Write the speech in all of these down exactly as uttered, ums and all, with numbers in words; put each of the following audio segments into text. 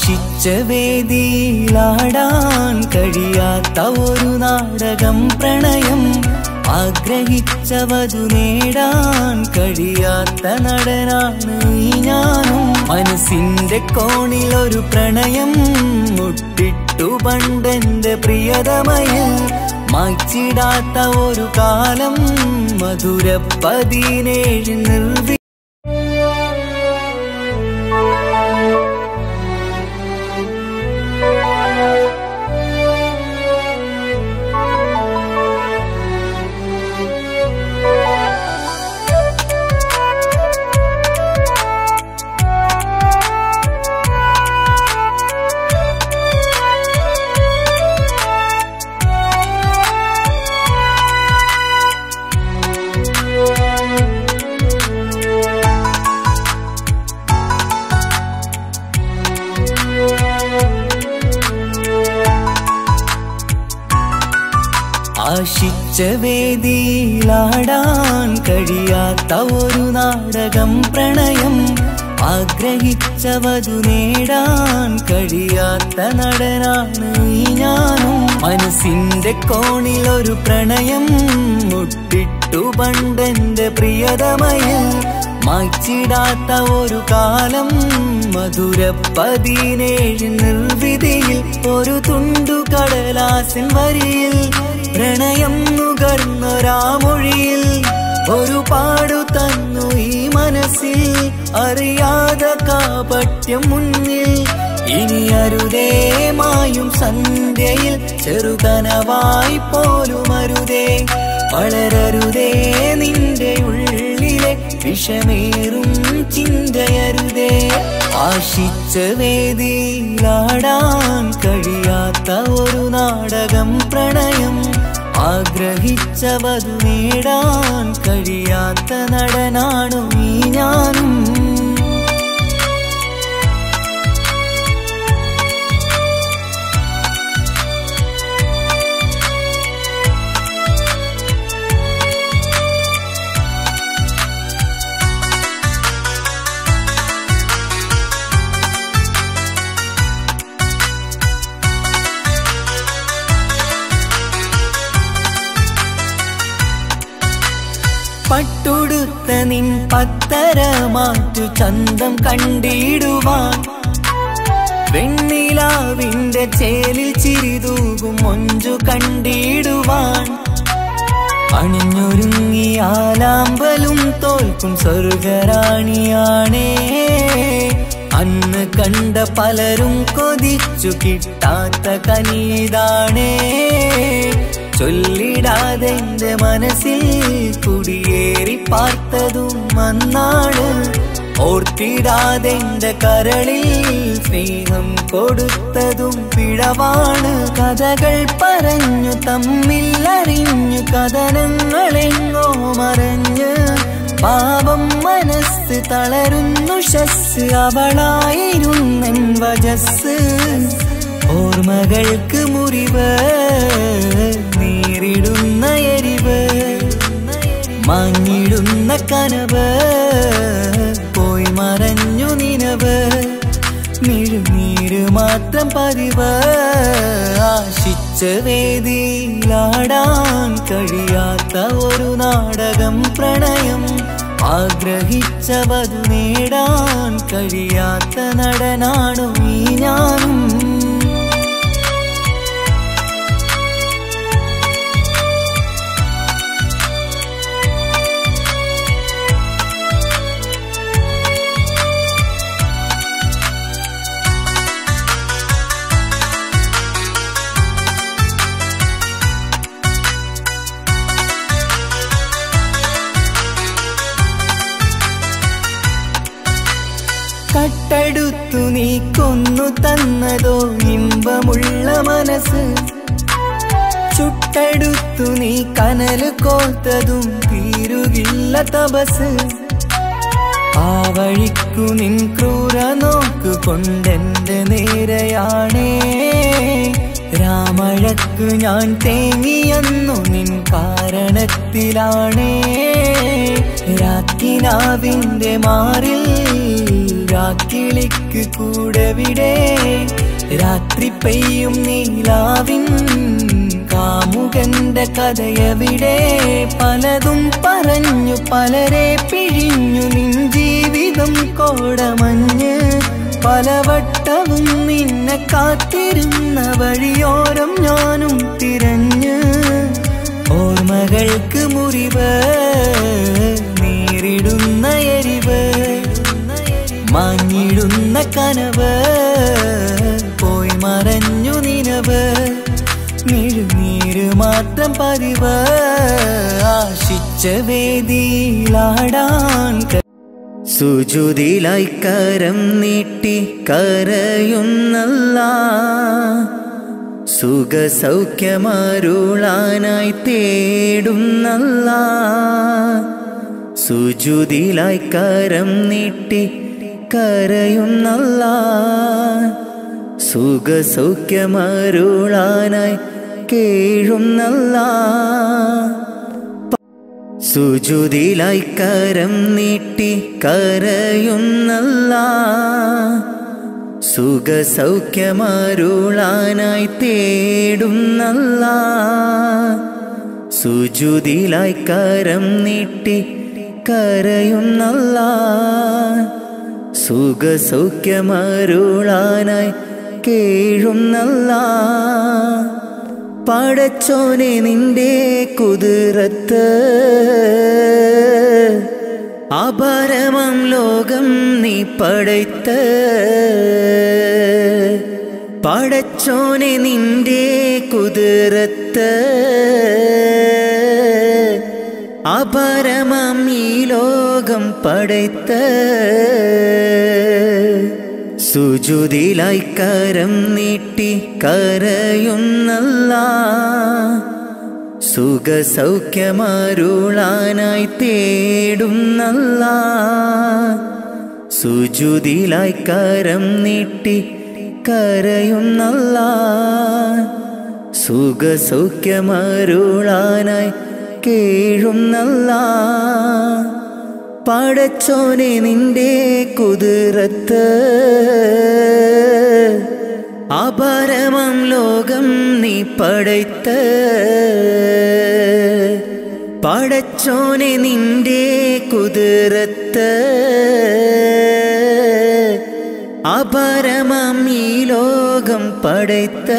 ആശിച്ച വേദിയിലാടാൻ കഴിയാത്ത ഒരു നാടകം പ്രണയം ആഗ്രഹിച്ചവതു നേടാൻ കഴിയാത്ത നടനാണ് ഈ ഞാനും മനസ്സിന്റെ കോണിലൊരു പ്രണയം മുട്ടിട്ടു പണ്ടെന്റെ പ്രിയതമയിൽ മായ്ച്ചിടാത്ത ഒരു കാലം മധുര പതിനേഴ് നിർവി ആശിച്ച വേദിയിലാടാൻ കഴിയാത്ത ഒരു നാടകം പ്രണയം ആഗ്രഹിച്ചവതു നേടാൻ കഴിയാത്ത നടനാണ് ഈ ഞാനും മനസ്സിന്റെ കോണിലൊരു പ്രണയം മുട്ടിട്ടു പണ്ടെന്റെ പ്രിയതമയിൽ മായ്ച്ചിടാത്ത ഒരു കാലം മധുര പതിനേഴ് നിർവിധിയിൽ ഒരു തുണ്ടു കടലാസിൻ വരിയിൽ പ്രണയം നുകർന്നൊരാമൊഴിയിൽ ഒരു പാടു തന്നു ഈ മനസ്സിൽ അറിയാതെ കാപട്യം മുന്നിൽ ഇനി അരുതേ മായും സന്ധ്യയിൽ ചെറുകനവായി പോലും അരുതേ വളരരുതേ നിന്റെ ഉള്ളിലെ വിഷമേറും ചിന്തയരുതേ ആശിച്ച വേദിയിലാടാൻ കഴിയാത്ത ഒരു നാടകം പ്രണയം ആഗ്രഹിച്ചവതു നേടാൻ കഴിയാത്ത നടനാണു ഈ ഞാനും പട്ടുടുത്ത നിൻ പത്തര മാറ്റു ചന്തം കണ്ടിടുവാൻ വെണ്ണിലാവിന്റെ ചേലിൽ ചിരിതൂകും മൊഞ്ചു കണ്ടിടുവാൻ അണിഞ്ഞൊരുങ്ങിയാലാമ്പലും തോൽക്കും സ്വർഗറാണിയാണേ അന്ന് കണ്ട പലരും കൊതിച്ചു കിട്ടാത്ത കനീതാണേ ചൊല്ലിടാതെ എന്റെ മനസ്സിൽ കുടിയേറി പാർത്തതും അന്നാണ് ഓർത്തിടാതെ എന്റെ കരളിൽ സ്നേഹം കൊടുത്തതും പിഴവാണ് കഥകൾ പറഞ്ഞു തമ്മിൽ അറിഞ്ഞു കഥനങ്ങളെങ്ങോ മറഞ്ഞ് പാപം മനസ്സ് തളരുന്നു ശസ് അവളായിരുന്നെൻ വജസ് ഓർമ്മകൾക്ക് മുറിവ് നേരിടുന്ന എരിവ് മാഞ്ഞിടുന്ന കനവ് പോയി മറഞ്ഞു നിനവ് മിഴുനീര് മാത്രം പതിവ് ആശിച്ച വേദിയിലാടാൻ കഴിയാത്ത ഒരു നാടകം പ്രണയം ആഗ്രഹിച്ചവതു നേടാൻ കഴിയാത്ത നടനാണു ഈ ഞാനും കട്ടെടുത്തു നീ കൊന്നു തന്നതോ ഇമ്പമുള്ള മനസ്സ് ചുട്ടെടുത്തു നീ കനല് കോത്തതും തീരുകില്ല തപസ് ആ വഴിക്കു നിൻ ക്രൂര നോക്കു കൊണ്ടെന്റെ നേരെയാണേ രാമഴക്കു ഞാൻ തേങ്ങിയെന്നു നിൻ കാരണത്തിലാണേ രാക്കിനാവിന്റെ മാറിൽ ഊരാക്കിളിക്ക് കൂടെവിടെ രാത്രി പെയ്യും നീലാവിൻ കാമുകന്റെ കഥയവിടെ പലതും പറഞ്ഞു പലരെ പിഴിഞ്ഞു നിൻ ജീവിതം കോടമഞ്ഞ് പലവട്ടവും നിന്നെ കാത്തിരുന്ന വഴിയോരം ഞാനും തിരഞ്ഞ് ഓർമ്മകൾക്ക് മുറിവ് നേരിടുന്ന എരിവ് മാഞ്ഞിടുന്ന കനവ് പോയി മറഞ്ഞു നിനവ് മിഴുനീര് മാത്രം പതിവ് ആശിച്ച വേദിയിലാടാൻ സുജൂദിലായി കരം നീട്ടി കരയുന്നല്ലാഹ് സുഖസൗഖ്യമരുളാനായി തേടുന്നല്ലാഹ് സുജൂദിലായി കരം നീട്ടി കരയുന്നല്ലാഹ് സുഖസൗഖ്യമരുളാനായി കേഴുന്നല്ലാഹ് സുജൂദിലായി കരം നീട്ടി കരയുന്നല്ലാഹ് സുഖസൗഖ്യമരുളാനായി തേടുന്നല്ലാഹ് സുജൂദിലായി കരം നീട്ടി കരയുന്നല്ലാഹ് സുഖസൗഖ്യമരുളാനായി കേഴുന്നല്ലാഹ് പടച്ചോനെ നിന്റെ കുതിരത്ത് അപരമം ലോകം നീ പടയ്ത്ത് പടച്ചോനെ നിന്റെ കുതിരത്ത് അപരമം ഈ ലോകം പടയ്ത്ത് സുജൂദിലായി കരം നീട്ടി കരയുന്നല്ലാഹ് സുഖസൗഖ്യമരുളാനായി തേടുന്നല്ലാഹ് സുജൂദിലായി കരം നീട്ടി കരയുന്നല്ലാഹ് സുഖസൗഖ്യമരുളാനായി കേഴുന്നല്ലാഹ് പടച്ചോനെ നിന്റെ കുതിരത്ത് അപരമം ലോകം നീ പടയ്ത്ത് പടച്ചോനെ നിന്റെ കുതിരത്ത് അപരമം ഈ ലോകം പടയ്ത്ത്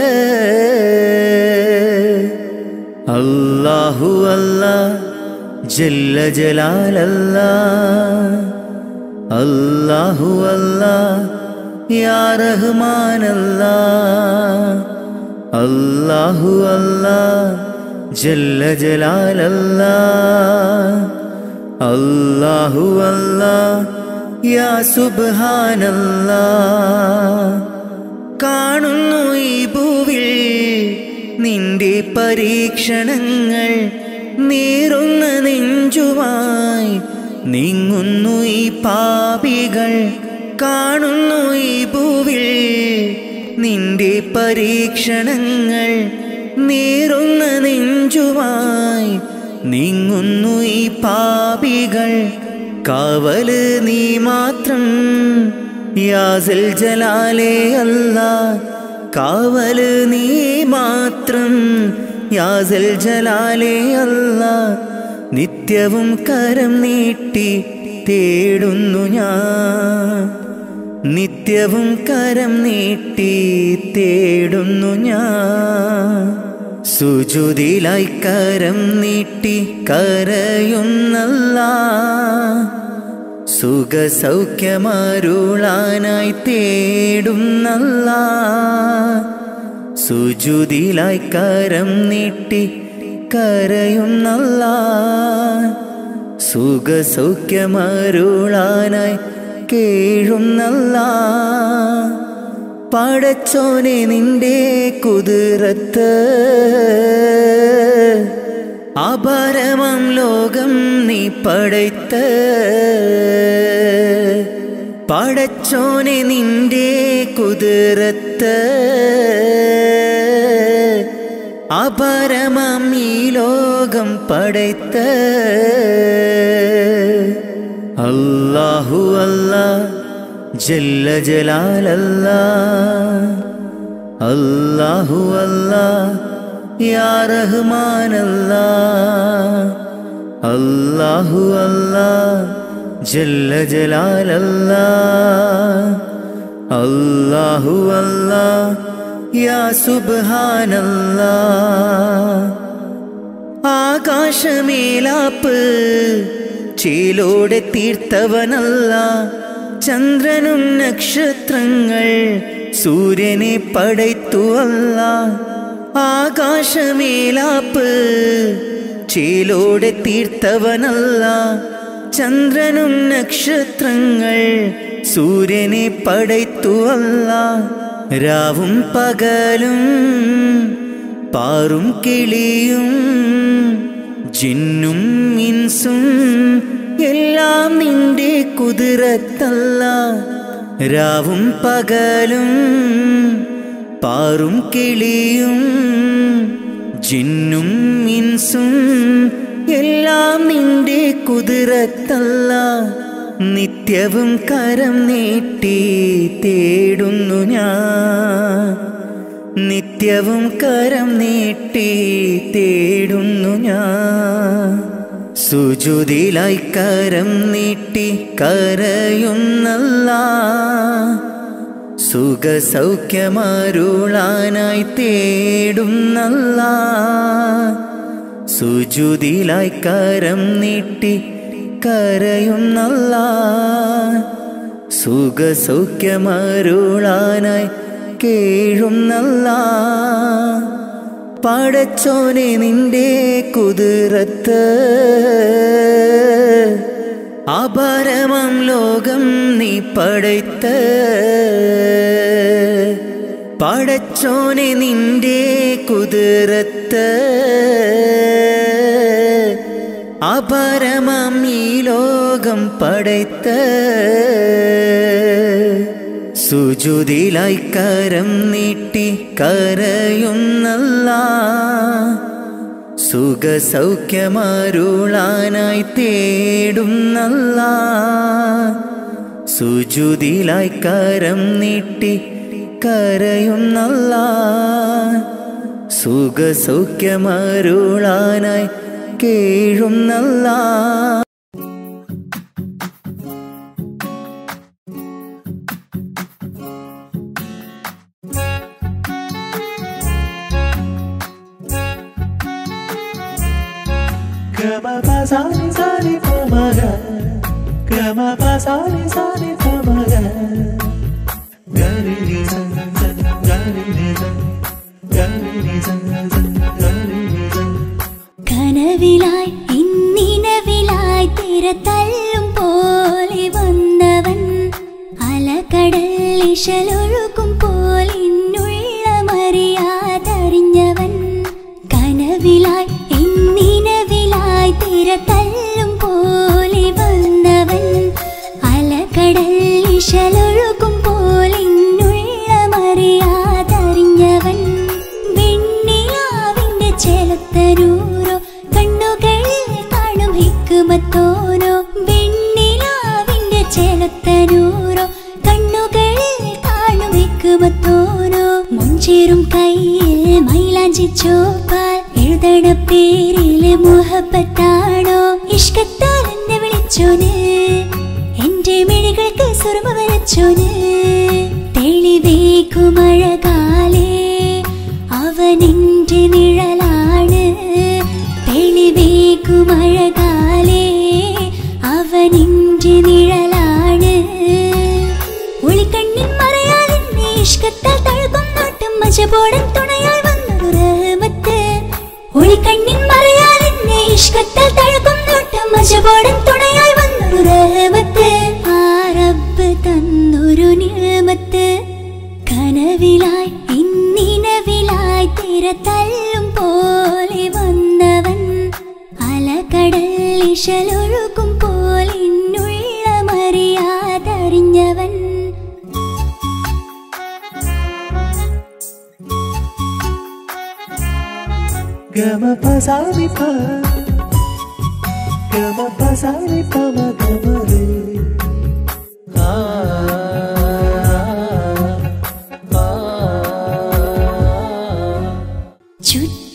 അല്ലാഹു അല്ലാഹ് ജല്ല ജലാലല്ലാഹ് അല്ലാഹു അല്ലാഹ് യാ റഹ്മാനല്ലാഹ് അല്ലാഹു അല്ലാഹ് ജല്ല ജലാലല്ലാഹ് അല്ലാഹു അല്ലാഹ് യാ സുബ്ഹാനല്ലാഹ് കാണുന്നു ഈ ഭൂവിൽ നിന്റെ പരീക്ഷണങ്ങൾ നീറുന്ന നെഞ്ചുമായി നീങ്ങുന്നു ഈ പാപികൾ കാണുന്നു ഈ ഭൂവിൽ നിന്റെ പരീക്ഷണങ്ങൾ നീറുന്ന നെഞ്ചുമായി നീങ്ങുന്നു ഈ പാപികൾ കാവല് നീ മാത്രം യാ സൽ ജലാലേ അല്ലാഹ് കാവല് നീ മാത്രം യാ സൽ ജലാലേ അല്ലാഹ് നിത്യവും കരം നീട്ടി തേടുന്നു ഞാൻ നിത്യവും കരം നീട്ടി തേടുന്നു ഞാൻ സുജൂദിലായി കരം നീട്ടി കരയുന്നല്ലാഹ് സുഖസൗഖ്യമരുളാനായി തേടുന്നല്ലാഹ് സുജൂദിലായി കരം നീട്ടി കരയുന്നല്ലാഹ് സുഖസൗഖ്യമരുളാനായി കേഴുന്നല്ലാഹ് പടച്ചോനെ നിന്റെ കുതിരത്ത് അപരമം ലോകം നീ പടയ്ത്ത് പടച്ചോനെ നിന്റെ കുതിരത്ത് അപരമം ഈ ലോകം പടയ്ത്ത് അല്ലാഹു അല്ലാഹ് ജല്ല ജലാലല്ലാഹ് അല്ലാഹു അല്ലാഹ് യാ റഹ്മാൻ അല്ലാഹ് അല്ലാഹു അല്ലാഹ് ജല്ല ജലാലല്ലാഹ് അല്ലാഹു അല്ലാഹ് യാ സുബ്ഹാനല്ലാഹ് ആകാശമേലാപ്പ് ചേലോടെ തീർത്തവനല്ല ചന്ദ്രനും നക്ഷത്രങ്ങൾ സൂര്യനെ പടയ്ത്തു അല്ല ആകാശമേലാപ്പ് ചേലോടെ തീർത്തവനല്ല ചന്ദ്രനും നക്ഷത്രങ്ങൾ സൂര്യനെ പടയ്ത്തു അല്ല രാവും പകലും പാറും കിളിയും ജിന്നും ഇൻസും എല്ലാം നിന്റെ കുതിരത്തല്ല രാവും പകലും പാറും കിളിയും ജിന്നും ഇൻസും എല്ലാം നിന്റെ കുതിരത്തല്ല നിത്യവും കരം നീട്ടി തേടുന്നു ഞാൻ നിത്യവും കരം നീട്ടി തേടുന്നു ഞാൻ സുജൂദിലായി കരം നീട്ടി കരയുന്നല്ലാഹ് സുഖസൗഖ്യമരുളാനായി തേടുന്നല്ലാഹ് സുജൂദിലായി കരം നീട്ടി കരയുന്നല്ലാഹ് സുഖസൗഖ്യമരുളാനായി കേഴുന്നല്ലാഹ് പടച്ചോനെ നിന്റെ കുതിരത്ത് അപാരമാം ലോകം നീ പടയ്ത്ത് പടച്ചോനെ നിന്റെ കുതിരത്ത് അപാരമാം ഈ ലോകം പടയ്ത്ത് സുജൂദിലായി കരം നീട്ടി കരയുന്നല്ലാഹ് സുഖസൗഖ്യമരുളാനായി തേടുന്നല്ലാഹ് സുജൂദിലായി കരം നീട്ടി കരയുന്നല്ലാഹ് സുഖസൗഖ്യമരുളാനായി കേഴുന്നല്ലാഹ് Gama pa sa ni sa ni pa ma ga, gama pa sa ni sa ni pa ma ga, ga ni ni sa sa, ga ni ni sa, ga ni ni sa sa, ga ni ni sa. കനവിലായി ഇന്നിനവിലായി തിരതല്ലും പോലെ വന്നവൻ അലകടൽ ഇശലൊഴുകും പോലെ ഇന്നുള്ളമറിയാതറിഞ്ഞവൻ കനവിലായി ഇന്നിനവിലായി തിരതല്ലും പോലെ വന്നവൻ അലകടൽ ഇശലൊഴുകും പോലെ ഇന്നുള്ളമറിയാതറിഞ്ഞവൻ വെണ്ണിലാവിന്റെ ചെലത്തരൂരോ കണ്ണുകളിൽ കാണും ഹിക്കുമത്തോനോ വെണ്ണിലാവിന്റെ ചെലത്തരൂരോ കണ്ണുകളിൽ കാണും ഹിക്കുമത്തോനോ മുഞ്ചേറും കയ്യിൽ മൈലാഞ്ചി ചോപ്പാൽ എഴുതണ പേരില് മുഹബത്താണോ ഇഷ്കത്താൽ എന്നെ വിളിച്ചോന് എന്റെ മിഴികൾക്ക് സുറുമ വരച്ചോന് തെളിവേക്കുമഴകാലേ അവനെന്റെ നിഴലാണ് തെളിവേക്കുമഴകാലേ അവനെന്റെ നിഴലാണ് ഒളിക്കണ്ണിൻ മറയാലെന്നെ ഇഷ്കത്താൽ തഴുകും നോട്ടും മജബോടൻ തുണയായി വന്നൊരു റഹ്മത്ത് ഒളിക്കണ്ണിൻ മറയാലെന്നെ ഇഷ്കത്താൽ തഴുകും നോട്ടും മജബോടൻ തുണയായി വന്നൊരു റഹ്മത്ത് ആ റബ്ബ് തന്നൊരു നിഅമത്ത് കനവിലായി ഇന്നിനവിലായി തിരതല്ലും പോലെ വന്നവൻ അലകടൽ ഇശലൊഴുകും പോലെ ഇന്നുള്ളമറിയാതറിഞ്ഞവൻ Gama pa sa ni pa, gama pa sa ni pa ma ga ma re. Ah.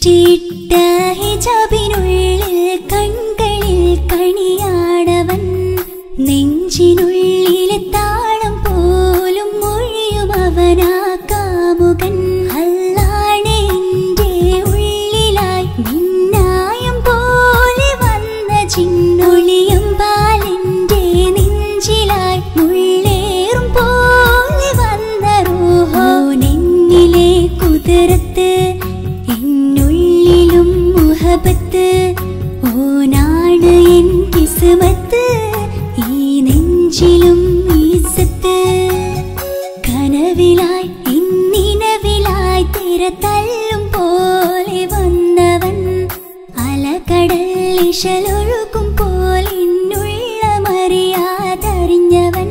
കുറ്റിയിട്ട ഹിജാബിനുള്ളിൽ കൺകളിൽ കണിയാടവൻ നെഞ്ചിനുള്ളിലെ താളം പോലും മൊഴിയും അവനാ കാമുകൻ അല്ലാണെ എൻ്റെ ഉള്ളിലായി മിന്നായം പോലെ വന്ന ചിന്നൊളിയും പാലിൻ്റെ നെഞ്ചിലായി മുള്ളേറും പോലെ വന്ന റൂഹോ നെഞ്ഞിലെ കുതിരത്ത് എന്നുള്ളിലും മുഹബത്ത് ഓനാണ് എൻ കിസ്മത്ത് ഈ നെഞ്ചിലും ഈസത്ത് കനവിലായി ഇന്നിനവിലായി തിര തല്ലും പോലെ വന്നവൻ അലകടൽ ഇശലൊഴുകും പോലെ ഇന്നുള്ളമറിയാതറിഞ്ഞവൻ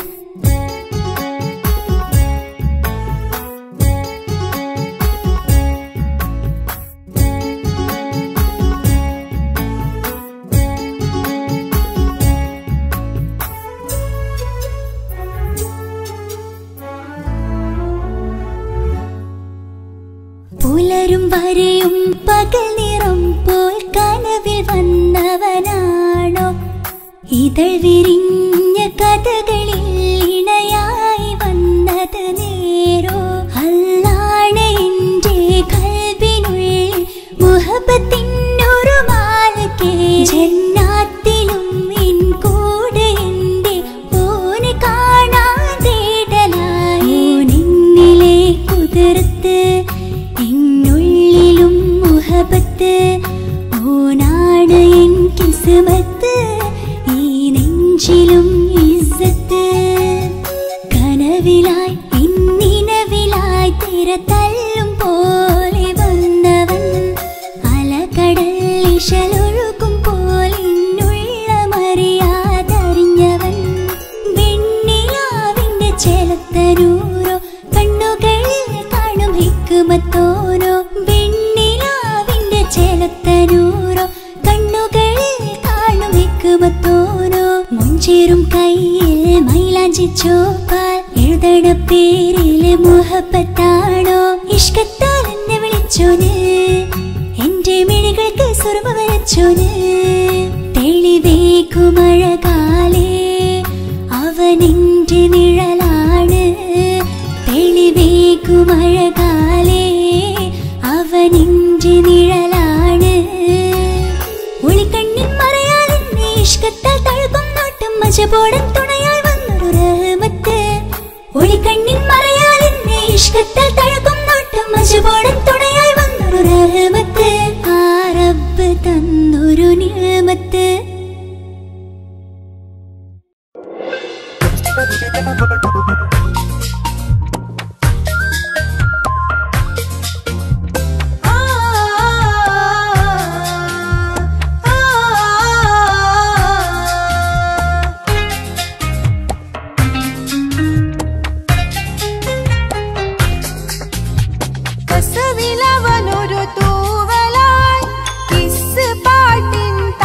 പുലരും വരെയും പകൽ നിറം പോൽ കനവിൽ വന്നവനാണോ ഇതൾ വിരിഞ്ഞ കഥകളിൽ ഇണയായി വന്നത് നേരോ അല്ലാണെ എൻ്റെ കൽബിനുള്ളിൽ മുഹബത്തിനൊരു മാലക്കേ ജന്നാത്തിലും എൻ കൂടെ എൻ്റെ ഓനെ കാണാൻ തേടലായി നിന്നിലെ കുതിർത്ത് എന്നുള്ളിലും മുഹബത്ത് ഓനാണ് എൻ കിസ്മത്ത് ഈ നെഞ്ചിലും ഇസ്സത്ത് കനവിലായി ഇന്നിനവിലായി തിര തല്ലും പോലെ വന്നവൻ അലകടൽ ഇശലൊഴുകും പോലെ ഇന്നുള്ളമറിയാതറിഞ്ഞവൻ വെണ്ണിലാവിൻ്റെ ചെലത്തനൂരോ കണ്ണുകളിൽ കാണും ഹിക്മത്തോനോ വെണ്ണിലാവിൻ്റെ ചെലത്തനൂരോ കണ്ണുകളിൽ കാണും ഹിക്മത്തോനോ മുഞ്ചേറും കയ്യിൽ മൈലാഞ്ചി ചോപ്പാൽ എഴുതണ പേരിലെ മുഹബത്താണോ ഇഷ്കത്താൽ എന്നെ വിളിച്ചോന് എന്റെ മിഴികൾക്ക് സുറുമ വരച്ചോന് തെളിവേക്കുമഴകാലേ അവനെന്റെ നിഴലാണ് തെളിവേക്കുമഴകാലേ അവനെന്റെ നിഴലാണ് ഒളിക്കണ്ണിൻ മറയാൽ എന്നെ ഇഷ്കത്താൽ തഴുകും നോട്ടം മജബോടൻ തുണയായി വന്നൊരു റഹ്മത്ത് ഒളിക്കണ്ണിൻ മറയാൽ എന്നെ ഇഷ്കത്താൽ തഴുകും നോട്ടം മജബോടൻ തുണയായി വന്നൊരു റഹ്മത്ത് ആ റബ്ബ് തന്നൊരു നിഅമത്ത് കസവിലവനൊരു തൂവലായി കിസ് പാട്ടിൻ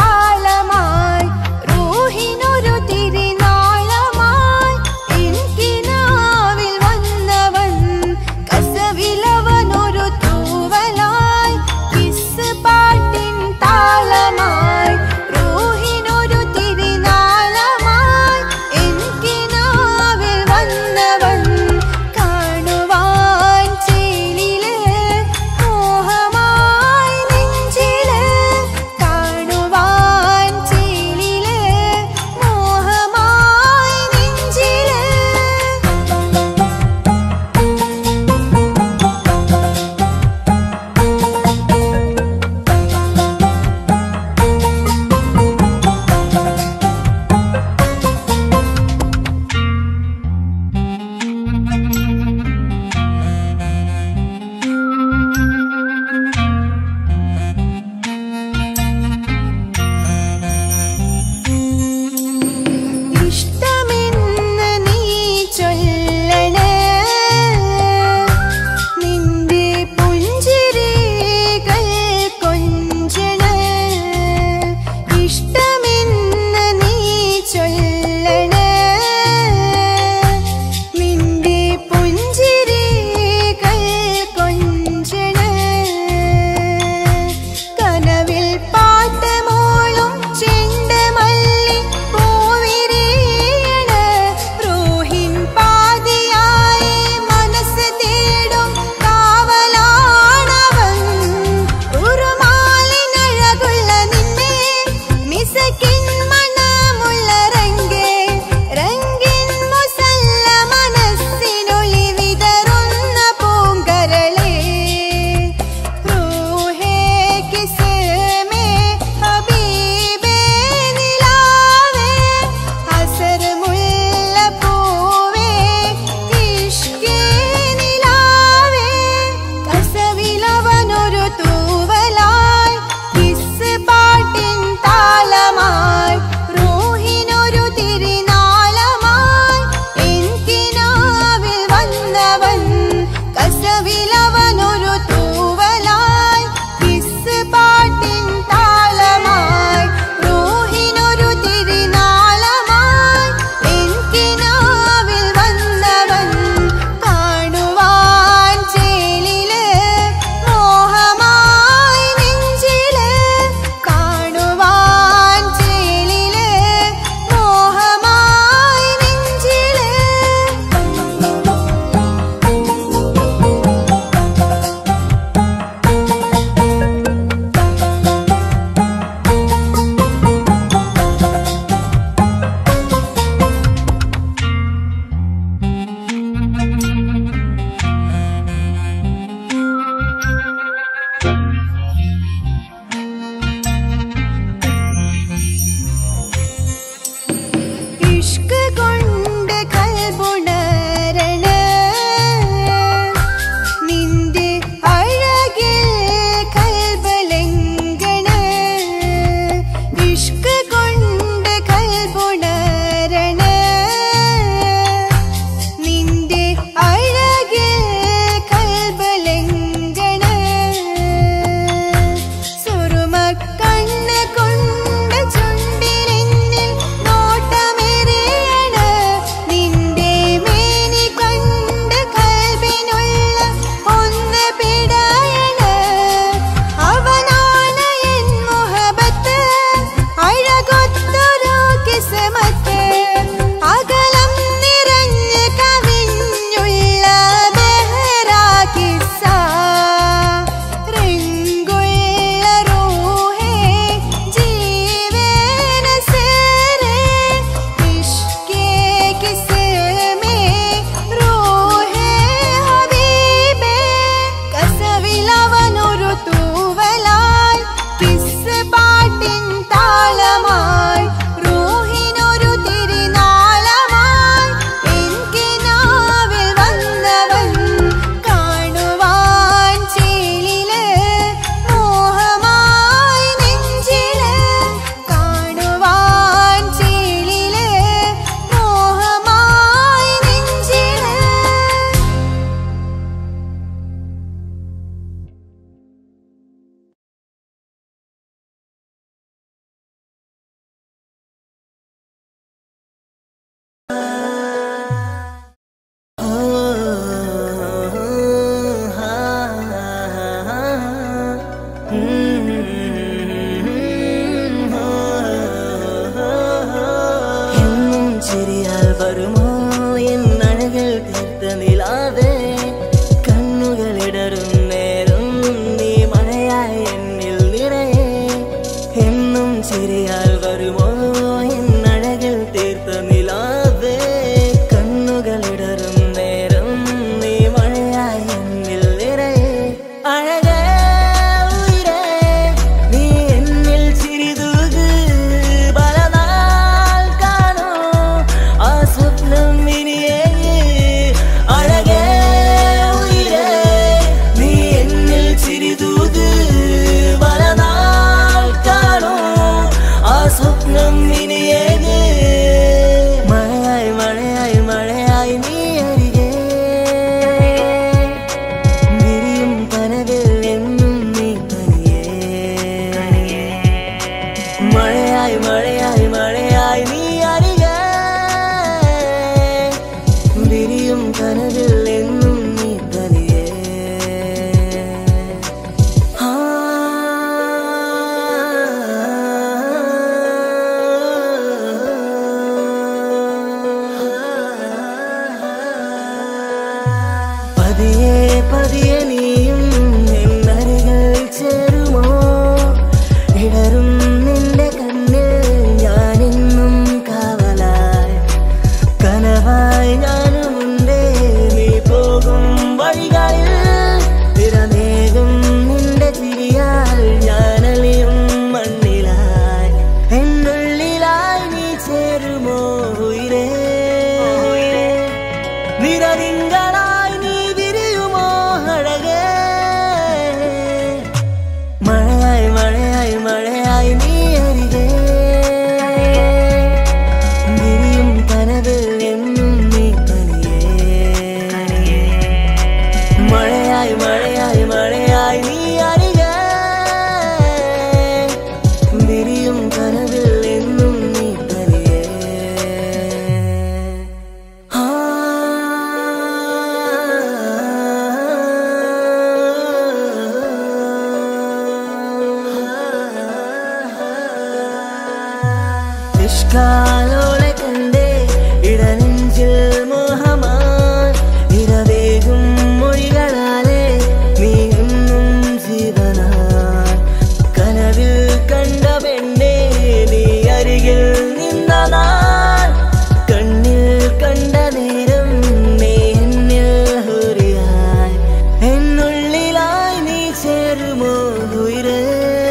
കാലോളെ കണ്ടേ ഇടനെഞ്ചിൽ മോഹമായി ഇരവേകും മൊഴികളാലേ നീ എന്നും ജീവനായി കനവിൽ കണ്ട പെണ്ണേ നീ അരികിൽ നിന്ന നാൾ കണ്ണിൽ കണ്ട നേരം നീ എന്നിൽ ഹുരിയായി എന്നുള്ളിലായി നീ ചേരുമോ ഉയരേ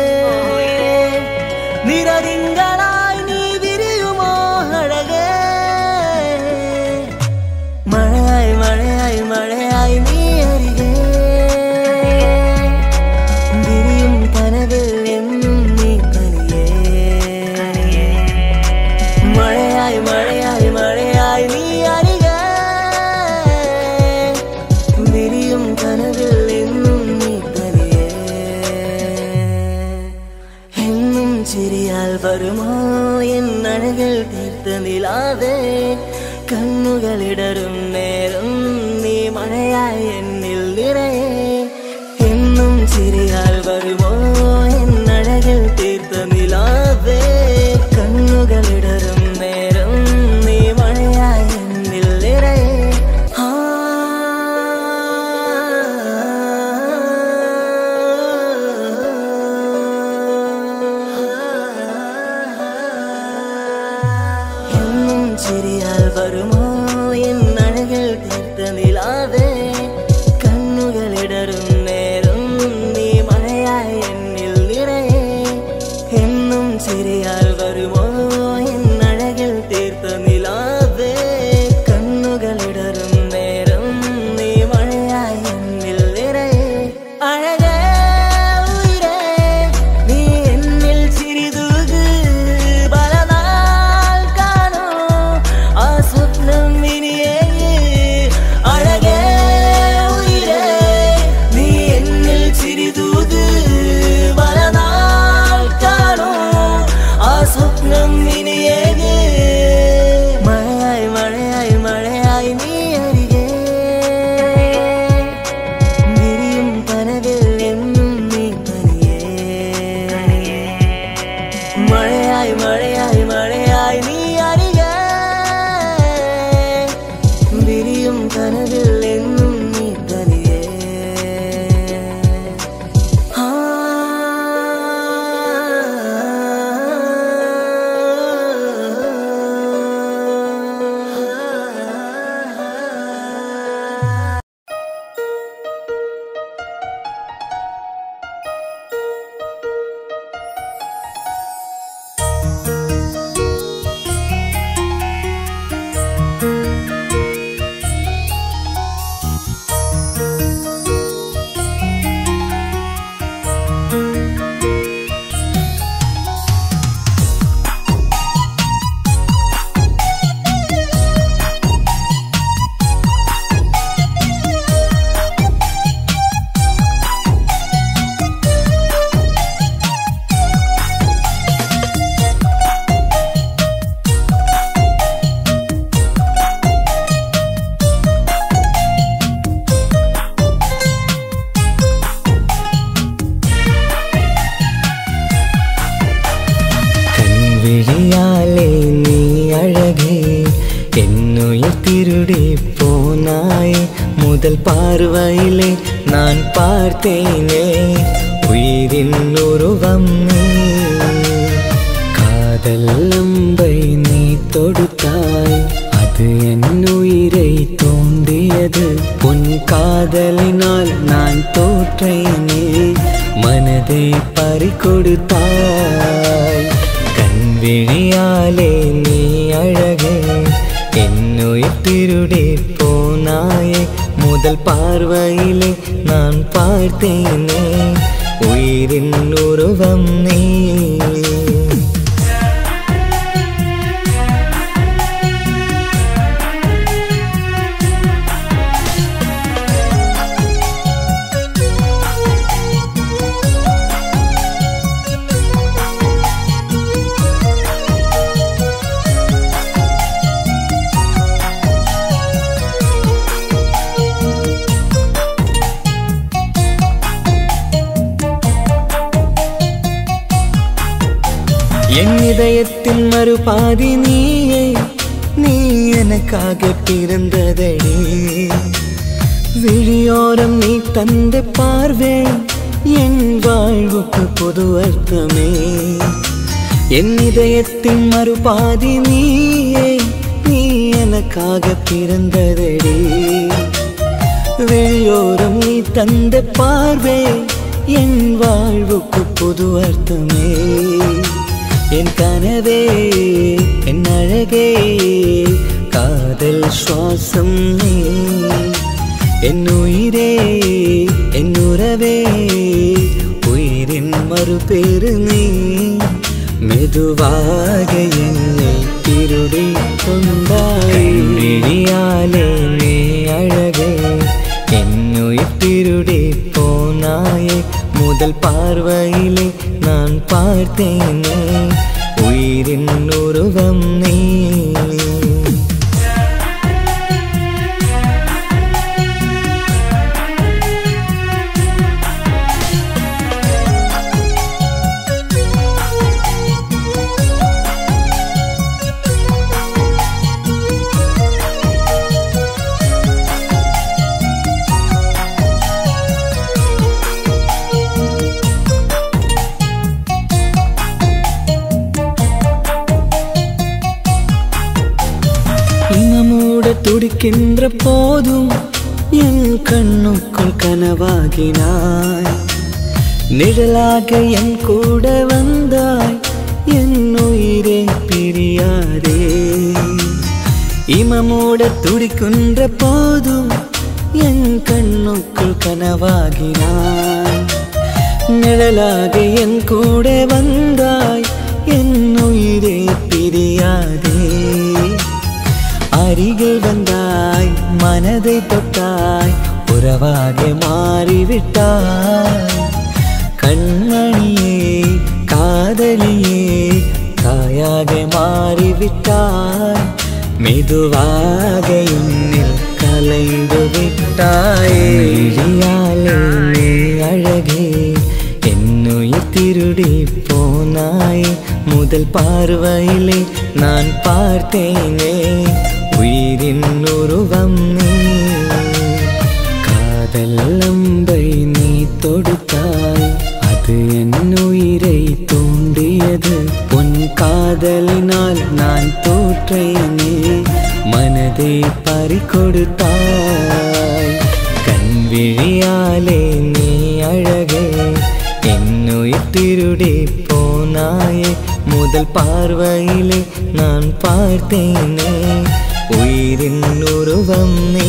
നിറതിങ്കളായി നീ വിരിയുമോ അഴകേ മഴയായി മഴയായി മഴയായി നീ അരികെ വിരിയും കനവിൽ എന്നും നീ തനിയേ മഴയായി മഴയായി മഴയായി നീ അരികെ വിരിയും കനവിൽ എന്നും നീ തനിയേ എന്നും ചിരിയാൽ വരുമോ എന്നഴകിൽ തീർത്ത നിലാവേ കണ്ണുകളിടറും നേരം നീ മഴയായി എന്നിൽ നിറയെ എന്നും ചിരിയാൽ വരുമോ എന്നഴകിൽ തീർത്ത നിലാവേ കണ്ണുകളിടറും നേരം നീ മഴയായി എന്നിൽ നിറയെ എന്നും ചിരിയാൽ വരുമോ എന്നഴകിൽ തീർത്ത നിലാവേ കണ്ണുകളിടറും നേരം നീ മഴയായി എന്നിൽ നിറയെ എന്നും ചിരിയാൽ വരുമോ എന്നഴകിൽ തീർത്ത നിലാവേ കണ്ണുകളിടറും നേരം നീ മഴയായി എന്നിൽ നിറയെ അഴകേ ഉയിരേ നീ എന്നിൽ ചിരിതൂക് പലനാൾ കാണൂ ആ സ്വപ്നം ഇനിയേ അഴകേ ഉയിരേ നീ എന്നിൽ ചിരിതൂക് പലനാൾ കാണൂ ആ സ്വപ്നം ഇനിയേ മഴയായി മഴയായി മഴയായി നീ അരികെ വിരിയും കനവിൽ എന്നും നീ തനിയേ മഴയായി മഴയായി മഴയായി നീ അരികെ വിരിയും കനവിൽ എന്നും നീ തനിയേ കൺവിഴിയാലേ നീ അഴകേ എന്നുയിർ തിരുടി പോനായി മുതൽ பார்வையிலே நான் பார்த்தேனே உயிரின் உருவம் நீ காதல் அம்பை நீ தொடுத்தாய் அது என் உயிரை தோண்டியது உன் காதலினால் நான் தோற்றேனே மனதை பறிகொடுத்தாய் കൺവിഴിയാലേ നീ അഴകേ എന്നുയിർ തിരുടി പോനായേ മുതൽ பார்வையிலே நான் பார்த்தேனே உயிரின் உருவம் நீ என் இதயத்தின் மறுபாதி நீயே, நீ எனக்காக பிறந்ததடி. விழியோரம் நீ தந்த பார்வே என் வாழ்வுக்கு பொது அர்த்தமே. என் இதயத்தின் மறுபாதி நீயே, நீ எனக்காக பிறந்ததடி. வெளியோரம் நீ தந்த பார்வே என் வாழ்வுக்கு புது அர்த்தமே. என் கனவே என் அழகே காதல் சுவாசம் நீ. என் உயிரே என் உறவே உயிரின் மறுபேறு நீ. மெதுவாக என்னை திருடி கொண்டாய். விழியாலே நீ அழகே என்னுயிர் திருடி போனாயே. முதல் பார்வையிலே நான் பார்த்தேனே உயிரின் உருவம் நீ. துடிக்கின்ற போதும் என் கண்ணுக்குள் கனவாகினாய். நிழலாக என் கூட வந்தாய். என் உயிரே பிரியாதே. இமமூட துடிக்கின்ற போதும் என் கண்ணுக்குள் கனவாகினாய். நிழலாக என் கூட வந்தாய். என் உயிரே பிரியாதே. அருகில் வந்தாய் மனதை தொட்டாய். உறவாக மாறிவிட்டாய். கண்மணியே காதலியே தாயாக மாறிவிட்டாய். மெதுவாக என்னில் கலைந்து விட்டாய். விழியாலே நீ அழகே என்னுயிர் திருடி போனாய். முதல் பார்வையிலே நான் பார்த்தேனே உயிரின் உருவம் நீ. காதல் அம்பை நீ தொடுத்தாய். அது என் உயிரை தூண்டியது. உன் காதலினால் நான் தோற்றேனே மனதை பறிகொடுத்தாய். கண் விழியாலே நீ அழகே என்னுயிர் திருடி போனாயே. முதல் பார்வையிலே நான் பார்த்தேனே உயிரின் உருவம் நீ.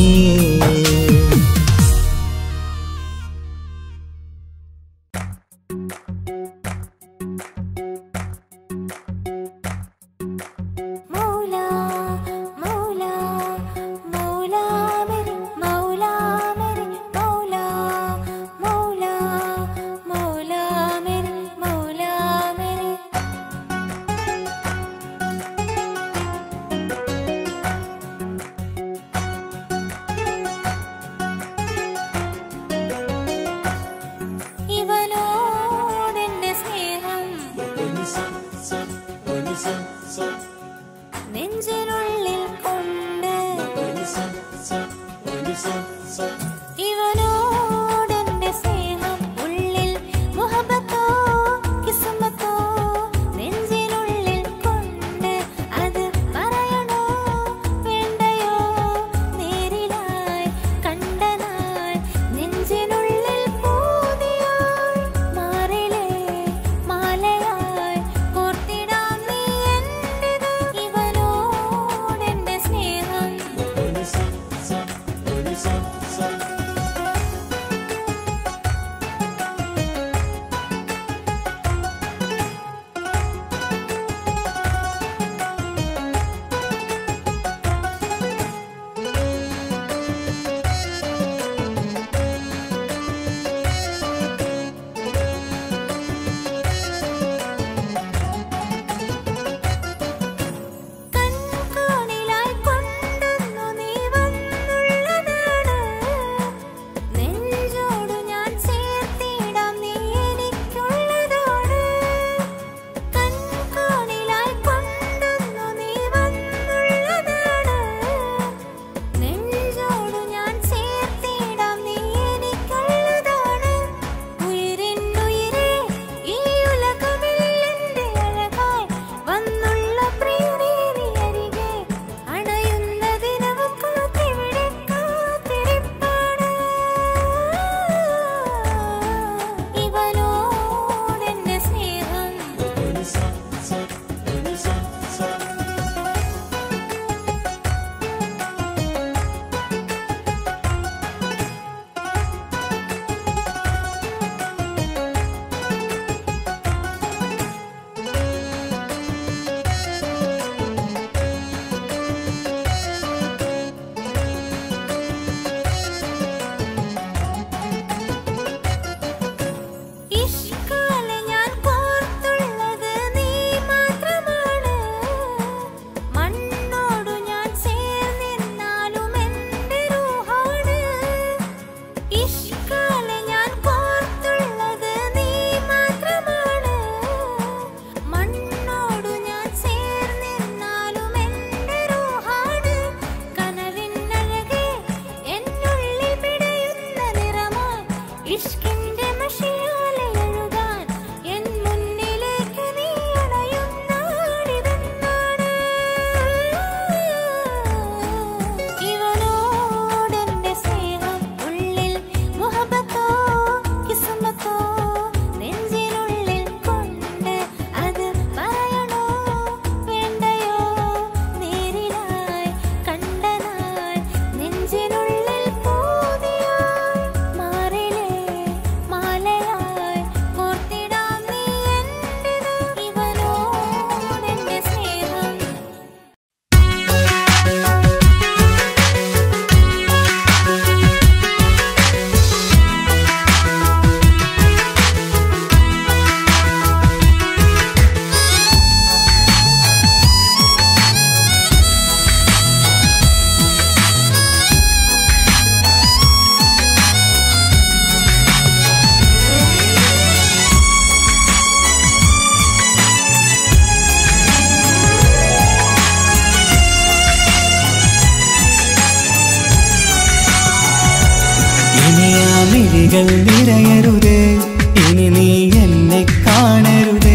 മിഴികൾ നിറയരുത്, ഇനി നീ എന്നെ കാണരുത്.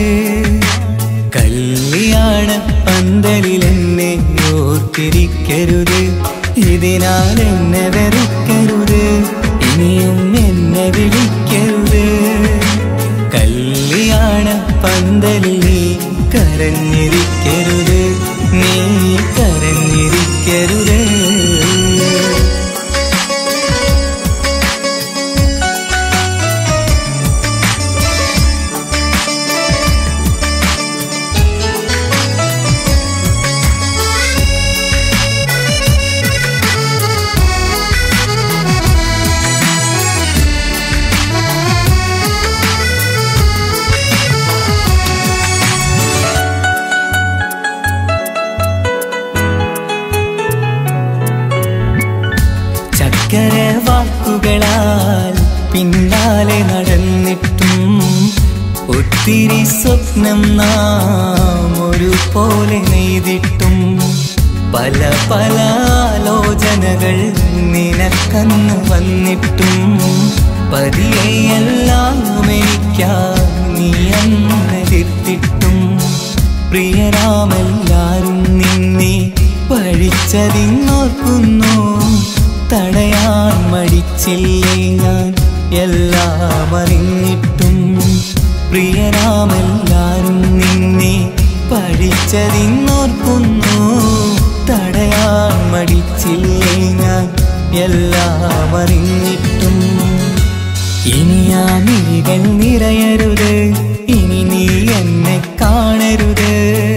കല്യാണ പന്തലിൽ എന്നെ ഓർത്തിരിക്കരുത്, ഇതിനാൽ എന്നെ വെറുക്കരുത്, ഇനിയും എന്നെ വിളിക്കരുത്. കല്യാണ പന്തലിൽ നീ കരഞ്ഞിരിക്കരുത്, നീ കരഞ്ഞിരിക്കരുത്. ചക്കര വാക്കുകളാൽ പിന്നാലെ നടന്നിട്ടും ഒത്തിരി സ്വപ്നം നാം ഒരുപോലെ നെയ്തിട്ടും പല പല ആലോചനകൾ നിനക്കന്ന് വന്നിട്ടും പതിയെല്ലാം എനിക്കാ നീ അന്നെതിർത്തിട്ടും പ്രിയരാമെല്ലാരും നിന്നെ പഴിച്ചതിന്നോർക്കുന്നു. തടയാൻ മടിച്ചില്ലേ ഞാൻ എല്ലാം അറിഞ്ഞിട്ടും പ്രിയരാമെല്ലാരും നിന്നെ പഴിച്ചതിന്നോർക്കുന്നു. തടയാൻ മടിച്ചില്ലേ ഞാൻ എല്ലാം അറിഞ്ഞിട്ടും. ഇനി ആ മിഴികൾ നിറയരുത്, ഇനി നീ എന്നെ കാണരുത്.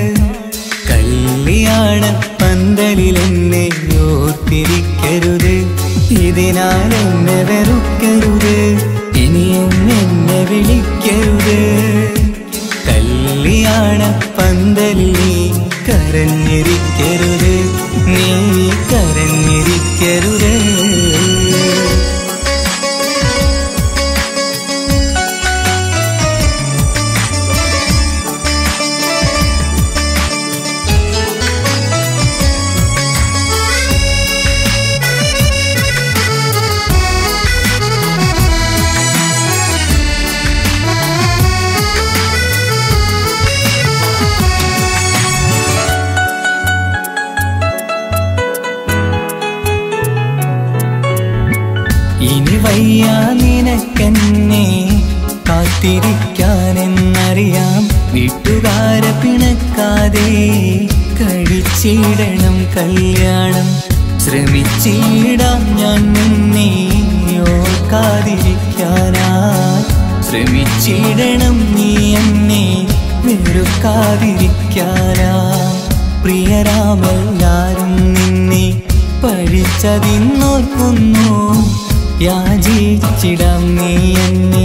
കല്യാണ പന്തലിൽ എന്നെ ഓർത്തിരിക്കരുത്, ഇതിനാൽ എന്നെ വെറുക്കരുത്, ഇനിയും എന്നെ വിളിക്കരുത്. കല്യാണ പന്തലിൽ നീ കരഞ്ഞിരിക്കരുത്, നീ കരഞ്ഞിരിക്കരുത്. ഇനി വയ്യ നിനക്കെന്നെ കാത്തിരിക്കാനെന്നറിയാം. വീട്ടുകാരെ പിണക്കാതെ കഴിച്ചിടണം കല്യാണം. ശ്രമിച്ചിടാം ഞാൻ നിന്നെ ഓർക്കാതിരിക്കാനായി. ശ്രമിച്ചിടണം നീ എന്നെ വെറുക്കാതിരിക്കാനായി. പ്രിയരാമെല്ലാരും നിന്നെ പഴിച്ചതിന്നോർക്കുന്നു. യാചിച്ചിടാം നീ എന്നെ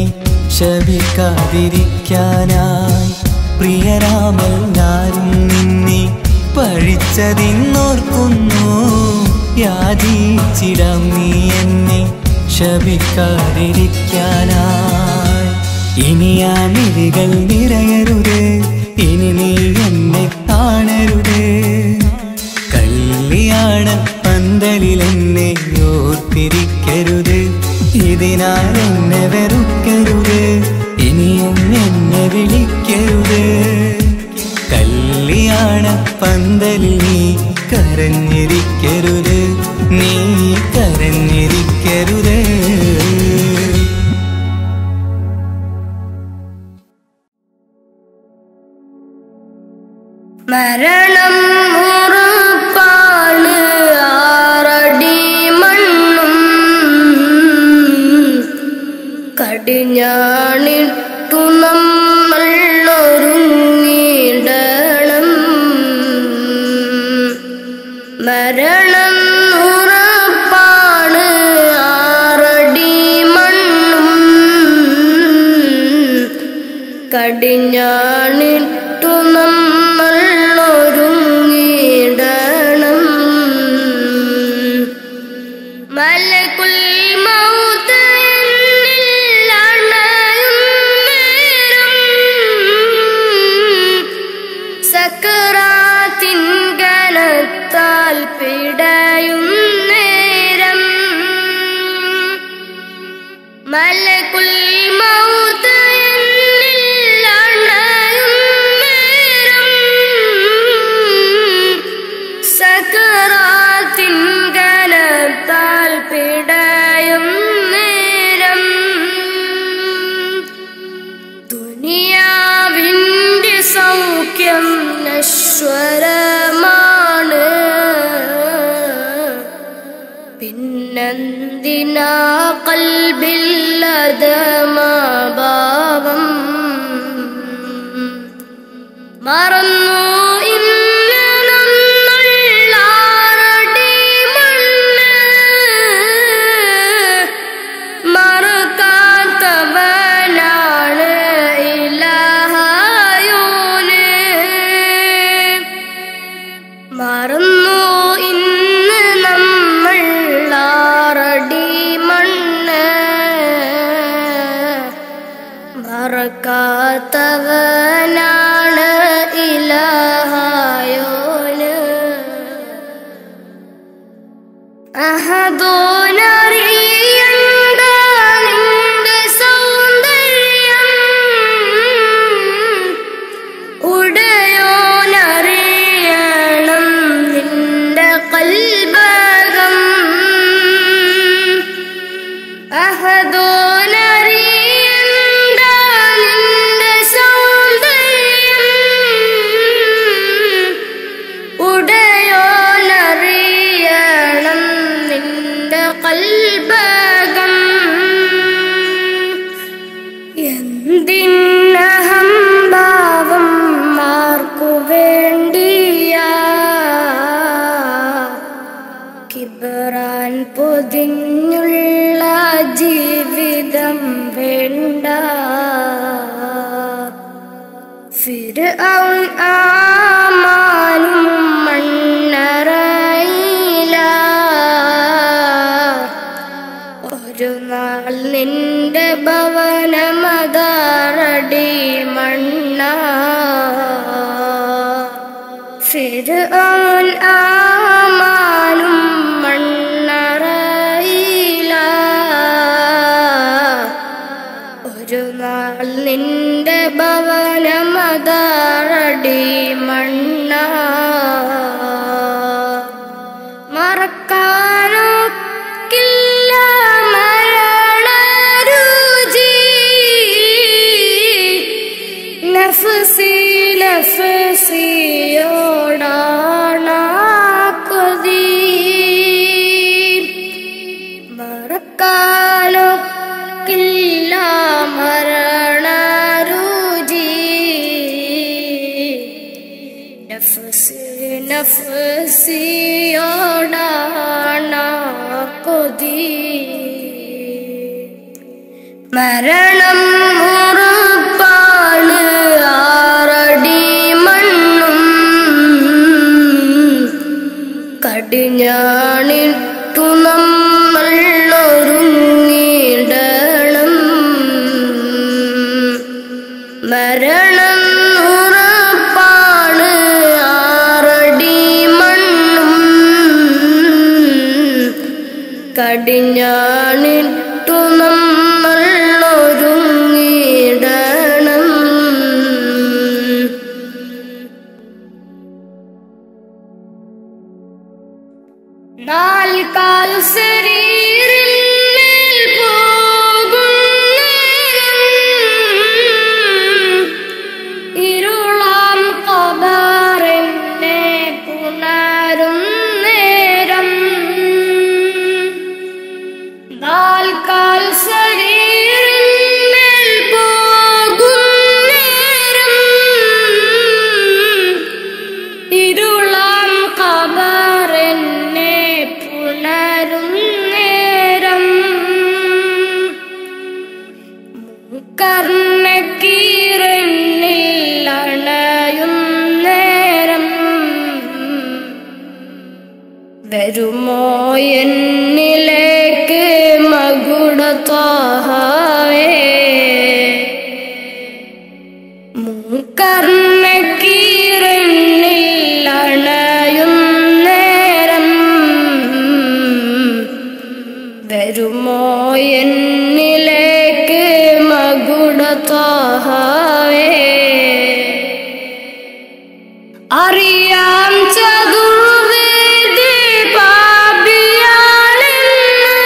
ശപിക്കാതിരിക്കാനായി. പ്രിയരാമെല്ലാരും നിന്നെ പഴിച്ചതിന്നോർക്കുന്നു. യാചിച്ചിടാം നീ എന്നെ ശപിക്കാതിരിക്കാനായി. ഇനി ആ മിഴികൾ നിറയരുത്, ഇനി നീ എന്നെ കാണരുത്. കല്യാണ പന്തലിൽ എന്നെ ഓർത്തിരിക്കരുത്, ഇതിനാൽ എന്നെ വെറുക്കരുത്, ഇനിയും എന്നെ വിളിക്കരുത്. കല്യാണ പന്തലിൽ നീ കരഞ്ഞിരിക്കരുത്, നീ കരഞ്ഞിരിക്കരുത്. മരണം ഉറപ്പാണ്, ആറടി മണ്ണും കടിഞ്ഞാണിട്ടു നമ്മൾ ഒരുങ്ങിടണം. മരണം ഉറപ്പാണ്, ആറടി മണ്ണും കടിഞ്ഞാണിട്ടു നമ്മൾ ഒരുങ്ങിടണം. മലകുൽ മൗത്ത് എന്നിൽ അണയും നേരം, സക്കറാത്തിൻ കനത്താൽ പിടയും നേരം. മല സ്വയം നശ്വരമാണ്. പിന്നെന്തിനാ കൽബില്ലതമഭാവം മറന്നു ഇന്ന് നമ്മൾളാറടി മണ്ണ്. മറക്കാത്തവനാണ് ഇലാഹായോന്. മറന്നു ഇന്ന് നമ്മൾളാറടി മണ്ണ്. മറക്കാത്തവനാണ് ഇലാഹായോന്. അഹദോനറിയണ്ട നിന്റെ സൗന്ദര്യം, ഉടയോനറിയണം നിന്റെ കൽബകം. അഹദോനറിയണ്ട നിന്റെ സൗന്ദര്യം, ഉടയോനറിയണം നിന്റെ കൽബകം. എന്തിനഹംഭാവം ആർക്കു വേണ്ടിയാ, കിബറാൻ പൊതിഞ്ഞുള്ള ജീവിതം വേണ്ട. ഫിർഔൻ ആമാനും മണ്ണറയില. ഒരു നാൾ നിന്റെ ഭവനമതാറടി മണ്ണ. ഫിർഔൻ ആമാനും മണ്ണറയില. ഒരു നാൾ നിന്റെ ഭവനമതാറടി മണ്ണ. മറക്കാനൊക്കില്ല മരണരുചി. നഫ്സി നഫ്സിയോടാണ കൊതി. മറക്കാനൊക്കില്ല മരണരുചി. നഫ്സി നഫ്സിയോടാണ കൊതി. മരണം ഉറപ്പാണ് ആറടി മണ്ണും. കടിഞ്ഞാണിട്ടു നമ്മൾ ഒരുങ്ങിടണം. മരണം ഉറപ്പാണ് ആറടി മണ്ണും. കടിഞ്ഞാണിട്ടു നമ്മൾ ഒരുങ്ങിടണം. നാൽക്കാൽ ശരീരിന്മേൽ പോകും നേരം, ഇരുളാം ഖബറിനെ പുണരും നേരം. നാൽക്കാൽ ശരീരിന്മേൽ പോകും നേരം, ഇരുളാം ഖബറിനെ പുണരും നേരം. കർണക്കീറന്നിൽ അണയും നേരം. വരുമോ എന്നിലേക്ക് മകുടത്വഹവേ. കർണക്കീറന്നിൽ അണയും നേരം. വരുമോ എന്നിലേക്ക് മകുടത്വഹവേ. അറിയാം ചതുർവേദി പാപിയാണെന്ന്,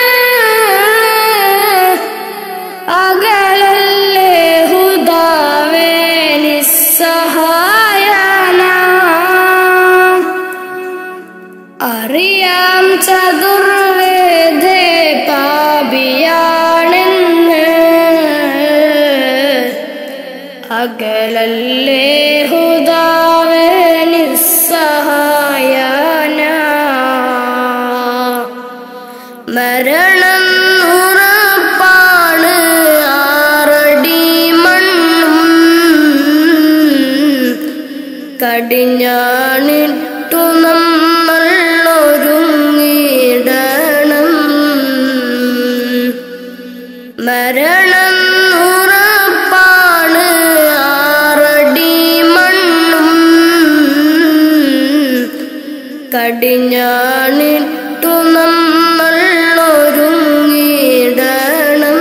അകലല്ലേ ഹുദാവേ നിസ്സഹായ. അറിയാം ചതുർവേദേ പാപിയാണെന്ന് അകലല്ലേ ഹുദാവേ നിസ്സഹായന മരണം ഉറപ്പാണ് ആറടി മണ്ണും കടിഞ്ഞാണിട്ടു നമ്മൾ ഒരുങ്ങിടണം മരണം ഉറപ്പാണ് ആറടി മണ്ണും കടിഞ്ഞാണിട്ടു നമ്മൾ ഒരുങ്ങിടണം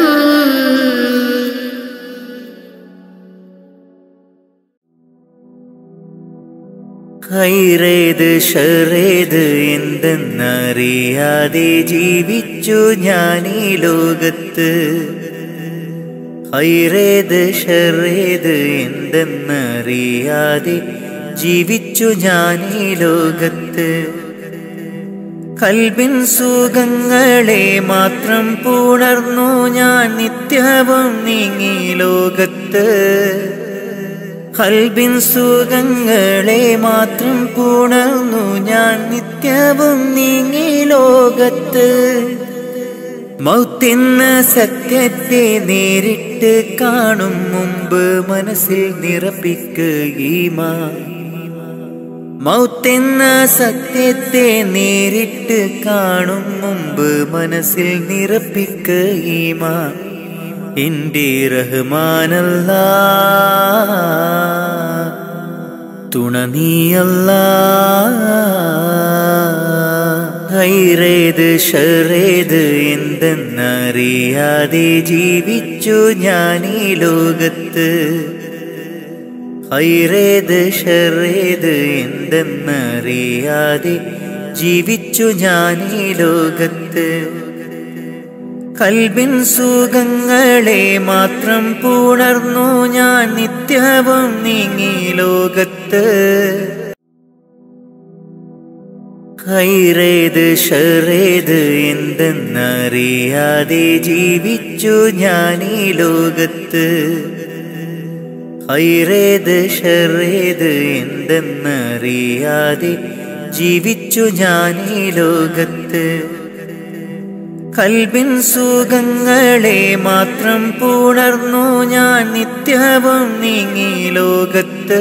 ഹൈറേത് ഷറേത് എന്തെന്നറിയാതെ ജീവിച്ചു ഞാൻ ഈ ലോകത്ത് ഹൈറേത് ഷറേത് എന്തെന്നറിയാതെ ജീവിച്ചു ഞാൻ ഈ ലോകത്ത് കൽബിൻ സുഖങ്ങളെ മാത്രം പുണർന്നു ഞാൻ നിത്യവും നീങ്ങി ലോകത്ത് കൽബിൻ സുഖങ്ങളെ മാത്രം പുണർന്നു ഞാൻ നിത്യവും നീങ്ങി ലോകത്ത് മൗത്തെന്ന സത്യത്തെ നേരിട്ട് കാണും മുമ്പ് മനസ്സിൽ നിറപ്പിക്കുകീമാൻ മൗത്തെന്ന സത്യത്തെ നേരിട്ട് കാണും മുമ്പ് മനസ്സിൽ നിറപ്പിക്കുകീമാൻ എന്റെ റഹ്മാനല്ലാ തുണ നീയല്ലാ ഹൈറേത് ഷറേത് എന്തെന്നറിയാതെ ജീവിച്ചു ഞാൻ ഈ ലോകത്ത് ഹൈറേത് ഷറേത് എന്തെന്നറിയാതെ ജീവിച്ചു ഞാൻ ഈ ലോകത്ത് കൽബിൻ സുഖങ്ങളെ മാത്രം പുണർന്നു ഞാൻ നിത്യവും നീങ്ങി ലോകത്ത് ഹൈറേത് ഷറേത് എന്തെന്നറിയാതെ ജീവിച്ചു ഞാൻ ഈ ലോകത്ത് ഹൈറേത് ഷറേത് എന്തെന്നറിയാതെ ജീവിച്ചു ഞാൻ ഈ ലോകത്ത് കൽബിൻ സുഖങ്ങളെ മാത്രം പുണർന്നു ഞാൻ നിത്യവും നീങ്ങി ലോകത്ത്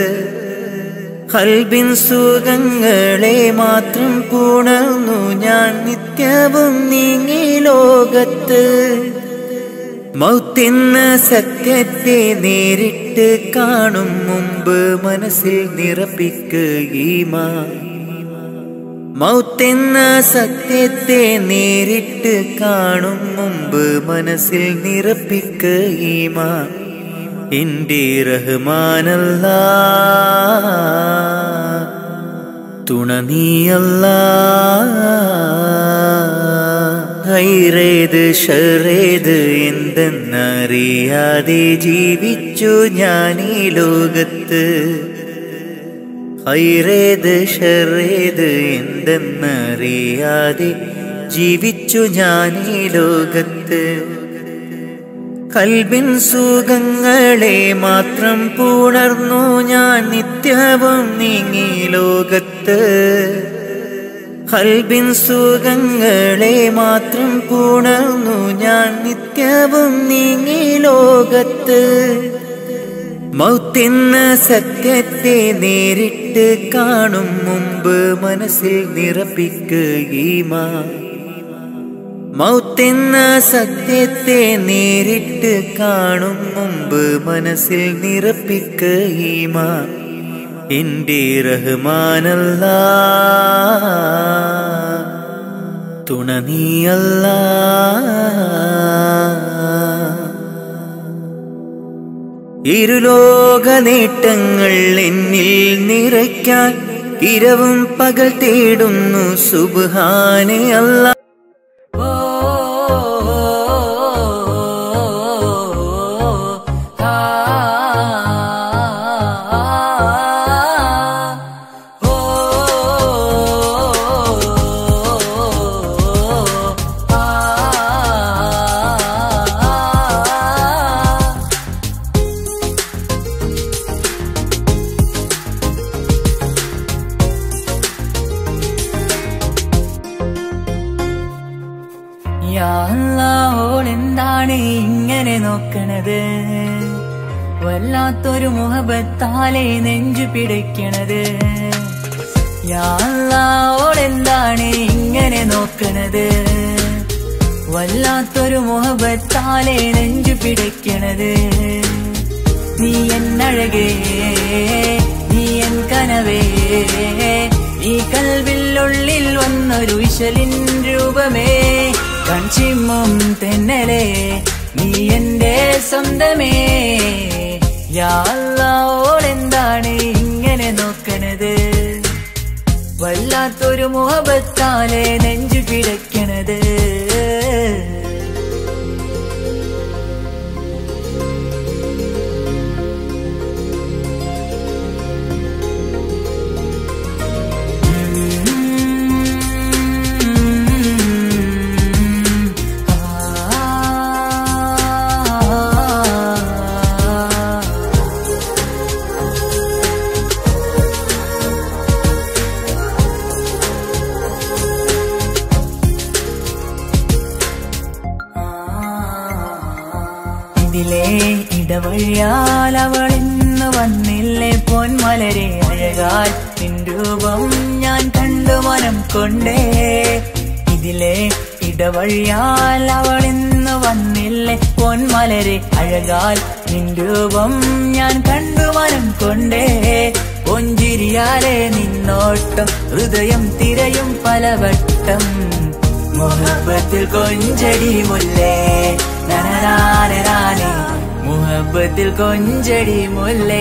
കൽബിൻ സുഖങ്ങളെ മാത്രം പുണർന്നു ഞാൻ നിത്യവും നീങ്ങി ലോകത്ത് മൗത്തെന്ന സത്യത്തെ നേരിട്ട് കാണും മുമ്പ് മനസ്സിൽ നിറപ്പിക്കുകീമാൻ മൗത്തെന്ന സത്യത്തെ നേരിട്ട് കാണും മുമ്പ് മനസ്സിൽ നിറപ്പിക്കുകീമാൻ എന്റെ റഹ്മാനല്ലാ തുണ നീയല്ലാ ഹൈറേത് ഷറേത് എന്തെന്നറിയാതെ ജീവിച്ചു ഞാൻ ഈ ലോകത്ത് ഹൈറേത് ഷറേത് എന്തെന്നറിയാതെ ജീവിച്ചു ഞാൻ ഈ ലോകത്ത് കൽബിൻ സുഖങ്ങളെ മാത്രം പുണർന്നു ഞാൻ നിത്യവും നീങ്ങി ലോകത്ത് കൽബിൻ സുഖങ്ങളെ മാത്രം പുണർന്നു ഞാൻ നിത്യവും നീങ്ങി ലോകത്ത് മൗത്തെന്ന സത്യത്തെ നേരിട്ട് കാണും മുമ്പ് മനസ്സിൽ നിറപ്പിക്കുകീമാൻ മൗത്തെന്ന സത്യത്തെ നേരിട്ട് കാണും മുമ്പ് മനസ്സിൽ നിറപ്പിക്കുകീമാൻ എന്റെ റഹ്മാനല്ലാ തുണ നീയല്ലാ ഇരുലോക നേട്ടങ്ങൾ എന്നിൽ നിറയ്ക്കാൻ ഇരവും പകൽ തേടുന്നു സുബ്ഹാനെ അല്ലാഹ് oh നോക്കണത് വല്ലാത്തൊരു മുഹബത്താലെ നെഞ്ചു പിടിക്കണത് യാ അല്ലാഹ് ഓളെന്താണ് ഇങ്ങനെ നോക്കണത് വല്ലാത്തൊരു മുഹബത്താലെ നെഞ്ചു പിടിക്കണത് നീ എന്നഴകേ നീ എൻ കനവേ ഈ കൽവിലുള്ളിൽ വന്നൊരു വിശലിൻ രൂപമേ കൺചിമ്മും തെന്നലേ നീ എന്റെ സ്വന്തമേ യാ അല്ലാഹ് ഓളെന്താണ് ഇങ്ങനെ നോക്കണത് വല്ലാത്തൊരു മുഹബത്താലെ നെഞ്ചു പിടയ്ക്കണത് ഇതിലേ ഇടവഴിയാൽ അവളിന്ന് വന്നില്ലേ പൊന്മലരെ അഴകാൽ നിൻ രൂപം ഞാൻ കണ്ടു മനം കൊണ്ടേ ഇതിലേ ഇടവഴിയാൽ അവളിന്ന് വന്നില്ലേ പൊന്മലരെ അഴകാൽ നിൻ രൂപം ഞാൻ കണ്ടു മനം കൊണ്ടേ പൊഞ്ചിരിയാലെ നിന്നോട്ടം ഹൃദയം തിരയും പലവട്ടം മുഹബത്തിൽ കൊഞ്ചടി മുല്ലേ നനനാനേ മുഹബത്തിൽ കൊഞ്ചടി മുല്ലേ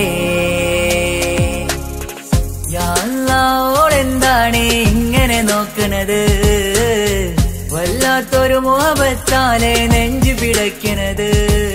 യാ അല്ലാഹ് ഓളെന്താണ് ഇങ്ങനെ നോക്കണത് വല്ലാത്തൊരു മുഹബത്താലെ നെഞ്ചു പിടയ്ക്കണത്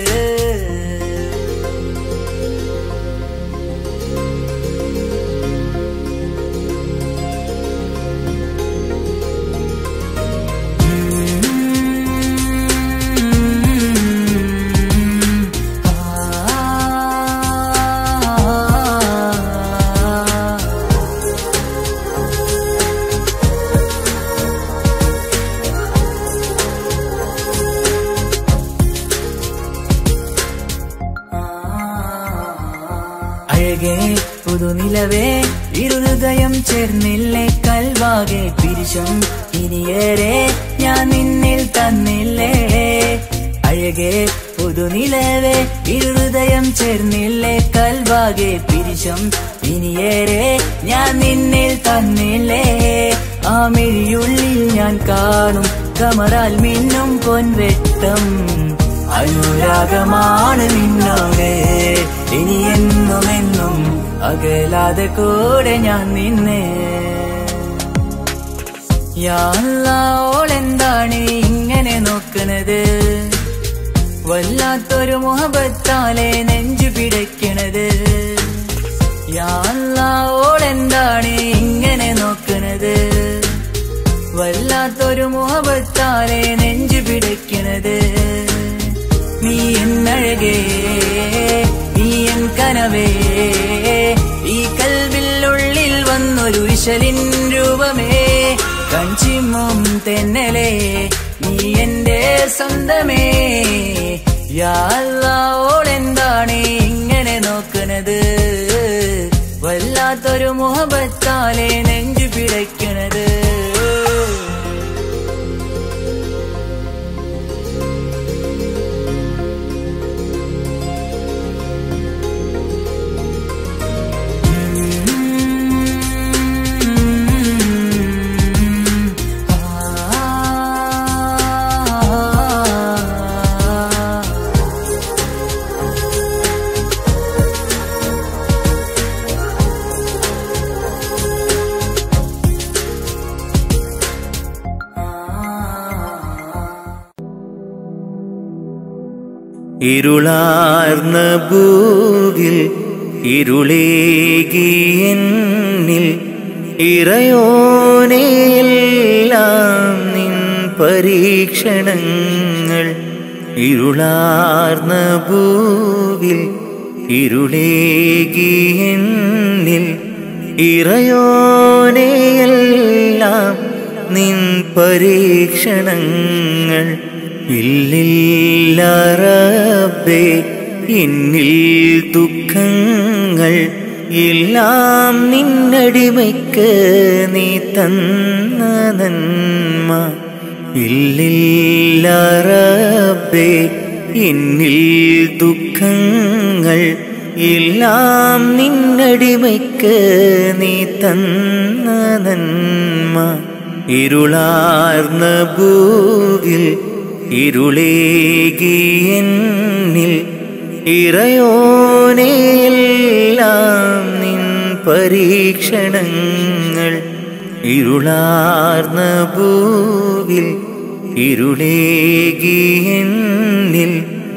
അഴകേ പുതുനിലവേ ഇരുഹൃദയം ചേർന്നില്ലേ കൽവാകെ പിരിശം ഇനിയേറെ ഞാൻ നിന്നിൽ തന്നില്ലേ അഴകേ പുതുനിലവേ ഇരുഹൃദയം ചേർന്നില്ലേ കൽവാകെ പിരിശം ഇനിയേറെ ഞാൻ നിന്നിൽ തന്നില്ലേ ആ മിഴിയുള്ളിൽ ഞാൻ കാണും കമറാൽ മിന്നും പൊൻവെട്ടം അനുരാഗമാണ് നിന്നോട് ഇനി എന്നും എന്നും അകലാതെ കൂടെ ഞാൻ നിന്നെ യാ അല്ലാഹ് ഓളെന്താണ് ഇങ്ങനെ നോക്കണത് വല്ലാത്തൊരു മുഹബത്താലെ നെഞ്ചു പിടയ്ക്കണത് യാ അല്ലാഹ് ഓളെന്താണ് ഇങ്ങനെ നോക്കണത് വല്ലാത്തൊരു മുഹബത്താലെ നെഞ്ചു പിടയ്ക്കണത് നീ എന്നഴകേ നീ എൻ കനവേ ഈ കൽവിലുള്ളിൽ വന്നൊരു വിശലിൻ രൂപമേ കൺചിമ്മും തെന്നലേ നീ എന്റെ സ്വന്തമേ യാ അല്ലാഹ് ഓളെന്താണ് ഇങ്ങനെ നോക്കണത് വല്ലാത്തൊരു മുഹബത്താലെ നെഞ്ചു പിടയ്ക്കണത് ഇരുളാർന്ന ഭൂവിൽ ഇരുളേകിയെന്നിൽ ഇറയോനെയെല്ലാം നിൻ പരീക്ഷണങ്ങൾ ഇരുളാർന്ന ഭൂവിൽ ഇരുളേകിയെന്നിൽ ഇറയോനെയെല്ലാം നിൻ പരീക്ഷണങ്ങൾ ഇല്ലില്ല റബ്ബേ എന്നിൽ ദുഃഖങ്ങൾ എല്ലാം നിന്നടിമയ്ക്ക് നീ തന്ന നന്മ. ഇല്ലില്ല റബ്ബേ എന്നിൽ ദുഃഖങ്ങൾ എല്ലാം നിന്നടിമയ്ക്ക് നീ തന്ന നന്മ. ഇരുളാർന്ന ഭൂവിൽ ഇരുളേകിയെന്നിൽ ഇറയോനെയെല്ലാം നിൻ പരീക്ഷണങ്ങൾ. ഇരുളാർന്ന ഭൂവിൽ ഇരുളേകിയെന്നിൽ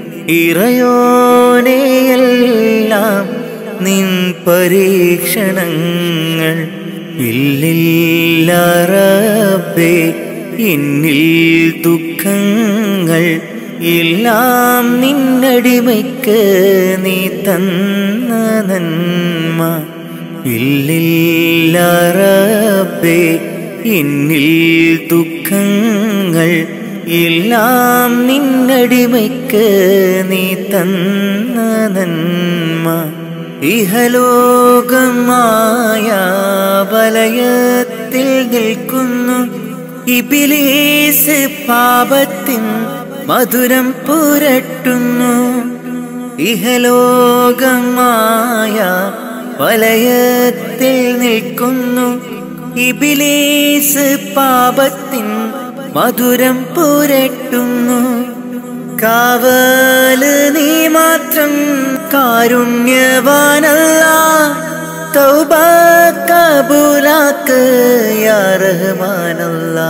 ഇറയോനെയെല്ലാം നിൻ പരീക്ഷണങ്ങൾ. ഇല്ലില്ല റബ്ബേ എന്നിൽ ദുഃഖങ്ങൾ എല്ലാം നിന്നടിമയ്ക്ക് നീ തന്ന നന്മ. ഇല്ലില്ല റബ്ബേ എന്നിൽ ദുഃഖങ്ങൾ എല്ലാം നിന്നടിമയ്ക്ക് നീ തന്ന നന്മ. ഇഹലോകമായ വലയത്തിൽ നിൽക്കുന്നു ഇബ്ലീസ് പാപത്തിൻ മധുരം പുരട്ടുന്നു. ഇഹലോകമായ വലയത്തിൽ നിൽക്കുന്നു ഇബ്ലീസ് പാപത്തിൻ മധുരം പുരട്ടുന്നു. കാവല് നീ മാത്രം കാരുണ്യവാനല്ലാ, തൗബ കബൂലാക്ക് യാ റഹ്മാനല്ലാ.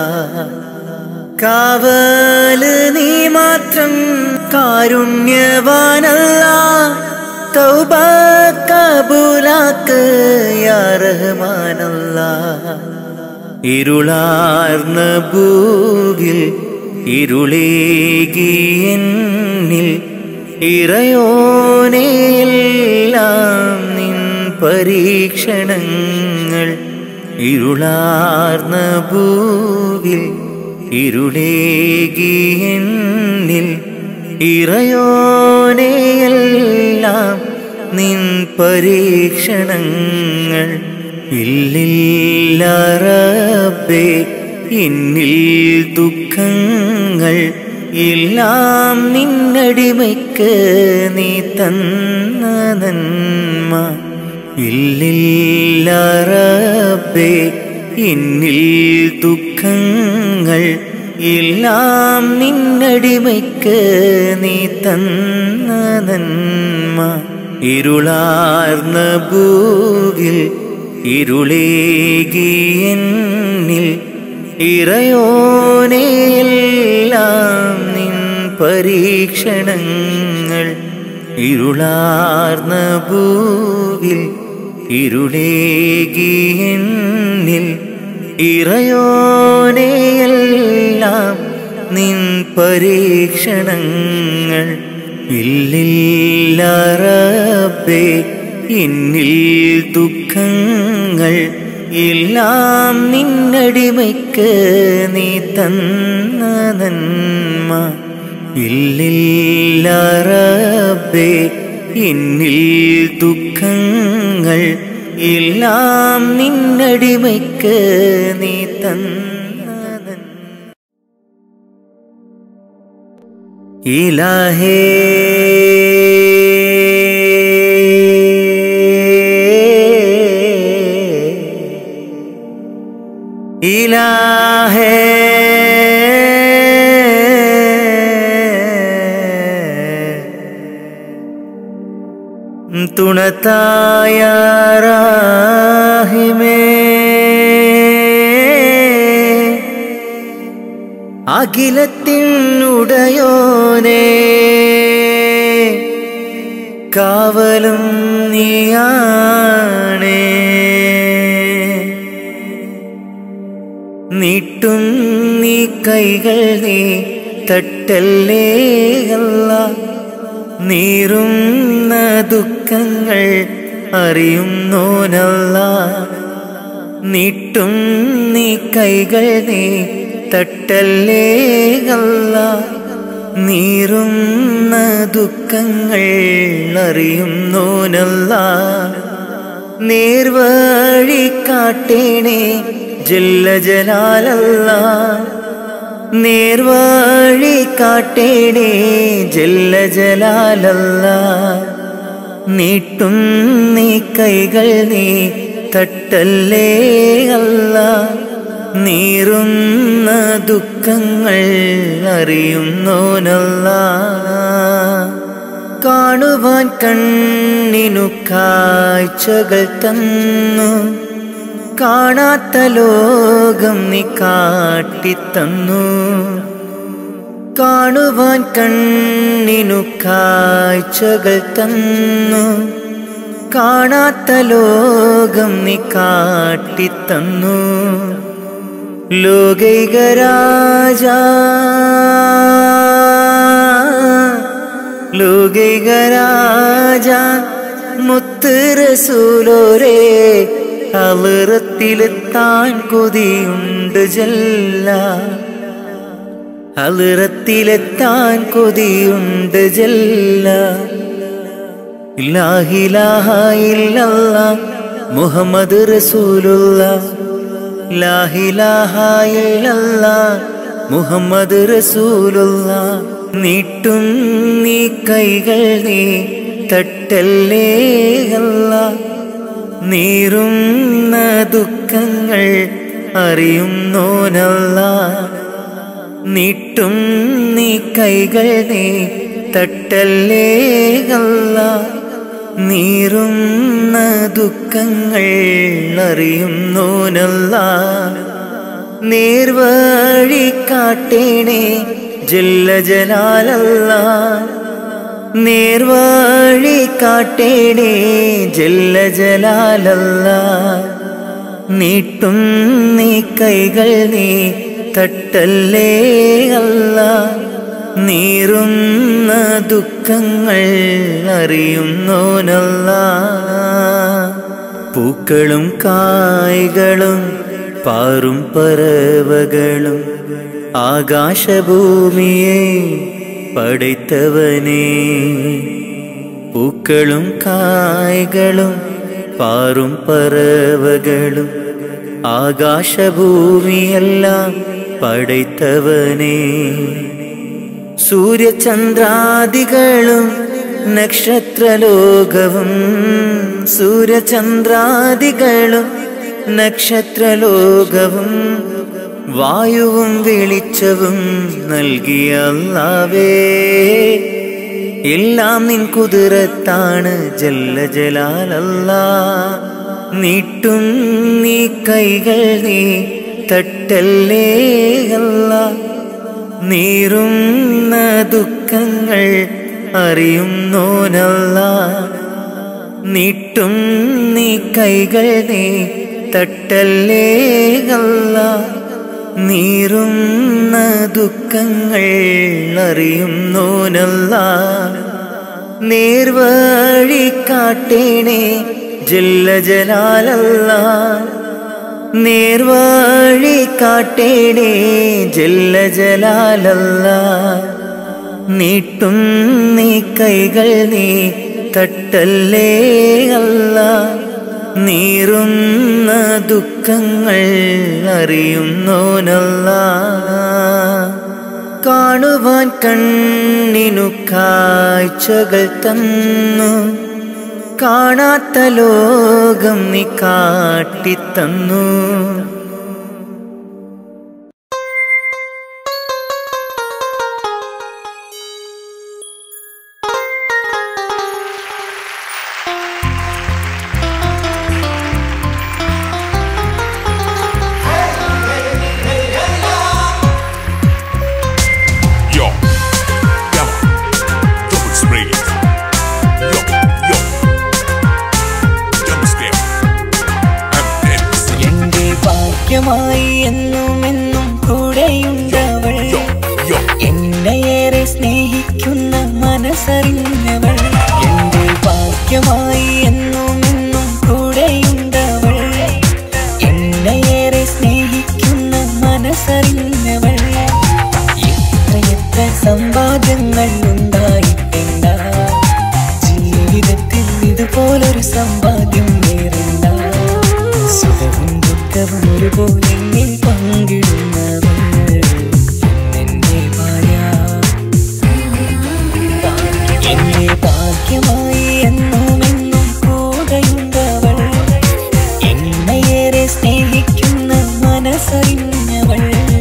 കാവല് നീ മാത്രം കാരുണ്യവാനല്ലാ, തൗബ കബൂലാക്ക് യാ റഹ്മാനല്ലാ. ഇരുളാർന്ന ഭൂവിൽ ഇരുളേകിയെന്നിൽ ഇറയോനെയെല്ലാം നിൻ പരീക്ഷണങ്ങൾ. ഇരുളാർന്ന ഭൂവിൽ ഇരുളേകിയെന്നിൽ ഇറയോനെയെല്ലാം നിൻ പരീക്ഷണങ്ങൾ. ഇല്ലില്ല റബ്ബേ എന്നിൽ ദുഃഖങ്ങൾ എല്ലാം നിന്നടിമയ്ക്ക് നീ തന്ന നന്മ. ഇല്ലില്ല റബ്ബേ എന്നിൽ ദുഃഖങ്ങൾ എല്ലാം നിന്നടിമയ്ക്ക് നീ തന്ന നന്മ. ഇരുളാർന്ന ഭൂവിൽ ഇരുളേകിയെന്നിൽ ഇറയോനെയെല്ലാം നിൻ പരീക്ഷണങ്ങൾ. ഇരുളാർന്ന ഭൂവിൽ ഇരുളേകിയെന്നിൽ ഇറയോനെയെല്ലാം നിൻ പരീക്ഷണങ്ങൾ. ഇല്ലില്ല റബ്ബേ എന്നിൽ ദുഃഖങ്ങൾ എല്ലാം നിന്നടിമയ്ക്ക് നീ തന്ന നന്മ. ഇല്ലില്ല റബ്ബേ എന്നിൽ ദുഃഖങ്ങൾ എല്ലാം നിന്നടിമയ്ക്ക് നീ തന്ന നന്മ. ഇലാഹേ ഇലാഹേ തുണത്തായ റാഹിമേ അഖിലത്തിനുടയോനേ കാവലും നീയാണേ. നീട്ടും നീ കൈകൾ നീ തട്ടല്ലേ അല്ലാ. നീറുന്ന ദുഃഖങ്ങൾ അറിയുന്നോനല്ലാ. നീട്ടും നീ കൈകൾ നീ തട്ടല്ലേ അല്ലാ. നീറുന്ന ദുഃഖങ്ങൾ അറിയുന്നോനല്ലാഹ് നേർവഴി കാട്ടേണേ ജല്ല ജലാലല്ലാഹ് നേർവഴി കാട്ടേണേ ജല്ല ജലാലല്ലാഹ് നീട്ടും നീ കൈകൾ നീ തട്ടല്ലേ അല്ലാഹ് നീറുന്ന ദുഃഖങ്ങൾ അറിയുന്നോനല്ലാഹ് കാണുവാൻ കണ്ണിനു കാഴ്ചകൾ തന്നു കാണാത്ത ലോകം നീ കാട്ടിത്തന്നു കാണുവാൻ കണ്ണിനു കാഴ്ചകൾ തന്നു കാണാത്ത ലോകം നീ കാട്ടിത്തന്നു ലോകൈക രാജാ ലോകൈക രാജാ മുത്ത് റസൂലോരേ ഹളറത്തിലെത്താൻ കൊതിയുണ്ട് ജല്ല ഹളറത്തിലെത്താൻ കൊതിയുണ്ട് ജല്ല ലാ ഇലാഹ ഇല്ലല്ലാഹ് മുഹമ്മദ് റസൂലുള്ളാഹ് ലാ ഇലാഹ ഇല്ലല്ലാഹ് മുഹമ്മദ് റസൂലുള്ളാഹ് നീട്ടും നീ കൈകൾ നീ തട്ടല്ലേ അല്ലാഹ് നീറുന്ന ദുഃഖങ്ങൾ അറിയുന്നോനല്ലാഹ് നീട്ടും നീ കൈകൾ നീ തട്ടല്ലേ അല്ലാഹ് നീറുന്ന ദുഃഖങ്ങൾ അറിയുന്നോനല്ലാഹ് നേർവഴി കാട്ടേണേ ജല്ല ജലാലല്ലാഹ് നേർവഴി കാട്ടേണേ ജല്ല ജലാലല്ലാഹ് നീട്ടും നീ കൈകൾ നീ തട്ടല്ലേ അല്ലാഹ് നീറുന്ന ദുഃഖങ്ങൾ അറിയുന്നോനല്ലാഹ് പൂക്കളും കായ്കളും പാറും പറവകളും ആകാശഭൂമിയെ പടൈത്തവനേ പൂക്കളും കായ്കളും പാറും പറവകളും ആകാശഭൂമിയെല്ലാം പടൈത്തവനേ സൂര്യചന്ദ്രാദികളും നക്ഷത്രലോകവും സൂര്യചന്ദ്രാദികളും നക്ഷത്രലോകവും വായുവും വെളിച്ചവും നൽകിയ അല്ലാഹുവേ എല്ലാം നിൻ കുതിരത്താണ് ജല്ല ജലാലല്ലാഹ് നീട്ടും നീ കൈകൾ നീ തട്ടല്ലേ അല്ലാഹ് നീറുന്ന ദുഃഖങ്ങൾ അറിയുന്നോനല്ലാഹ് നീട്ടും നീ കൈകൾ നീ തട്ടല്ലേ അല്ലാഹ് നീറുന്ന ദുഃഖങ്ങൾ അറിയുന്നോനല്ലാഹ് നേർവഴി കാട്ടേണേ ജല്ല ജലാലല്ലാഹ് നേർവഴി കാട്ടേണേ ജല്ല ജലാലല്ലാഹ് നീട്ടും നീ കൈകൾ നീ തട്ടല്ലേ അല്ലാഹ് നീറുന്ന ദുഃഖങ്ങൾ അറിയുന്നോനല്ലാഹ് കാണുവാൻ കണ്ണിനു കാഴ്ചകൾ തന്നു കാണാത്ത ലോകം നീ കാട്ടിത്തന്നു എന്നും എന്നും കൂടെയുണ്ടവൾ എന്നെയേറെ സ്നേഹിക്കുന്ന മനസ്സറിഞ്ഞവൾ എന്റെ ഭാഗ്യമായി എന്നും എന്നും കൂടെയുണ്ടവൾ എന്നെയേറെ സ്നേഹിക്കുന്ന മനസ്സറിഞ്ഞവൾ എത്ര എത്ര സമ്പാദ്യ ലോകവും ഒരുപോലെ എന്നിൽ പങ്കിടുന്നവൾ എന്റെ ഭാര്യ. എന്റെ ഭാഗ്യമായി എന്നും എന്നും കൂടെയുണ്ടവൾ, എന്നെയേറെ സ്നേഹിക്കുന്ന മനസ്സറിഞ്ഞവൾ.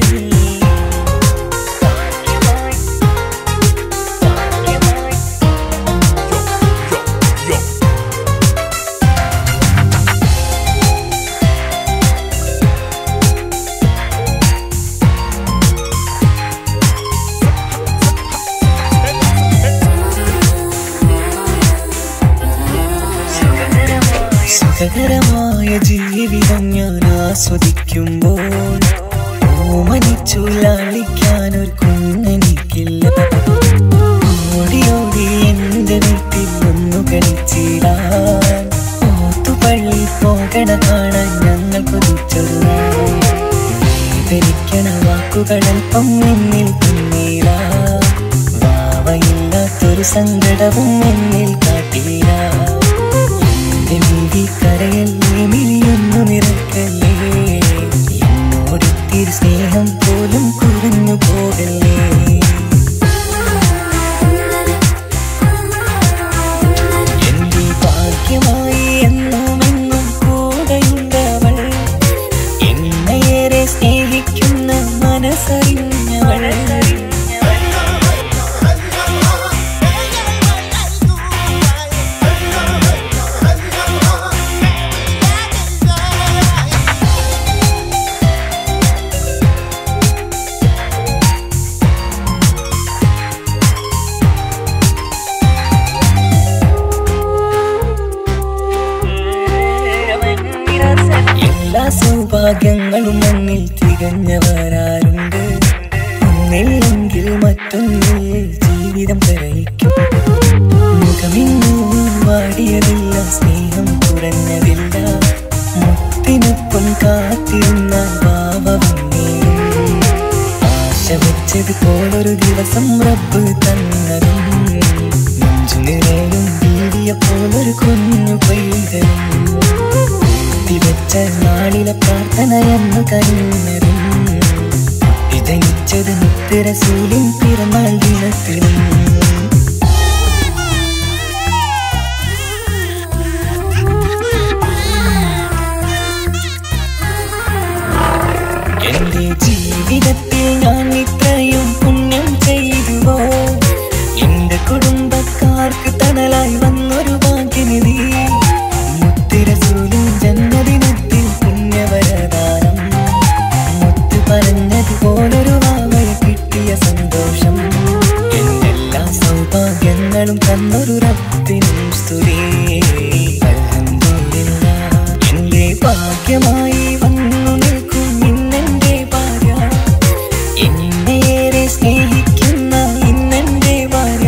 സുഖകരമായ ജീവിതം ഞാൻ ആസ്വദിക്കുമ്പോൾ ഓമനിച്ചു ലാളിക്കാനൊരു കുഞ്ഞെനിക്കില്ല. ഓടി ഓടി എന്റെ വീട്ടിൽ ഒന്നു കളിച്ചിടാൻ ഓത്തുപള്ളി പോകണ കാണാൻ ഞങ്ങൾ കൊതിച്ചൊരു വേദനിക്കണ വാക്കുകളൽപ്പം എന്നിൽ പിന്നീട. വാവയില്ലാത്തൊരു സങ്കടവും എന്നിൽ കാട്ടില്ല. കരയല്ലേ മിഴിയൊന്നു നിറക്കല്ലേ, എന്നോടിത്തിരി സ്നേഹം പോലും കുറഞ്ഞു പോകല്ലേ. എന്റെ ഭാഗ്യമായി എന്നും എന്നും കൂടെയുണ്ടവൾ, എന്നെയേറെ സ്നേഹിക്കുന്ന മനസ്സറിഞ്ഞവൾ. എല്ലാ സൗഭാഗ്യങ്ങളും മണ്ണിൽ തികഞ്ഞവരാരുണ്ട്, ഒന്നില്ലെങ്കിൽ മറ്റൊന്നിൽ ജീവിതം കരയിക്കും. മുഖമിന്നും വാടിയതില്ല, സ്നേഹം കുറഞ്ഞതില്ല. മുത്തിനൊപ്പം കാത്തിരുന്നാൽ ഭാവമെയും ആശ വെച്ചത് പോലൊരു ദിവസം റബ്ബ് തന്നതും. നെഞ്ചു നിറയും വീടിയ പോലൊരു കുഞ്ഞു പൈതലും വെച്ച നാളിലെ പ്രാർത്ഥനയെന്നു കരുന്നതും ഇതയിച്ചത് മുത്തുറസൂലിൻ പിറന്നാൾ ദിനത്തിലും. എന്റെ ജീവിതത്തിൽ ഞാൻ ഇത്രയും പുണ്യം ചെയ്തുവോ, എന്റെ കുടുംബക്കാർക്ക് തണലായി വന്നൊരു ഭാഗ്യനിധി. മുത്തുറസൂലിൻ ജന്മദിനത്തിൽ പുണ്യവരദാനം, മുത്ത് പറഞ്ഞതുപോലൊരു വാവയെ കിട്ടിയ സന്തോഷം. എന്നെല്ലാ സൗഭാഗ്യങ്ങളും തന്നൊരു റബ്ബിനും സ്തുതി. അൽഹംദുലില്ലാഹ് എന്റെ ഭാഗ്യമായി വന്നു നിൽക്കും ഇന്നെന്റെ ഭാര്യ, എന്നെയേറെ സ്നേഹിക്കുന്ന ഇന്നെന്റെ ഭാര്യ.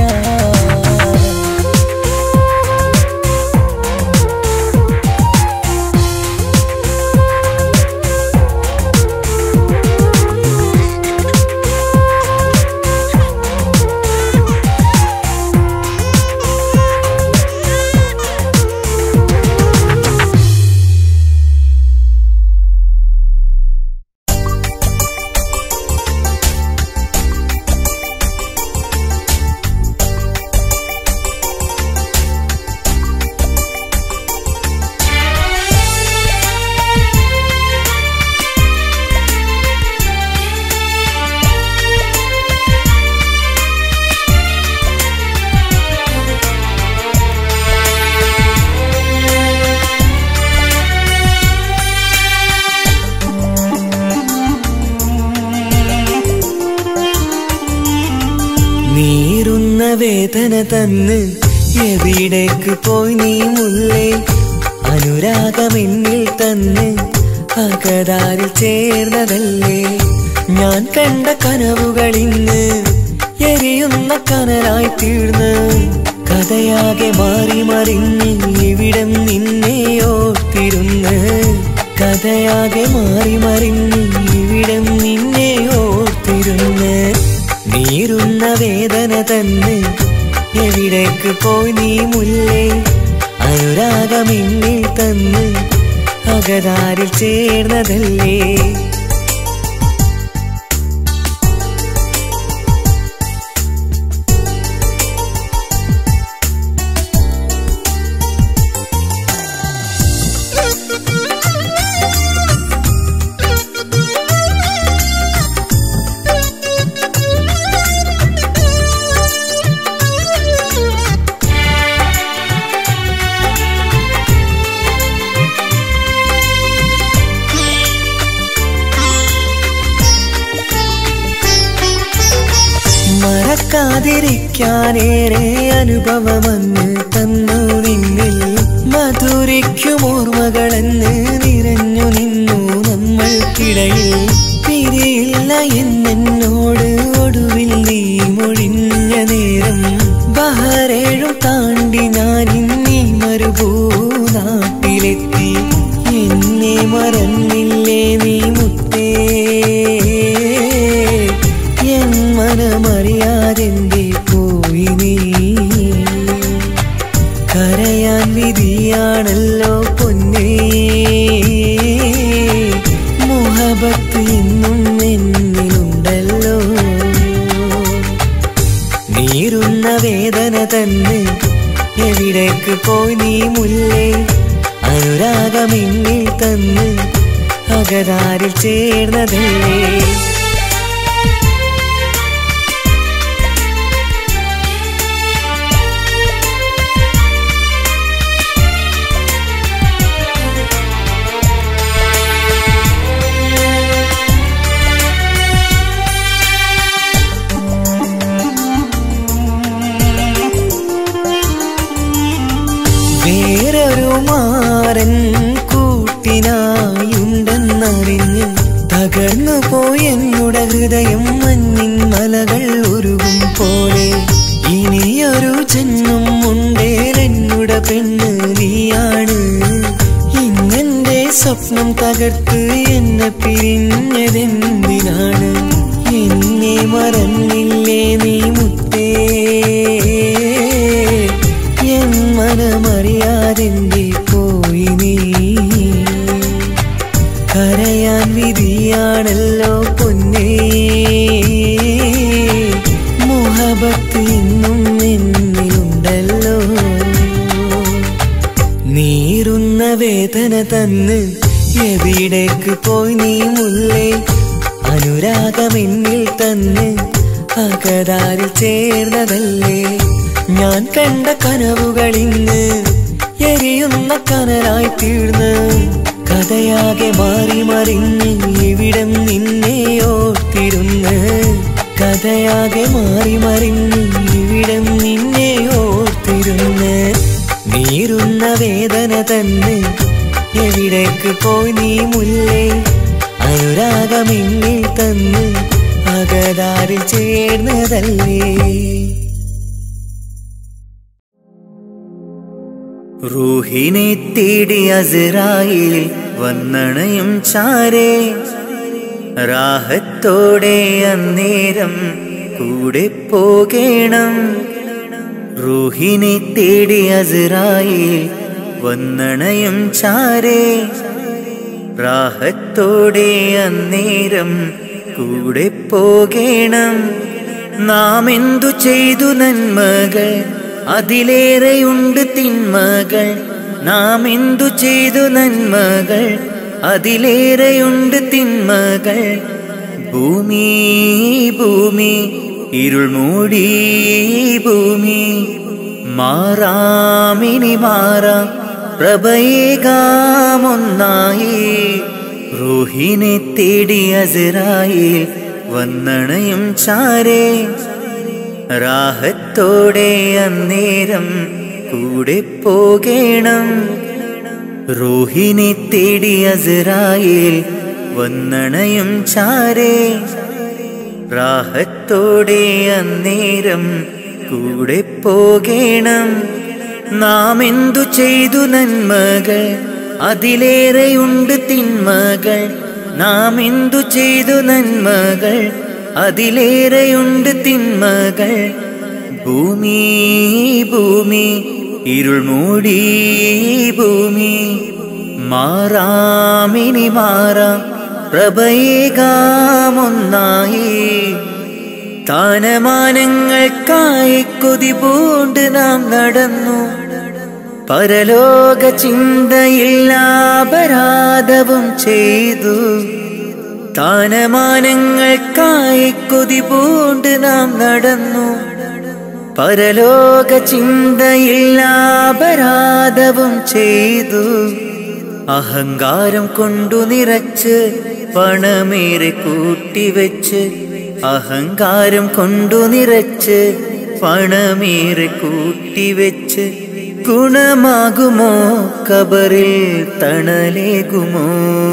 നീറുന്ന വേദന തന്ന് എവിടേക്ക് പോയി നീ മുല്ലേ, അനുരാഗമെന്നിൽ തന്ന് അകതാരിൽ ചേർന്നതല്ലേ. ഞാൻ കണ്ട കനവുകളിന്ന് എരിയുന്ന കനലായി തീർന്ന്, കഥയാകെ മാറി മറിഞ്ഞ് ഇവിടം നിന്നെ ഓർത്തിരുന്ന്. കഥയാകെ മാറി മറിഞ്ഞ് ഇവിടം നിന്നെ ഓർത്തിരുന്ന്. നീറുന്ന വേദന തന്ന് എവിടേക്ക് പോയി നീ മുല്ലേ, അനുരാഗമെന്നിൽ തന്ന് അകതാരിൽ ചേർന്നതല്ലേ. മറക്കാതിരിക്കാനേറെ അനുഭവമെന്ന് തന്നു നിന്നിൽ, മധുരിക്കുമോർമ്മകളെന്ന് നിറഞ്ഞു നിന്നു നമ്മൾക്കിടയിൽ. പിരിയില്ല എന്നോട് ഒടുവിൽ നീ മൊഴിഞ്ഞ നേരം, ബഹറേഴും താണ്ടി ഞാൻ ഇന്നീ മരുഭൂനാട്ടിലെത്തി. എന്നെ മറന്നില്ലേ നീ മുത്തേ, എൻ മനമറിയാതെന്റെ പോയി നീ. കരയാൻ വിധിയാണല്ലോ പൊന്നേ, മുഹബത്ത് ഇന്നും എന്നിലുണ്ടല്ലോ. നീറുന്ന വേദന തന്നെ എവിടേക്ക് പോയി നീ മുല്ലേ, അനുരാഗമിന്നിൽ തന്ന് അകതാരിൽ ചേർന്നതല്ലേ. വേറൊരു മാരൻ കൂട്ടിനായുണ്ടെന്നറിഞ്ഞ് തകർന്നു പോയെന്നുടെ ഹൃദയം മഞ്ഞിൻ മലകൾ ഉരുകും പോലെ. ഇനിയൊരു ജന്മം ഉണ്ടേരെന്നുടെ പെണ്ണ് നീയാണ്. ഇന്നെന്റെ സ്വപ്നം തകർത്ത് എന്നെ പിരിഞ്ഞതെന്തിനാണ്. എന്നെ മറന്നില്ലേ നീ മുത്തേ, എൻ മനമറിയാതെന്റെ പോയി നീ. കരയാൻ വിധിയാണല്ലോ പൊന്നേ, മുഹബത്ത് ഇന്നും എന്നിലുണ്ടല്ലോ. നീറുന്ന വേദന തന്ന് എവിടേക്ക് പോയി നീ മുല്ലേ, അനുരാഗമെന്നിൽ തന്ന് അകതാരിൽ ചേർന്നതല്ലേ. ഞാൻ കണ്ട കനവുകളിന്ന് എരിയുന്ന കനലായി തീർന്ന്, കഥയാകെ മാറി മറിഞ്ഞ് ഇവിടം നിന്നെ ഓർത്തിരുന്ന്. കഥയാകെ മാറി മറിഞ്ഞ് ഇവിടം നിന്നെ ഓർത്തിരുന്ന്. നീറുന്ന വേദന തന്നെ എവിടേക്ക് പോയി നീ മുല്ലേ, അനുരാഗമിന്നിൽ തന്ന് അകതാരിൽ ചേർന്നതല്ലേ. റൂഹിനെ തേടി അസ്രായേൽ വന്നണയും ചാരേ, റാഹത്തോടെ അന്നേരം കൂടെ പോകേണം. റൂഹിനെ തേടി അസ്രായേൽ വന്നണയും ചാരേ, റാഹത്തോടെ അന്നേരം കൂടെ പോകേണം. നാം എന്തു ചെയ്തു നന്മകൾ, അതിലേറെയുണ്ട് തിന്മകൾ. നാം എന്തു ചെയ്തു നന്മകൾ, അതിലേറെയുണ്ട് തിന്മകൾ. ഭൂമി ഭൂമി ഇരുൾ മൂടി ഭൂമി, മാറാമിനി മാറാം പ്രഭയേകാമൊന്നായി. റൂഹിനെ തേടി അസ്രായേൽ വന്നണയും ചാരേ, റാഹത്തോടെ അന്നേരം കൂടെ പോകേണം. റൂഹിനെ തേടി അസ്രായേൽ വന്നണയും ചാരേ, റാഹത്തോടെ അന്നേരം കൂടെ പോകേണം. നാം എന്തു ചെയ്തു നന്മകൾ, അതിലേറെയുണ്ട് തിന്മകൾ. നാം എന്തു ചെയ്തു നന്മകൾ, അതിലേറെയുണ്ട് തിന്മകൾ. ഭൂമി ഭൂമി ഇരുൾ മൂടി ഭൂമി, മാറാമിനി മാറാം പ്രഭയേകാമൊന്നായി താനമാനങ്ങൾക്കായി കൊതി പൂണ്ട് നാം നടന്നു പരലോക ചിന്തയില്ലാപരാധവും ചെയ്തു താനമാനങ്ങൾക്കായി കൊതി പൂണ്ട് നാം നടന്നു പരലോക ചിന്തയില്ലാപരാധവും ചെയ്തു അഹങ്കാരം കൊണ്ടു നിറച്ച് പണമേറെ കൂട്ടിവെച്ച് അഹങ്കാരം കൊണ്ടു നിറച്ച് പണമേറെ കൂട്ടിവെച്ച് ഗുണമാകുമോ കബറിൽ തണലേകുമോ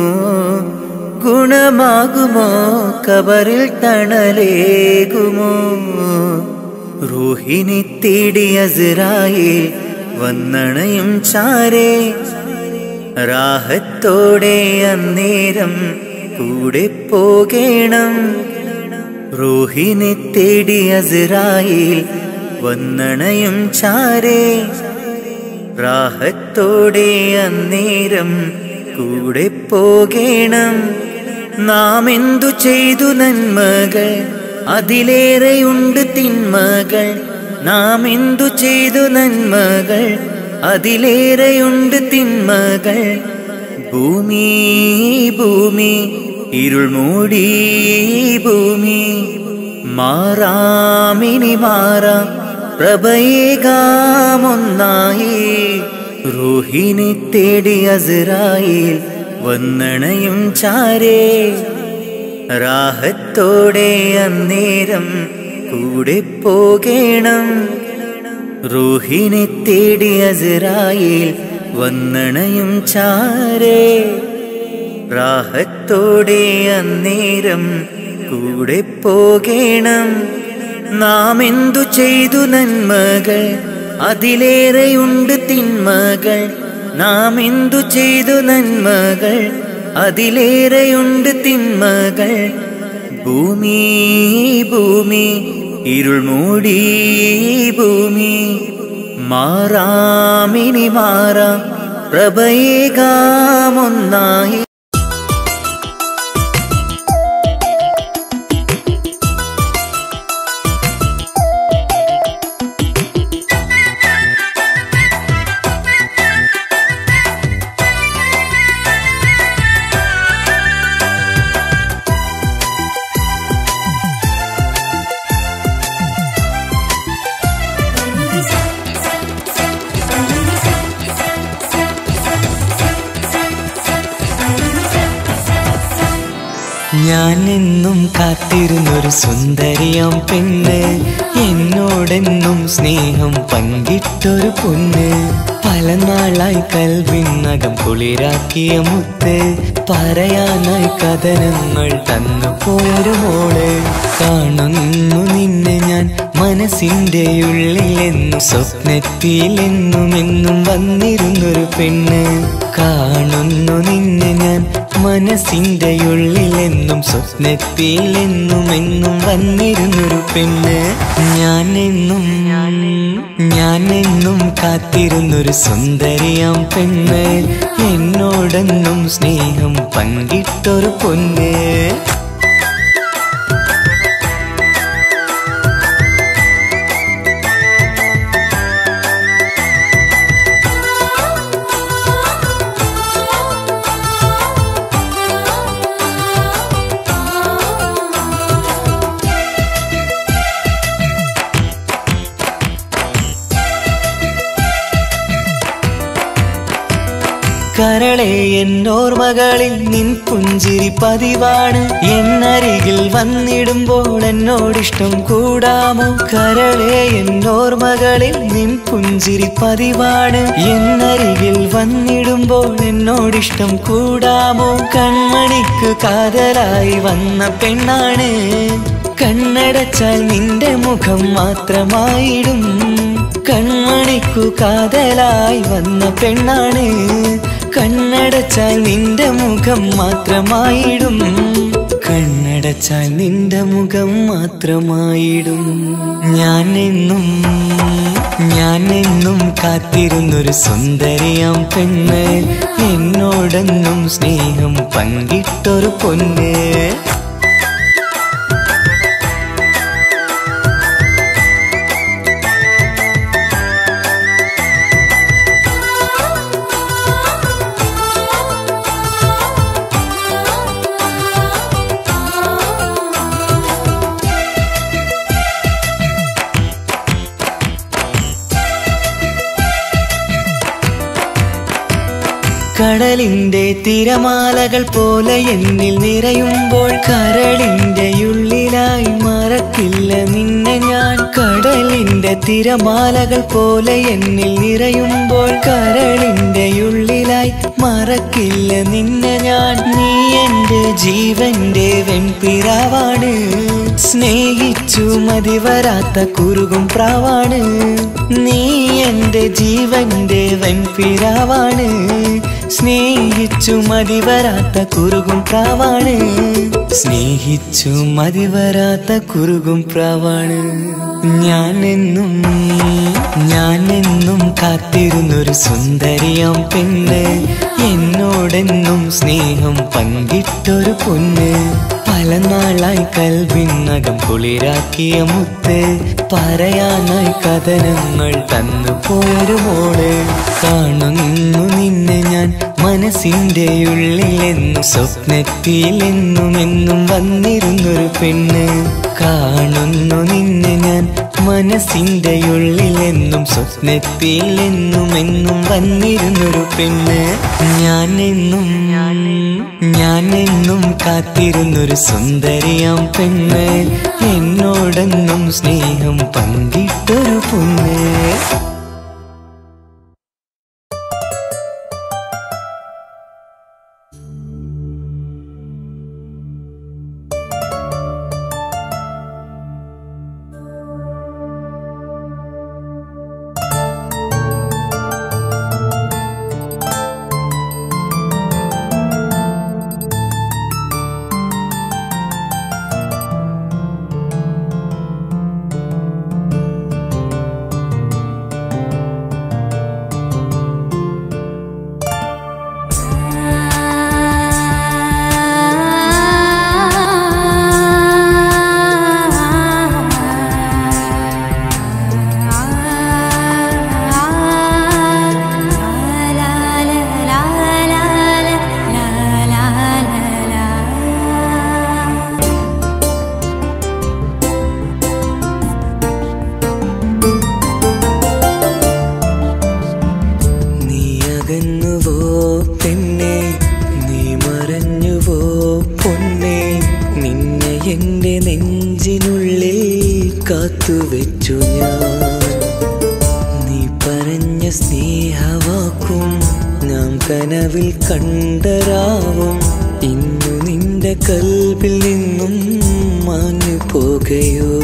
ഗുണമാകുമോ കബറിൽ തണലേകുമോ റൂഹിനെ തേടി അസ്രായേൽ വന്നണയും ചാരേ റാഹത്തോടെ അന്നേരം കൂടെ പോകേണം റൂഹിനെ തേടി അസ്രായേൽ വന്നണയും ചാരേ റാഹത്തോടെ അന്നേരം കൂടെ പോകേണം നാം എന്തു ചെയ്തു നന്മകൾ അതിലേറെയുണ്ട് തിന്മകൾ നാം എന്തു ചെയ്തു നന്മകൾ അതിലേറെയുണ്ട് തിന്മകൾ ഭൂമി ഭൂമി ഇരുൾ മൂടി ഭൂമി മാറാമിനി മാറാം പ്രഭയേകാമൊന്നായി റൂഹിനെ തേടി അസ്രായേൽ വന്നണയും ചാരേ റാഹത്തോടെ അന്നേരം കൂടെ പോകേണം റൂഹിനെ തേടി അസ്രായേൽ വന്നണയും ചാരേ റാഹത്തോടെ അന്നേരം കൂടെ പോകേണം നാം എന്തു ചെയ്തു നന്മകൾ അതിലേറെയുണ്ട് തിന്മകൾ നാം എന്തു ചെയ്തു നന്മകൾ അതിലേറെയുണ്ട് തിന്മകൾ ഭൂമി ഭൂമി ഇരുൾ മൂടി ഭൂമി മാറാമിനി മാറാം പ്രഭയേകാമൊന്നായി ഞാനെന്നും കാത്തിരുന്നൊരു സുന്ദരിയാം പെണ്ണ് എന്നോടെന്നും സ്നേഹം പങ്കിട്ടൊരു പൊന്ന് പല നാളായി കൽവിനകം കുളിരാക്കിയ മുത്ത് പറയാനായി കഥനങ്ങൾ തന്നു പോയൊരു മോള് കാണുന്നു നിന്നെ ഞാൻ മനസ്സിന്റെ ഉള്ളിലെന്നും സ്വപ്നത്തിലെന്നും എന്നും വന്നിരുന്നൊരു പെണ്ണ് കാണുന്നു നിന്നെ ഞാൻ മനസ്സിന്റെ ഉള്ളിലെന്നും സ്വപ്നത്തിലെന്നും എന്നും വന്നിരുന്നൊരു പെണ്ണ് ഞാനെന്നും ഞാനെന്നും കാത്തിരുന്നൊരു സുന്ദരിയാം പെണ്ണ് എന്നോടെന്നും സ്നേഹം പങ്കിട്ടൊരു പൊന്ന് കരളെ എന്നോർമകളിൽ നിൻ പുഞ്ചിരി പതിവാണ് എന്നരികിൽ വന്നിടുമ്പോൾ എന്നോടിഷ്ടം കൂടാമോ കരളെ എന്നോർമകളിൽ നിൻ പുഞ്ചിരി പതിവാണ് എന്നരികിൽ വന്നിടുമ്പോൾ എന്നോടിഷ്ടം കൂടാമോ കൺമണിക്ക് കാതലായി വന്ന പെണ്ണാണ് കണ്ണടച്ചാൽ നിന്റെ മുഖം മാത്രമായിടും കൺമണിക്കു കാതലായി വന്ന പെണ്ണാണ് കണ്ണടച്ചാൽ നിന്റെ മുഖം മാത്രമായിടും കണ്ണട കണ്ണടച്ചാൽ നിന്റെ മുഖം മാത്രമായിടും. ഞാൻ എന്നും ഞാൻ എന്നും കാത്തിരുന്നൊരു സുന്ദരിയാം പെണ്ണ്, എന്നോടെന്നും സ്നേഹം പങ്കിട്ടൊരു പൊന്ന്. കടലിന്റെ തിരമാലകൾ പോലെ എന്നിൽ നിറയുമ്പോൾ കരളിന്റെ ഉള്ളിലായി മറക്കില്ല നിന്നെ ഞാൻ. കടലിന്റെ തിരമാലകൾ പോലെ എന്നിൽ നിറയുമ്പോൾ കരളിന്റെ ഉള്ളിലായി മറക്കില്ല നിന്നെ ഞാൻ. നീ എന്റെ ജീവന്റെ വെൺപിറാവാണ്, സ്നേഹിച്ചു മതിവരാത്ത കുറുകും പ്രാവാണ്. നീ എന്റെ ജീവന്റെ വെൺപിറാവാണ്, സ്നേഹിച്ചു മതിവരാത്ത കുറുകും പ്രാവാണ്. സ്നേഹിച്ചു മതിവരാത്ത കുറുകും പ്രാവാണ്. ഞാനെന്നും ഞാനെന്നും കാത്തിരുന്നൊരു സുന്ദരിയാം പെണ്ണ്, എന്നോടെന്നും സ്നേഹം പങ്കിട്ടൊരു പൊന്ന്. പല നാളായി കൽവിനകം കുളിരാക്കിയ മുത്ത്, പറയാനായി കഥനങ്ങൾ തന്നു പോയൊരു മോള്. കാണുന്നു നിന്നെ ഞാൻ മനസ്സിന്റെ ഉള്ളിലെന്നും, സ്വപ്നത്തിലെന്നും എന്നും വന്നിരുന്നൊരു പെണ്ണ്. കാണുന്നു നിന്നെ ഞാൻ മനസ്സിന്റെ ഉള്ളിലെന്നും, സ്വപ്നത്തിലെന്നും എന്നും വന്നിരുന്നൊരു പെണ്ണ്. ഞാനെന്നും ഞാനെന്നും കാത്തിരുന്നൊരു സുന്ദരിയാം പെണ്ണ്, എന്നോടെന്നും സ്നേഹം പങ്കിട്ടൊരു പൊന്ന്. കാത്തുവെച്ചു ഞാൻ. നീ പറഞ്ഞ സ്നേഹവാക്കും നാം കനവിൽ കണ്ടരാവും, ഇന്നു നിന്റെ കൽവിൽ നിന്നും മാഞ്ഞു പോകയോ.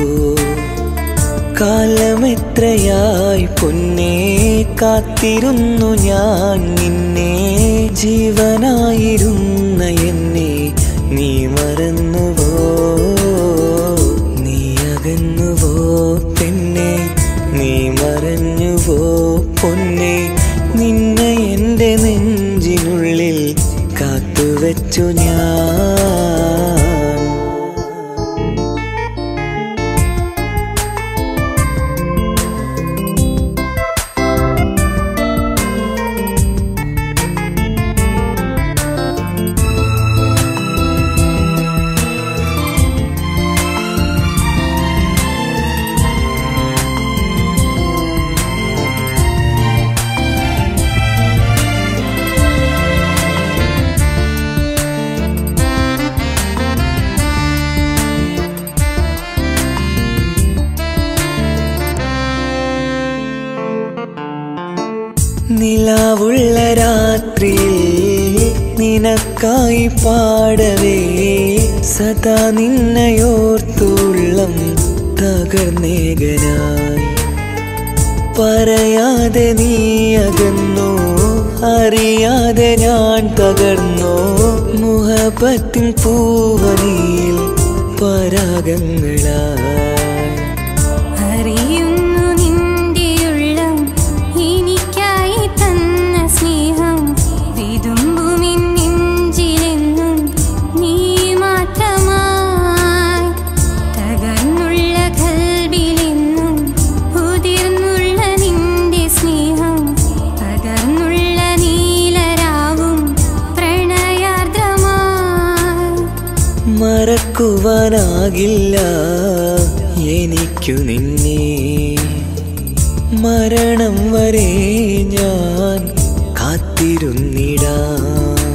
കാലമെത്രയായി പൊന്നേ കാത്തിരുന്നു ഞാൻ നിന്നെ, ജീവനായിരുന്ന എന്നെ നീ മറന്നുവോ. നീ അകന്നുവോ പെണ്ണെ, നീ മറഞ്ഞുവോ പൊന്നെ. നിന്നെ എൻ്റെ നെഞ്ചിനുള്ളിൽ കാത്തുവെച്ചു ഞാൻ. നിലാവുള്ള രാത്രിയിൽ നിനക്കായി പാടവേ, സദാ നിന്നയോർത്തുള്ളം തകർന്നേകനായി. പറയാതെ നീ അകന്നോ, അറിയാതെ ഞാൻ തകർന്നോ. മുഹബത്തിൻ പൂവനിയിൽ പരാഗങ്ങളായി അറിയുന്നു നിന്റെയുള്ളം എനിക്കായി തന്ന സ്നേഹം വിതുമ്പുമിൻ നെഞ്ചിലെന്നും നീ മാത്രമായി തകർന്നുള്ള കൽബിലെന്നും ഉതിർന്നുള്ള നിന്റെ സ്നേഹം പകർന്നുള്ള നീലരാവും പ്രണയാർദ്രമായി മറക്കുവാനാകില്ല എനിക്കു നിന്നെ മരണം വരെ ഞാൻ കാത്തിരുന്നിടാം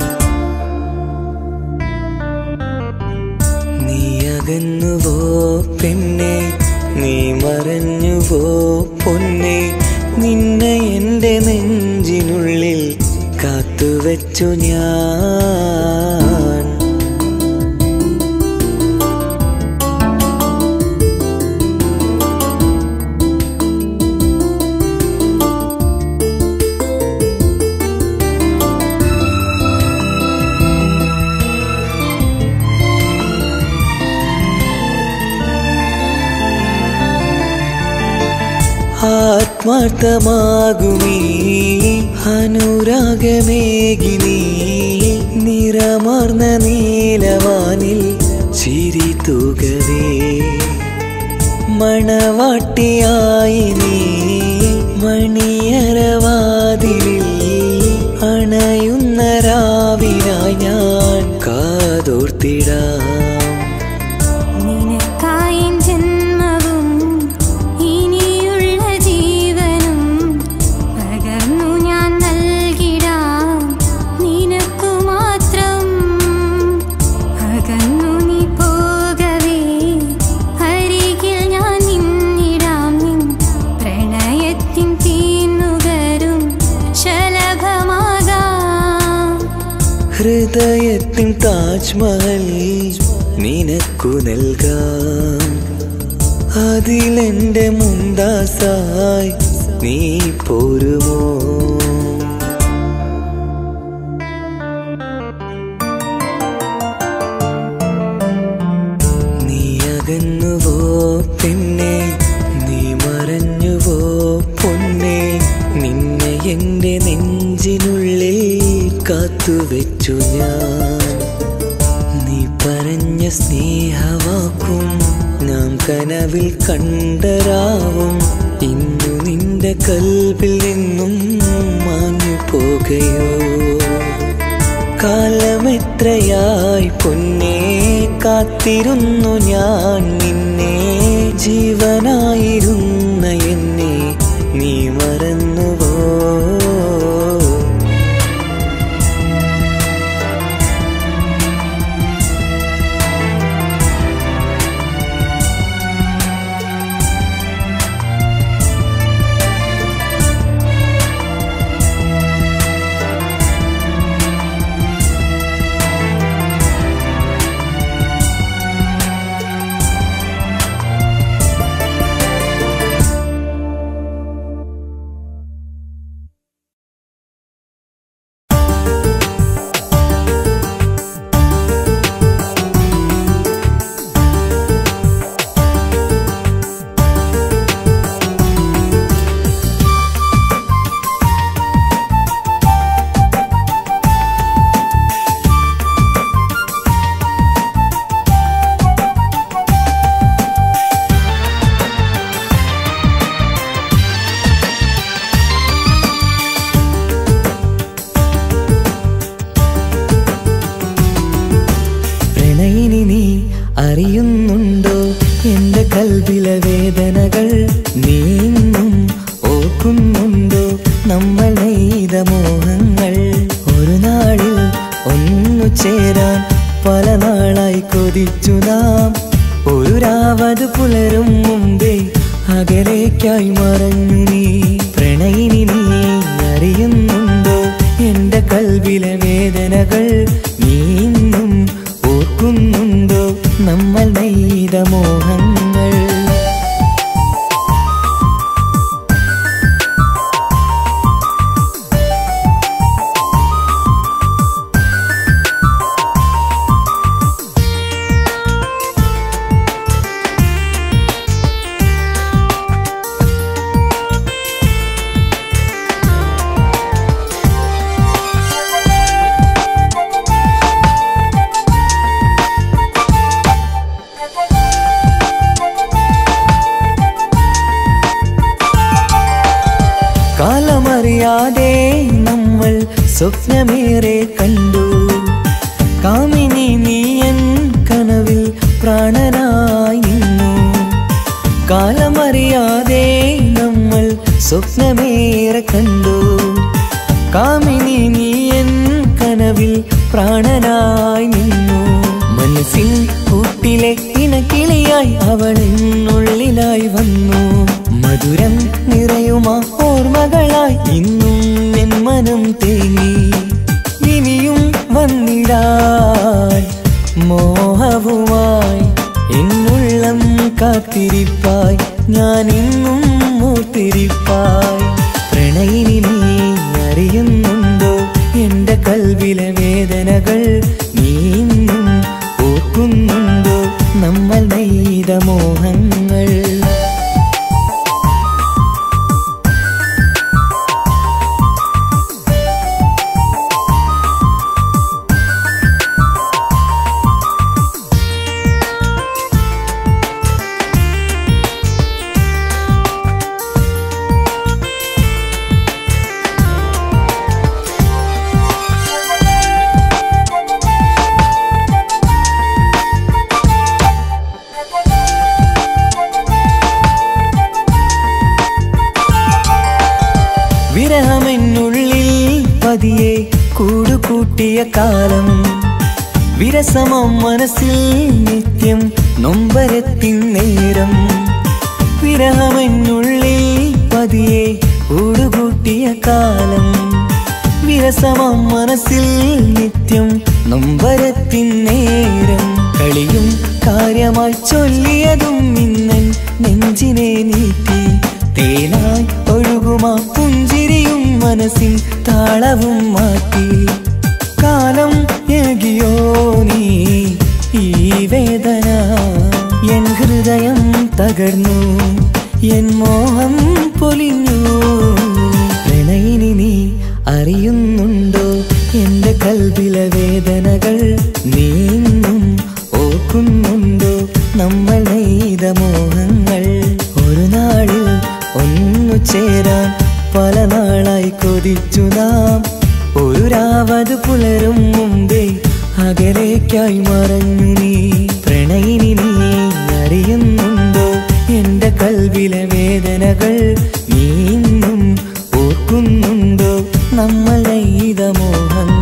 നീ അകന്നുവോ പെണ്ണെ നീ മറഞ്ഞുവോ പൊന്നെ നിന്നെ എൻ്റെ നെഞ്ചിനുള്ളിൽ കാത്തുവച്ചു ഞാൻ ആത്മാർത്ഥമാകുമീ അനുരാഗമേകിനി നിറമാർന്ന നീലവാനിൽ ചിരി തൂകവേ മണവാട്ടിയായി നീ മണിയറവാതിലിൽ അണയുന്ന രാവിനായി ഞാൻ കാതോർത്തിടാം നിനക്കായി ജന്മവും ഇനിയുള്ള ജീവനും പകർന്നു ഞാൻ നൽകിടാം നിനക്കു മാത്രം അകന്നു നീ പോകവേ അരികിൽ ഞാൻ നിന്നിടാം നിൻ പ്രണയത്തിൻ തീന്നുകരും ശലഭമാകാം ഹൃദയത്തിൻ താജ്മഹൽ നിനക്കു നൽകാം അതിലെന്റെ മുന്താസായി നീ പോരുമോ നീ അകന്നുവോ പെണ്ണെ നീ മറഞ്ഞുവോ പൊന്നെ നിന്നെ എൻ്റെ നെഞ്ചിനുള്ളിൽ കാത്തുവെച്ചു ഞാൻ നീ പറഞ്ഞ സ്നേഹവാക്കും നാം കനവിൽ കണ്ടരാവും ഇന്നു നിന്റെ കൽബിൽ നിന്നും മാഞ്ഞു പോകയോ കാലമെത്രയായി പൊന്നേ കാത്തിരുന്നു ഞാൻ നിന്നെ ജീവനായിരുന്ന എന്നെ നീ മറന്നുവോ അറിയുന്നുണ്ടോ എൻ്റെ കൽബിലെ വേദനകൾ നീങ്ങും ഓർക്കുന്നുണ്ടോ നമ്മൾ നെയ്ത മോഹങ്ങൾ ഒരു നാളിൽ ഒന്നു ചേരാൻ പല നാളായി കൊതിച്ചു നാം ഒരു രാവത് പുലരും മുമ്പേ അകലേക്കായി മറഞ്ഞു നീ പ്രണയിനി നീ അറിയുന്നുണ്ടോ എൻ്റെ കൽബിലെ വേദനകൾ നീങ്ങും ഓർക്കുന്നുണ്ടോ നമ്മൾ നെയ്ത മോഹങ്ങൾ സ്വപ്നമേറെ കണ്ടു. കാമിനി നീയൻ കനവിൽ പ്രാണനായി നിന്നു. കാലമറിയാതെ നമ്മൾ സ്വപ്നമേറെ കണ്ടു. കാമിനി നീയൻ കനവിൽ പ്രാണനായി നിന്നു. മനസ്സിൻ കൂട്ടിലെ ഇണക്കിളിയായി അവളെന്നുള്ളിലായി വന്നു. മധുരം നിറയുമാ ഓർമ്മകളായി ഇന്നും എൻ മനം തേങ്ങി. ഇനിയും വന്നിടാൻ മോഹവുമായി എന്നുള്ളം കാത്തിരിപ്പായി ഞാൻ ഇന്നും ഓർത്തിരിപ്പായി. പ്രണയിനി നീ അറിയുന്നുണ്ടോ എന്റെ കൽവിലെ വേദനകൾ? നീ ഇന്നും ഓർക്കുന്നുണ്ടോ നമ്മൾ നെയ്ത മോഹങ്ങൾ? വിരഹമെന്നുള്ളിൽ പതിയെ കൂടുകൂട്ടിയ കാലം. വിരസമം മനസ്സിൽ നിത്യം നൊമ്പരത്തിൻ നേരം. വിരഹമെന്നുള്ളിൽ പതിയെ കൂടുകൂട്ടിയ കാലം. വിരസമം മനസ്സിൽ നിത്യം നൊമ്പരത്തിൻ നേരം. കളിയും കാര്യമായി ചൊല്ലിയതും ഇന്നൻ നെഞ്ചിനെ നീട്ടി. തേനായി ഒഴുകുമാ പുഞ്ചിരിയും മനസ്സിൻ താളവും മാറ്റി. കാലം ഏകിയോ നീ ഈ വേദന? എൻ ഹൃദയം തകർന്നു, എൻ മോഹം പൊലിഞ്ഞു. പ്രണയിനി നീ അറിയുന്നുണ്ടോ എന്റെ കൽവിലെ വേദനകൾ? നീ ഇന്നും ഓർക്കുന്നുണ്ടോ നമ്മൾ നെയ്ത മോഹങ്ങൾ? ഒരു നാളിൽ ഒന്നു ചേരാൻ പല നാളായി കൊതിച്ചു നാം. ഒരു രാവത് പുലരും മുമ്പേ അകലേക്കായി മറഞ്ഞു നീ. പ്രണയിനി നീ അറിയുന്നുണ്ടോ എന്റെ കൽവിലെ വേദനകൾ? നീ ഇന്നും ഓർക്കുന്നുണ്ടോ നമ്മൾ നെയ്ത മോഹങ്ങൾ?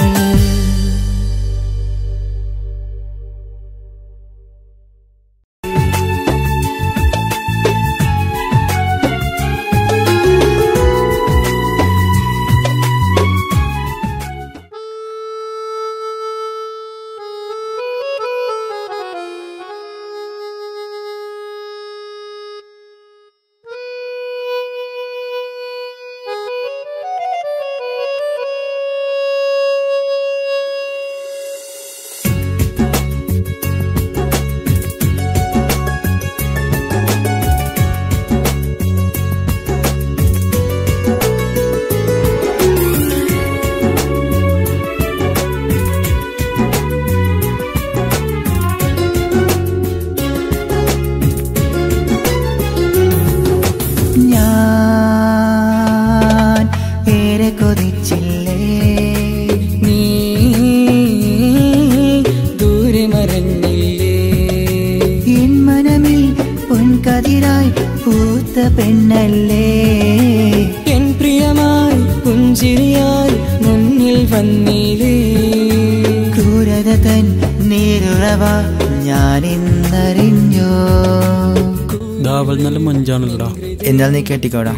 പെണ്ണല്ലേ എൻ പ്രിയമായി പുഞ്ചിരിയായി മുന്നിൽ വന്നിലേ. ക്രൂരത തൻ നേരുറവ ഞാൻ ഇന്നറിഞ്ഞോ. ദാവൽ നല്ല മഞ്ചാണല്ലോടാ. എന്നാൽ നീ കേട്ടിക്കോടാ.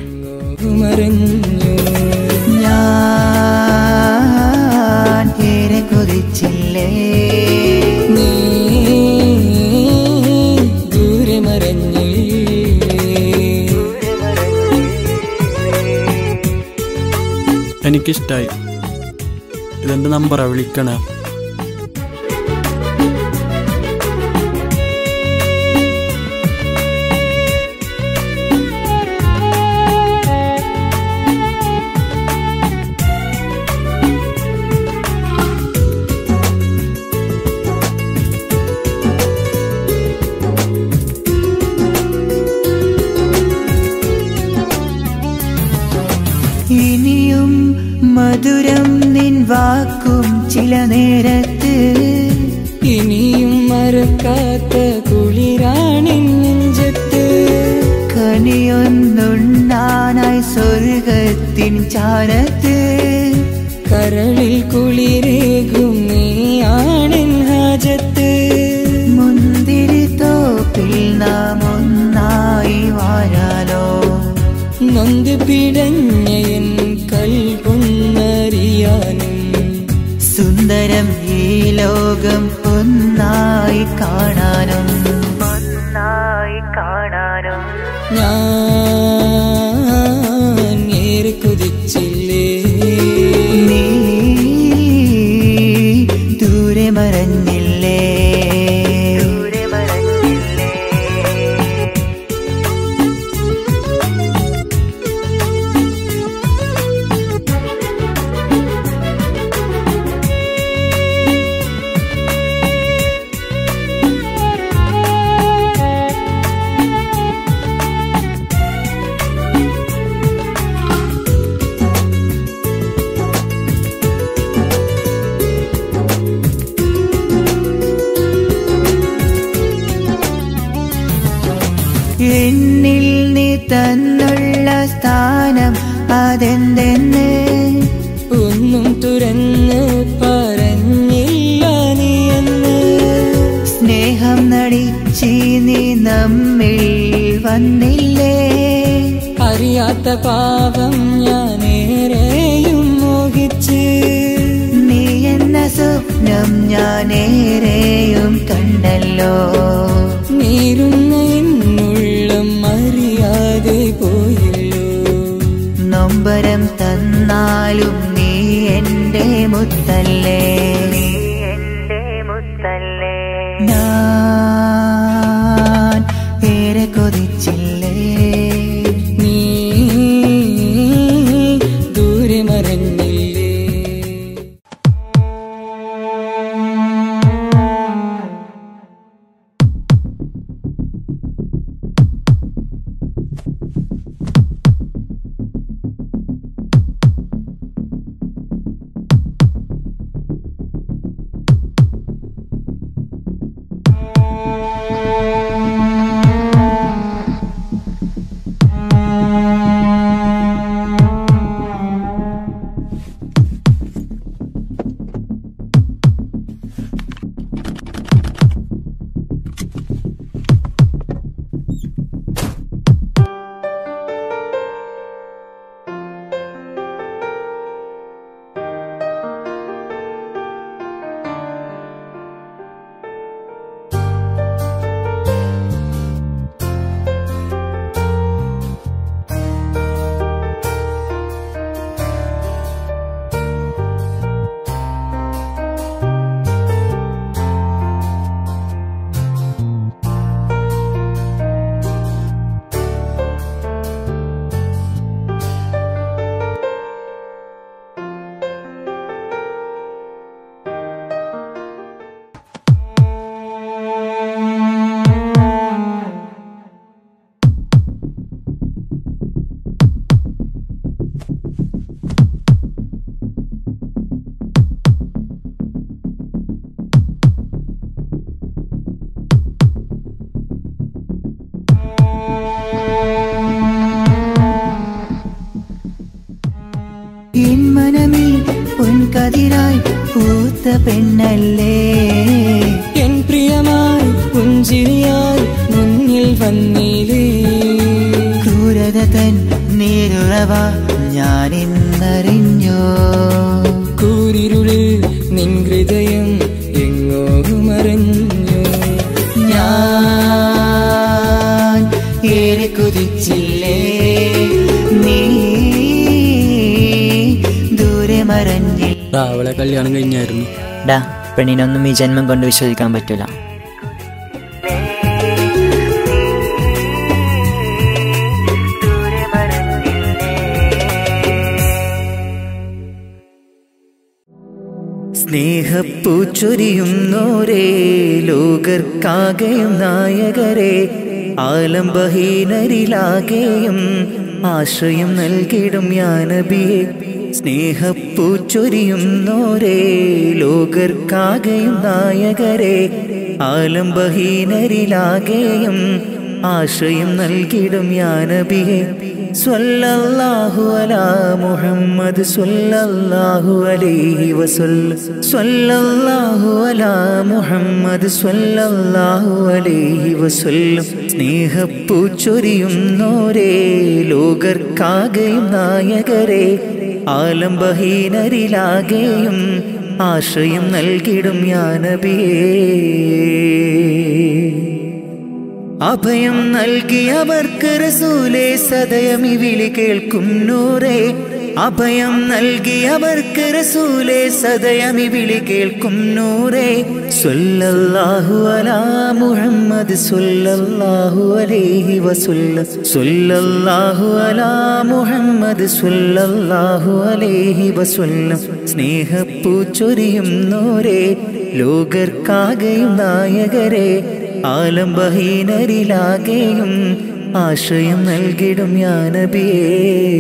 ഞാൻ ഏറെ കൊതിച്ചില്ലേ നീ ദൂരെ മറഞ്ഞില്ലേ. എനിക്കിഷ്ടായി. ഇതെന്റെ നമ്പറാ, വിളിക്കണേ. ഇനിയും മധുരം കാത്ത കുളിരാണിൻ നെഞ്ചത്ത് കനിയൊന്നുണ്ണാനായി സ്വർഗത്തിൻ ചാരത്ത് കരളിൽ കുളിരേകും നീയാണെൻ ഹാജത്ത് മുന്തിരി തോപ്പിൽ നാം ഒന്നായി വാഴാലോ നൊന്ത് പിടഞ്ഞ എൻ കൽപൊന്നറിയാനും സുന്ദരം ഈ ലോകം ഒന്നായി കാണാനും ഒന്നായി കാണാനും ഞാൻ ഏറെ കൊതിച്ചില്ലേ നീ ദൂരെ മറഞ്ഞില്ലേ ദൂരെ മറഞ്ഞില്ലേ എന്നിൽ നീ തന്നുള്ള സ്ഥാനം അതെന്തെന്ന് ഒന്നും തുറന്ന് പറഞ്ഞില്ല നീ എന്ന് സ്നേഹം നടിച്ചി നീ നമ്മിൽ വന്നില്ലേ അറിയാത്ത പാപം ഞാനേറെയും മോഹിച്ച് നീ എന്ന സ്വപ്നം ഞാനേറെയും കണ്ടല്ലോ നീരുന്ന എന്നുള്ളം അറിയാതെ പോയല്ലോ നൊമ്പരം തന്നാലും നീ എന്റെ മുത്തല്ലേ നീ എന്റെ മുത്തല്ലേ ഞാൻ ഏറെ കൊതിച്ചില്ലേ നീ ദൂരെ മറഞ്ഞില്ലേ എൻ മനമിൽ പൊൻകതിരായി പൂത്ത പെണ്ണല്ലേ എൻ പ്രിയമായി പുഞ്ചിരിയായി മുന്നിൽ വന്നില്ലേ ക്രൂരത തൻ നീരുറവ ഞാനിന്നറിഞ്ഞോ കൂരിരുളിൽ നിൻ ഹൃദയം എങ്ങോ മറഞ്ഞു ഞാൻ ഏറെ കൊതിച്ചില്ലേ നീ ദൂരെ മറഞ്ഞില്ല അവളെ കല്യാണം കഴിഞ്ഞായിരുന്നു. ഡാ പെണ്ണിനൊന്നും ഈ ജന്മം കൊണ്ട് വിശ്വസിക്കാൻ പറ്റൂല. സ്നേഹപ്പൂച്ചൊരിയുന്നോരേ ലോകർക്കാകെയും നായകരെ ആലംബഹീനരിലാകെയും ആശ്രയം നൽകിടും യാ നബിയെ സ്നേഹപ്പൂച്ചൊരിയുന്നോരേ ലോകർക്കാകെയും നായകരെ ആലംബഹീനരിലാകെയും ആശ്രയം നൽകിടും യാ നബിയേ സ്വല്ലല്ലാഹു അലാ മുഹമ്മദ് സ്വല്ലല്ലാഹു അലൈഹി വസല്ലം സ്വല്ലല്ലാഹു അലാ മുഹമ്മദ് സ്വല്ലല്ലാഹു അലൈഹി വസല്ലം സ്നേഹപ്പൂച്ചൊരിയുന്നോരേ ലോകർക്കാകെയും നായകരെ ആലംബഹീനരിലാകെയും ആശ്രയം നൽകിടും യാ നബിയേ അഭയം നൽകിയവർക്ക് റസൂലേ സദയം ഈ വിളി കേൾക്കും നൂറേ അഭയം നൽകിയവർക്ക് റസൂലേ സദയം ഈ വിളി കേൾക്കും നൂറേ സ്വല്ലല്ലാഹു അലാ മുഹമ്മദ് സ്വല്ലല്ലാഹു അലൈഹി വസല്ലം സ്വല്ലല്ലാഹു അലാ മുഹമ്മദ് സ്വല്ലല്ലാഹു അലൈഹി വസല്ലം സ്നേഹപ്പൂച്ചൊരിയുന്നോരേ ലോകർക്കാകെയും നായകരെ ആലംബഹീനരിലാകെയും ആശ്രയം നൽകിടും യാ നബിയേ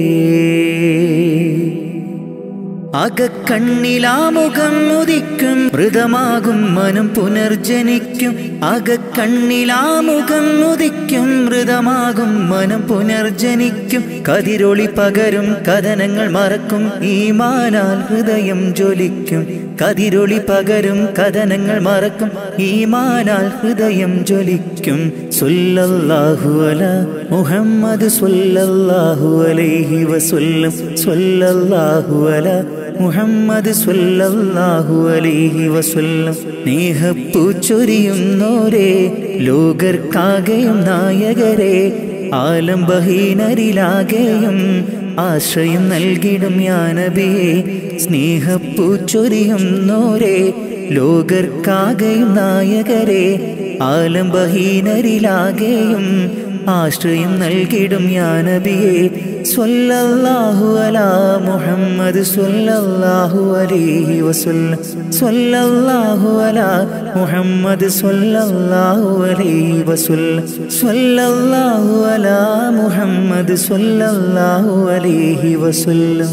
അകക്കണ്ണിലാമുഖം ഉദിക്കും മൃതമാകും മനം പുനർജനിക്കും അകക്കണ്ണിലാമുഖം ഉദിക്കും മൃതമാകും മനം പുനർജനിക്കും കതിരൊളി പകരും കഥനങ്ങൾ മറക്കും ഈമാനാൽ ഹൃദയം ജ്വലിക്കും കതിരൊളി പകരും കഥനങ്ങൾ മറക്കും ഈമാനാൽ ഹൃദയം ജ്വലിക്കും സ്വല്ലല്ലാഹു അലാ മുഹമ്മദ് സ്വല്ലല്ലാഹു അലൈഹി വസല്ലം സ്വല്ലല്ലാഹു അലാ മുഹമ്മദ് സ്വല്ലല്ലാഹു അലൈഹി വസല്ലം സ്നേഹപ്പൂച്ചൊരിയുന്നോരേ ലോകർക്കാകെയും നായകരെ ആലംബഹീനരിലാകെയും ആശ്രയം നൽകിടും യാ നബിയേ സ്നേഹപ്പൂച്ചൊരിയുന്നോരേ ലോകർക്കാകെയും നായകരെ ആലംബഹീനരിലാകെയും ആശ്രയം നൽകിടും യാ നബിയേ സ്വല്ലല്ലാഹു അലാ മുഹമ്മദ് സ്വല്ലല്ലാഹു അലൈഹി വസല്ലം സ്വല്ലല്ലാഹു അലാ മുഹമ്മദ് സ്വല്ലല്ലാഹു അലൈഹി വസല്ലം സ്വല്ലല്ലാഹു അലാ മുഹമ്മദ് സ്വല്ലല്ലാഹു അലൈഹി വസല്ലം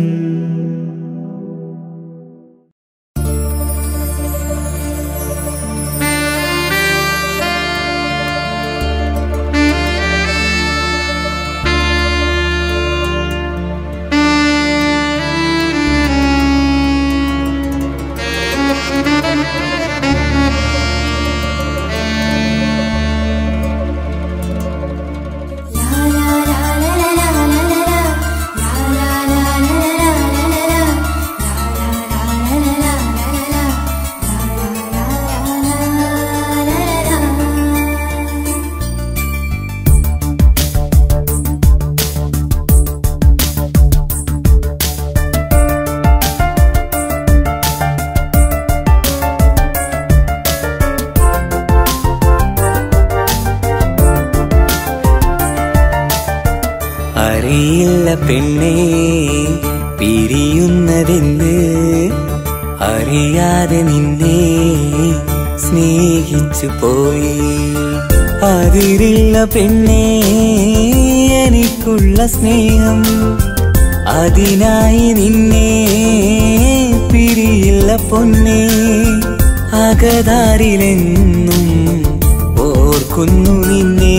അറിയില്ല പെണ്ണേ പിരിയുന്നതെന്ന് അറിയാതെ നിന്നെ സ്നേഹിച്ചു പോയി അതിരില്ല പെണ്ണേ എനിക്കുള്ള സ്നേഹം അതിനായി നിന്നെ പിരിയില്ല പൊന്നേ അകതാരിലെന്നും ഓർക്കുന്നു നിന്നെ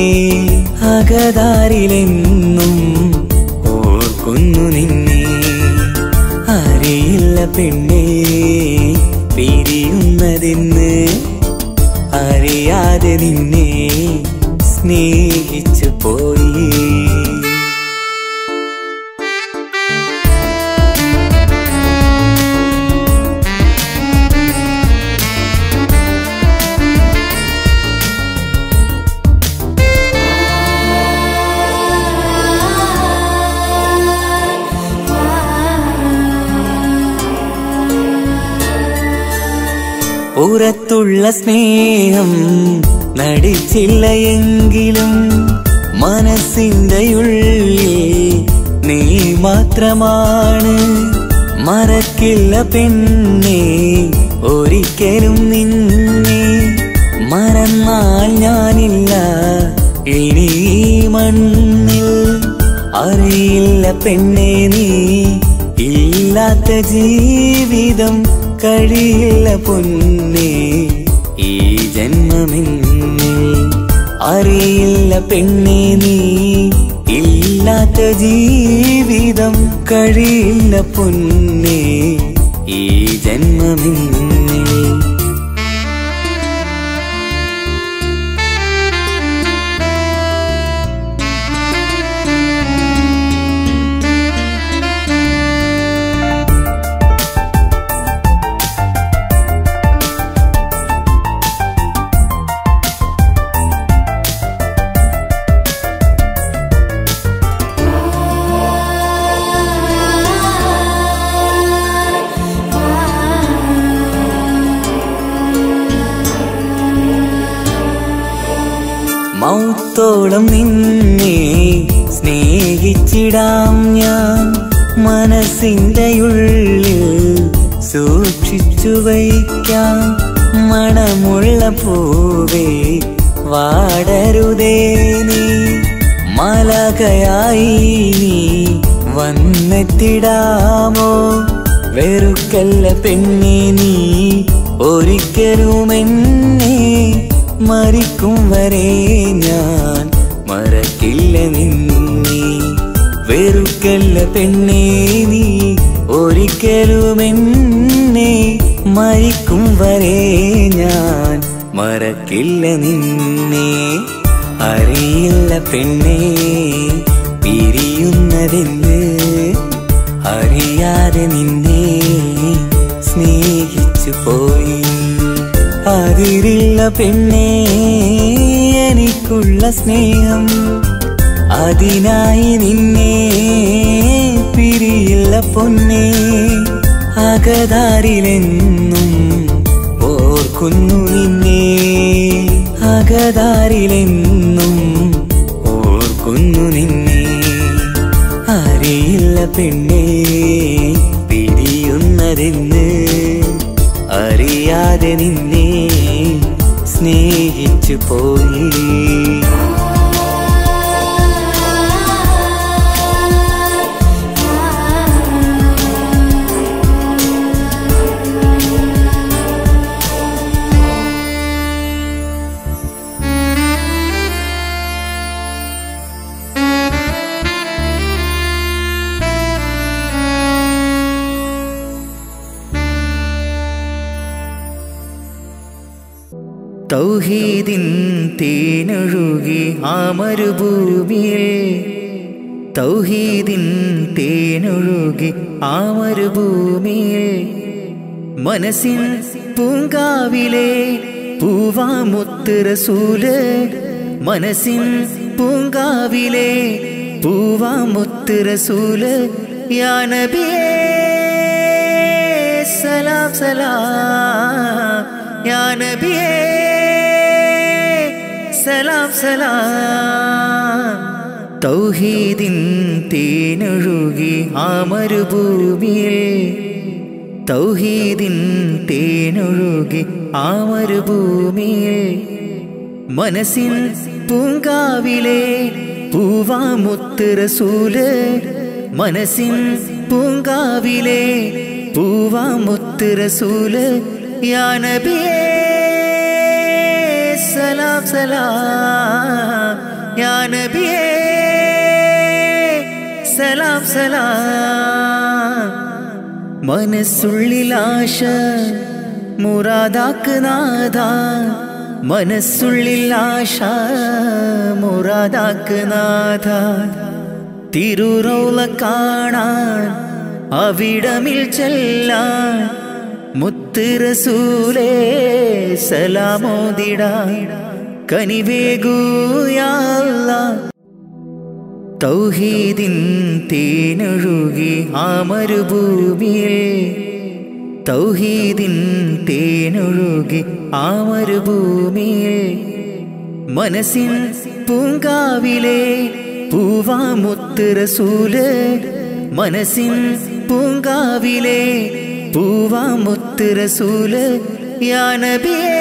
അകതാരിലെന്നും ഓർക്കുന്നു നിന്നെ അറിയില്ല പെണ്ണേ പിരിയുന്നതെന്ന് അറിയാതെ നിന്നെ സ്നേഹിച്ചു പോയി പുറത്തുള്ള സ്നേഹം നടിച്ചില്ല എങ്കിലും മനസ്സിന്റെ ഉള്ളിൽ നീ മാത്രമാണ് മറക്കില്ല പെണ്ണേ ഒരിക്കലും നിന്നെ മറന്നാൽ ഞാനില്ല ഇനി ഈ മണ്ണിൽ അറിയില്ല പെണ്ണേ നീ ഇല്ലാത്ത ജീവിതം കഴിയില്ല പൊന്നേ ഈ ജന്മമെന്നിൽ അറിയില്ല പെണ്ണേ നീ ഇല്ലാത്ത ജീവിതം കഴിയില്ല പൊന്നേ ഈ ജന്മമെന്നിൽ മൗത്തോളം നിന്നെ സ്നേഹിച്ചിടാം ഞാൻ മനസ്സിൻ്റെ ഉള്ളിൽ സൂക്ഷിച്ചു വയ്ക്കാം മണമുള്ള പൂവേ വാടരുതേ നീ മലകയായി നീ വന്നെത്തിടാമോ വെറുക്കല്ല പെണ്ണേ നീ ഒരിക്കലുമെന്നെ മരിക്കും വരെ ഞാൻ മറക്കില്ല നിന്നെ വെറുക്കല്ല പെണ്ണേ നീ ഒരിക്കലുമെന്നെ മരിക്കും വരെ ഞാൻ മറക്കില്ല നിന്നെ അറിയില്ല പെണ്ണേ പിരിയുന്നതെന്ന് അറിയാതെ നിന്നെ സ്നേഹിച്ചു പോയി അതിരില്ല പെണ്ണേ എനിക്കുള്ള സ്നേഹം അതിനായി നിന്നെ പിരിയില്ല പൊന്നേ അകതാരിലെന്നും ഓർക്കുന്നു നിന്നെ അകതാരിലെന്നും ഓർക്കുന്നു നിന്നെ അറിയില്ല പെണ്ണേ പിരിയുന്നതെന്ന് അറിയാതെ നിന്നെ സ്നേഹിച്ചു പോയി തൗഹീദിൻ തേനൊഴുകി ആ മരുഭൂമിയിൽ തൗഹീദിൻ തേനൊഴുകി ആ മരുഭൂമിയിൽ മനസ്സിൻ പൂങ്കാവിലെ പൂവാമുത്ത് റസൂല് മനസ്സിൻ പൂങ്കാവിലെ പൂവാമുത്ത് റസൂല് യാ നബിയേ സലാം സലാം യാ നബിയേ സലാം സലാം തൗഹീദിൻ തേനൊഴുകി ആ മരുഭൂമിയിൽ തൗഹീദിൻ തേനൊഴുകി ആ മരുഭൂമിയിൽ മനസ്സിൻ പൂങ്കാവിലെ പൂവാമുത്ത് റസൂല് മനസ്സിൻ പൂങ്കാവിലെ പൂവാമുത്ത് റസൂല് യാ നബിയേ സലാം സലാം യാ നബിയേ സലാം സലാം മനസ്സുള്ളിൽ ആശ മുറാദാക്ക് നാഥ മനസ്സുള്ളിൽ ആശ മുറാദാക്ക് നാഥ തിരുറൗള കാണാൻ അവിടമിൽ ചെല്ലാൻ മുത്ത് റസൂലേ സലാമോദിടാൻ കനിവേകൂ യാ അല്ലാഹ് തൗഹീദിൻ തേനൊഴുകി ആ മരുഭൂമിയിൽ തൗഹീദിൻ തേനൊഴുകി ആ മരുഭൂമിയിൽ മനസ്സിൻ പൂങ്കാവിലെ പൂവാമുത്ത് റസൂല് മനസ്സിൻ പൂങ്കാവിലെ പൂവാമുത്ത് റസൂല് യാ നബിയേ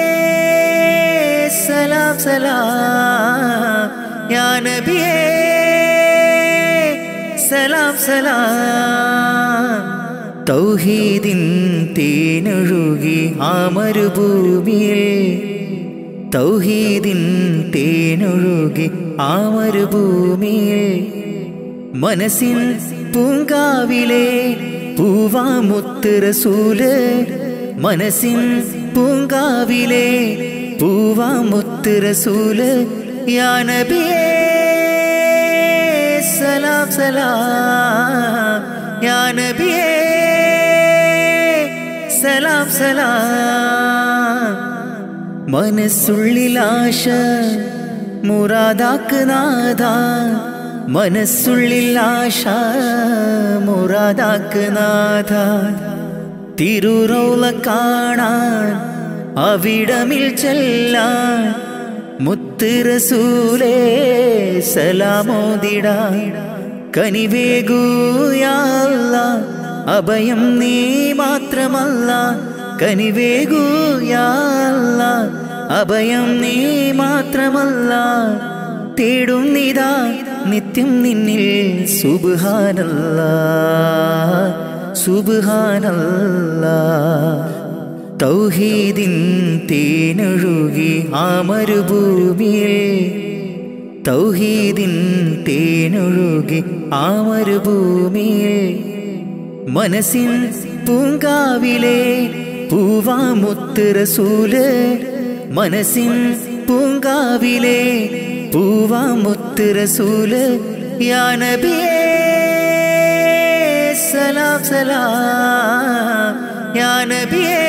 സലാം സലാം യാ നബിയേ സലാം സലാം തൗഹീദിൻ തേനൊഴുകി ആ മരുഭൂമിയിൽ തൗഹീദിൻ തേനൊഴുകി ആ മരുഭൂമിയിൽ മനസ്സിൻ പൂങ്കാവിലെ പൂവാമുത്ത് റസൂല് മനസ്സിൻ പൂങ്കാവിലെ പൂവാമുത്ത് റസൂല് യാ നബിയേ സലാം സലാം യാ നബിയേ സലാം സലാം മനസ്സുള്ളിൽ ആശ മുറാദാക്ക് നാഥ മനസ്സുള്ളിൽ ആശ മുറാദാക്ക് നാഥ തിരുറൗള കാണാൻ അവിടമിൽ ചെല്ലാൻ മുത്ത് റസൂലേ സലാമോദിടാൻ കനിവേകൂ യാ അല്ലാഹ് അഭയം നീ മാത്രമല്ല കനിവേകൂ യാ അല്ലാഹ് അഭയം നീ മാത്രമല്ല തേടും നിതാ നിത്യം നിന്നിൽ സുബ്ഹാനല്ലാഹ് സുബ്ഹാനല്ലാഹ് തൗഹീദിൻ തേനൊഴുകി ആ മരുഭൂമിയിൽ തൗഹീദിൻ തേനൊഴുകി ആ മരുഭൂമിയിൽ മനസ്സിൻ പൂങ്കാവിലെ പൂവാമുത്ത് റസൂല് മനസ്സിൻ പൂങ്കാവിലെ പൂവാമുത്ത് റസൂല് യാ നബിയേ സലാം സലാം യാ നബിയേ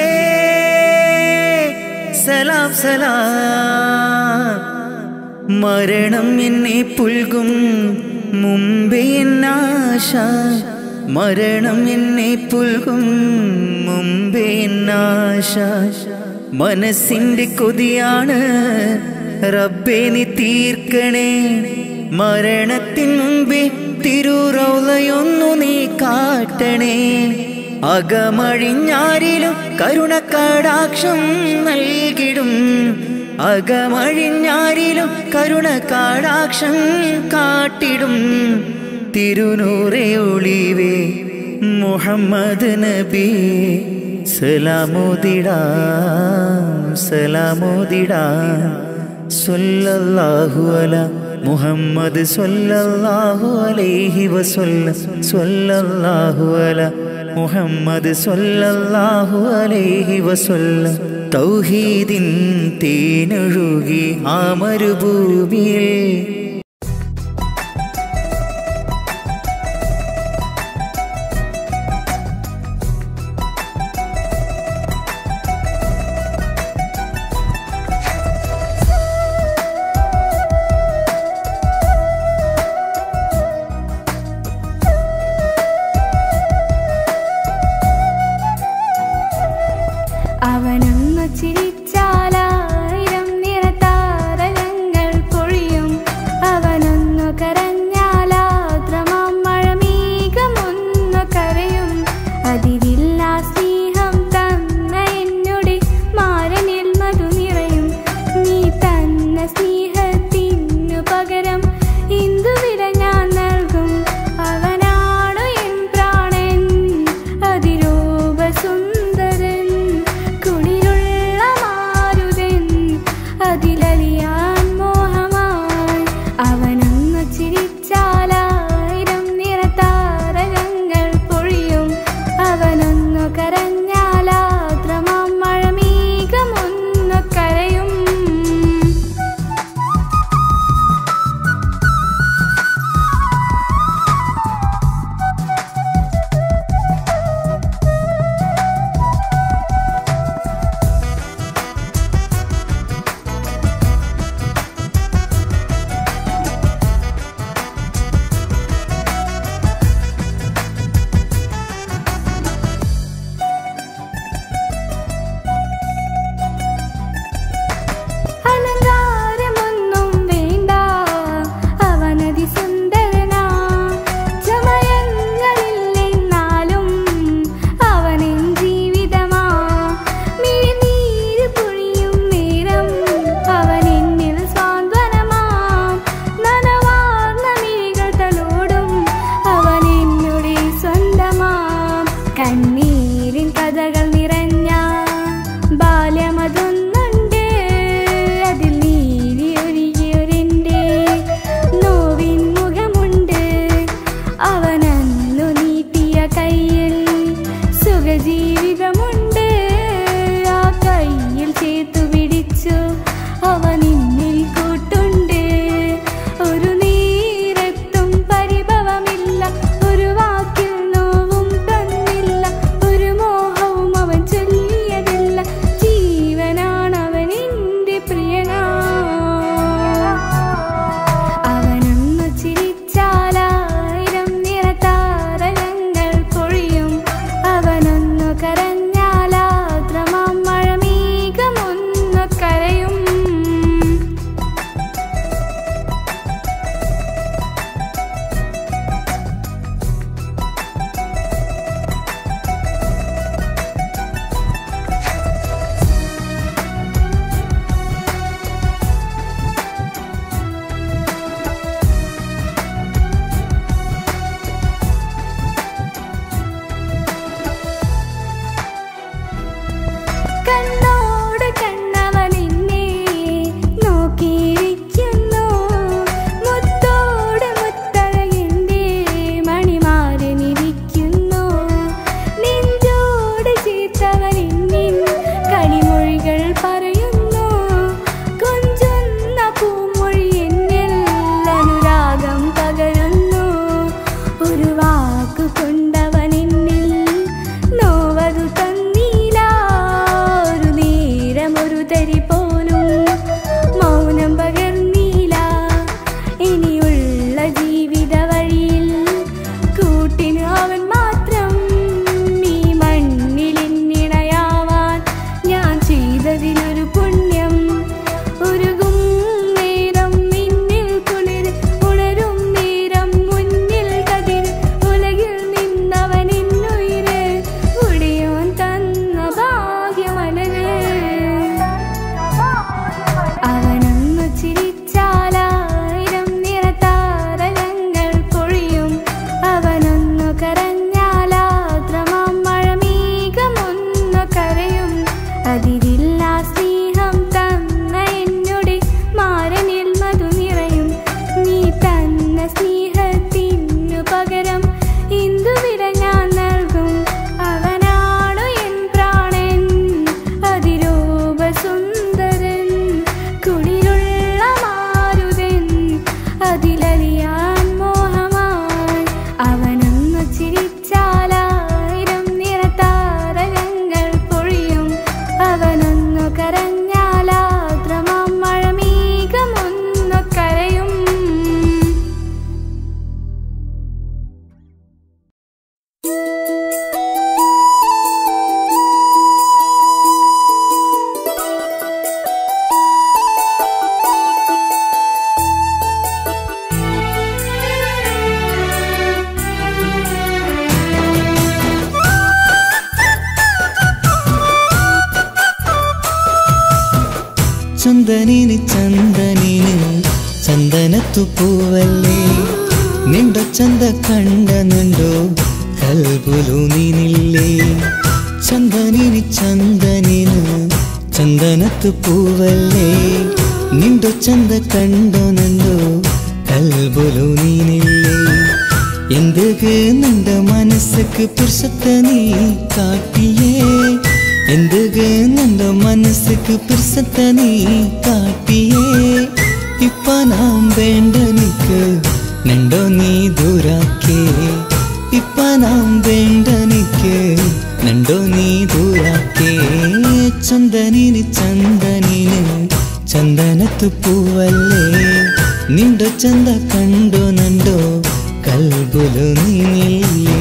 സലാം സലാം മരണം എന്നെ പുൽകും മുമ്പേ എന്നാശ മരണം എന്നെ പുൽകും മുമ്പേ എന്നാശ മനസ്സിന്റെ കൊതിയാണ് റബ്ബേ നീ തീർക്കണേ മരണത്തിൻ മുമ്പേ തിരുറൗളയൊന്നു നീ കാട്ടണേ അകമഴിഞ്ഞാരിലും കരുണക്കടാക്ഷം നൽകിടും അകമഴിഞ്ഞാരിലും കരുണക്കടാക്ഷം കാട്ടിടും തിരുനൂറേ ഒളിവേ മുഹമ്മദ് നബി സലാമോദിടാം സലാമോദിടാം സ്വല്ലല്ലാഹു അലാ മുഹമ്മദ് സ്വല്ലല്ലാഹു അലൈഹി വസല്ലം സ്വല്ലല്ലാഹു അലാ മുഹമ്മദ് സ്വല്ലല്ലാഹു അലൈഹി വസല്ലം തൗഹീദിൻ തേനൊഴുകി ആ മരുഭൂമിയിൽ അവനൊന്നു ചിരിച്ചാലായിരം നിറതാരകങ്ങൾ പൊഴിയും വിളിച്ചു അവൻ നിന്നിൽ കൂട്ടുണ്ട്. ഒരു നീരത്തും പരിഭവമില്ല, ഒരു വാക്കിൽ നോവും തന്നില്ല, ഒരു മോഹവും അവൻ ചൊല്ലിയതില്ല. ജീവനാണവൻ എൻ്റെ പ്രിയനാ. അവനൊന്നു ചിരിച്ചാലായിരം നിറതാരകങ്ങൾ പൊഴിയും, അവനൊന്നു കരഞ്ഞാലാദ്രമാം മഴമേഘമൊന്നു കരയും. കണ്ണോട് കണ്ണവൻ എന്നെ നോക്കിയിരിക്കുന്നു, മുത്തോട് മുത്തഴകിൻ്റെ മണിമാരനിരിക്കുന്നു. നെഞ്ചോട് ചേർത്തവൻ എന്നിൻ കളിമൊഴികൾ പറയുന്നു, കൊഞ്ചുന്ന പൂമൊഴി എന്നിൽ അനുരാഗം പകരുന്നു. ഒരു വാക്കു കൊണ്ടവൻ എന്നിൽ നോവതു തന്നീല, ഒരു നേരം ഒരു തരി പോലും മൗനം പകർന്നീല. ഇനിയുള്ള ജീവിത വഴിയിൽ കൂട്ടിന് അവൻ മാത്രം, ഈ മണ്ണിൽ എന്നിണയാവാൻ ഞാൻ ചെയ്തതിനൊരു പുണ്യം. ഉരുകും നേരം മിന്നിൽ കുളിർ, ഉണരും നേരം മുന്നിൽ കതിർ, ഉലകിൽ നിന്നവൻ എന്നുയിര്, ഉടിയോൻ തന്ന ഭാഗ്യമലര്. അവനൊന്നു ചിരിച്ചാലായിരം നിറതാരകങ്ങൾ പൊഴിയും, അവനൊന്നു കരഞ്ഞാലാദ്രമാം മഴമേഘമൊന്നു കരയും. അതിരില്ലാ സ്നേഹം തന്ന എന്നോട് മാരനിൽ മധു നിറയും, നീ തന്ന സ്നേഹത്തിനു പകരം ഇന്ദുവിര ഞാൻ നൽകും. അവനാണു എൻ പ്രാണൻ, അതിരൂപസുന്ദരൻ, കുളിരുള്ള മാരുതൻ, അതിലലിയാൻ മോഹമായി. അവനൊന്നു ചിരിച്ചാലായിരം നിറതാരകങ്ങൾ പൊഴിയും, അവനൊന്നു കരഞ്ഞാലാദ്രമാം മഴമേഘമൊന്നു കരയും. ചന്ദനിന് ചന്ദനിന് ചന്ദനത്തു പൂവല്ലേ, നിണ്ടോ ചന്ത കണ്ട നിണ്ടോ കൽബുലു നീനില്ലേ. ചന്ദനിന് ചന്ദനിന് ചന്ദനത്തു പൂവല്ലേ, നിണ്ടോ ചന്ത കണ്ടോ നിണ്ടോ കൽബുലു നീനില്ലേ. എന്തുക്ക് നിന്റെ മനസ്സുക്ക് പുരുഷത്തെ നീ കാട്ടിയേ, എന്തുക്ക് നിന്റെ മനസ്സുക്ക് പുരുഷത്തെ നീ കാട്ടിയേ. ഇപ്പ നാം വേണ്ട നിക്ക് നിണ്ടോ നീ ദൂരാക്കേ, ഇപ്പ നാം വേണ്ട നിക്ക് നിണ്ടോ നീ ദൂരാക്കേ. ചന്ദനിന് ചന്ദനിന് ചന്ദനത്തു പൂവല്ലേ, നിണ്ടോ ചന്ത കണ്ടോ നണ്ടോ കൽബുലു നീനില്ലേ.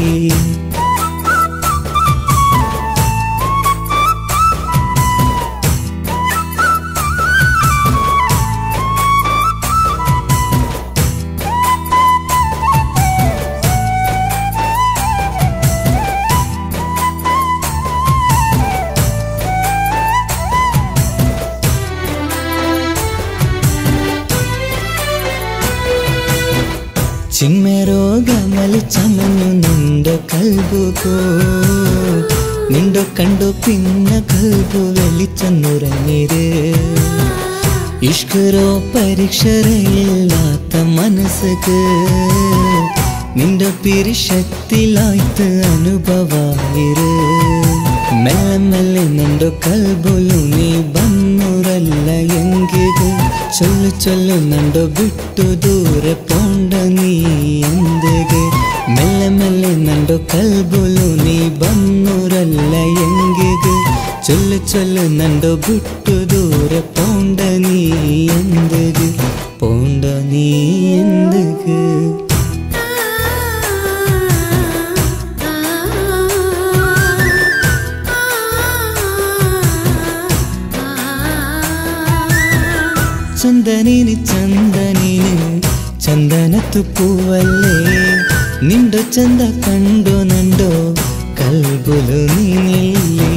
ಚಿನ್ಮೆರೋಗಮಲು ಚಮನು ನಿಂಡೋ ಕಲ್ಬುಗೋ, ನಿಂಡೋ ಕಂಡು ಪಿನ್ನ ಕಲ್ಬು വെളിച്ചന്നുറങ്ങിര്. ഇഷ്കരോ പരീക്ഷരയില്ലാത്ത മനസ്സുക്ക് നിന്റെ പിരിശത്തിലായിട്ട് അനുഭവായിര്. മെല്ലെ മെല്ലെ നിന്റെ കൽബുലു നീ ബന്നുറല്ല ചൊല്ലു ചൊല്ലുന്നുണ്ടോ ಬಿಟ್ಟು ದೂರ പോണ്ട നീ എന്തിಗೆ മെല്ലെ മെല്ലെ നണ്ടോ കൽബുലു നീ ബന്നൂരല്ല എങ്കിಗೆ ചൊല്ലു ചൊല്ലുന്നുണ്ടോ ಬಿಟ್ಟು ದೂರ പോണ്ട നീ എന്തിಗೆ പോണ്ട നീ എന്തിಗೆ ചന്ദനിനി ചന്ദനിന് ചന്ദനത്തു പൂവല്ലേ നിണ്ടോ ചന്ത കണ്ടോ നണ്ടോ കൽബുലു നീനില്ലേ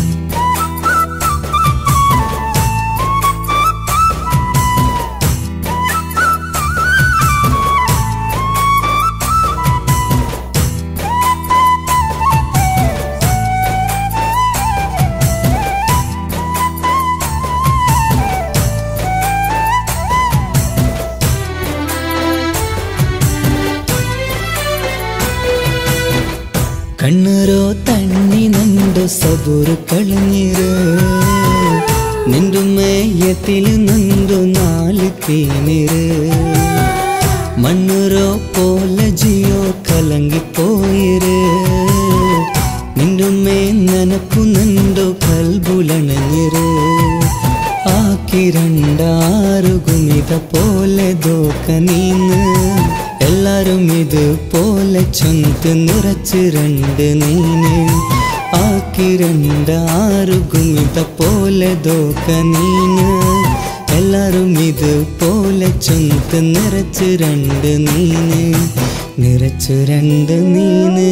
കണ്ണുരോ തണ്ണി നണ്ടു സബുറ് കളഞ്ഞിര് നിന്റെ മേയത്തിൽ നണ്ടു നാല് തേനിര് മണ്ണുരോ പോലെ ജിയോ കലങ്ങിപ്പോയിര് നിന്റെ മേ നനപ്പു നണ്ടു കൽബുലണഞ്ഞിര് ആക്കി രണ്ടാറു ഗുമിത പോലെ ദോക്ക നീന്ന് എല്ലാരും ഇത് പോലെ ചൊന്ത് നിറച്ച് രണ്ട് നീന് ആക്കി രണ്ടാറു ഗുമിത പോലെ ദോക്ക നീന് എല്ലാരും ഇത് പോലെ ചൊന്ത് നിറച്ച് രണ്ട് നീന് നിറച്ച് രണ്ട് നീന്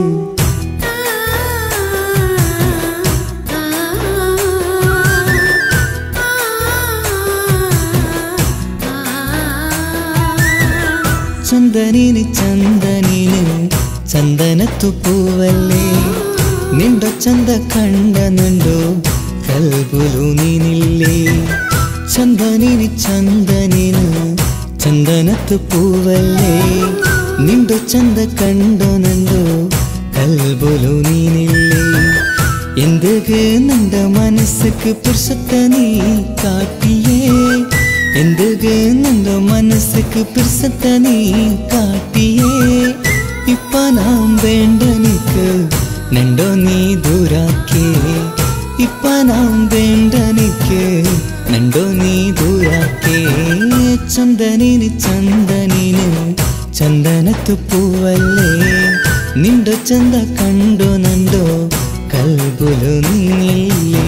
ചന്ദനിനി ചന്ദനിന് ചന്ദനത്തു പൂവല്ലേ നിണ്ടോ ചന്ത കണ്ട നണ്ടോ കൽബുലു നീനില്ലേ ചന്ദനിനി ചന്ദനിന് ചന്ദനത്തു പൂവല്ലേ നിണ്ടോ ചന്ത കണ്ടോ നണ്ടോ കൽബുലു നീനില്ലേ എന്തൊക്കെ നണ്ട മനസ്സുക്ക് പുരുഷത്തെ നീ കാട്ടിയേ എന്തൊക്കെ നണ്ടോ മനസ്സുക്ക് പുരുഷത്തെ നീ കാട്ടിയേ ഇപ്പ നാം വേണ്ട നിക്ക് നണ്ടോ നീ ദൂരാക്കേ ഇപ്പ നാം വേണ്ട നിക്ക് നണ്ടോ നീ ദൂരാക്കേ ചന്ദനിനി ചന്ദനിന് ചന്ദനത്തു പൂവല്ലേ നിണ്ടോ ചന്ത കണ്ടോ നണ്ടോ കൽബുലു നീനില്ലേ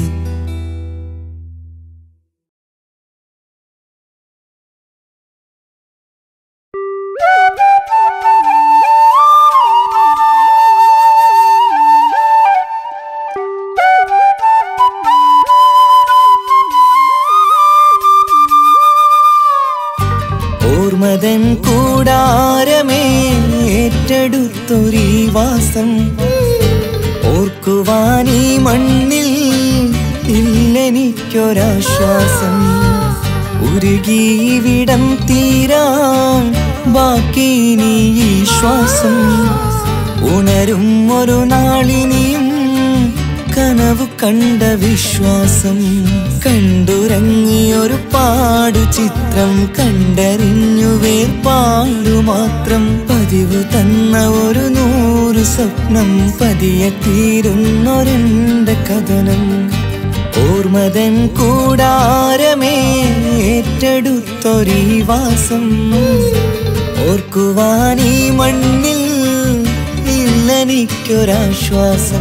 ഓർമ്മതൻ കൂടാരമേ ഏറ്റെടുത്തൊരീ വാസം ഓർക്കുവാനീ മണ്ണിൽ ഇല്ലെനിക്കൊരാശ്വാസം ഉരുകിവിടം തീരാൻ ബാക്കി നീ ഈ ശ്വാസം ഉണരും ഒരു നാളിനിയും കനവു കണ്ട വിശ്വാസം കണ്ടുറങ്ങിയൊരു പാടു ചിത്രം കണ്ടറിഞ്ഞു വേർപാടു മാത്രം പതിവ് തന്ന ഒരു നൂറ് സ്വപ്നം പതിയെ തീരുന്നൊരെന്റെ കഥനം ഓർമ്മതൻ കൂടാരമേ ഏറ്റെടുത്തൊരീ വാസം ഓർക്കുവാനീ മണ്ണിൽ ഇല്ലെനിക്കൊരാശ്വാസം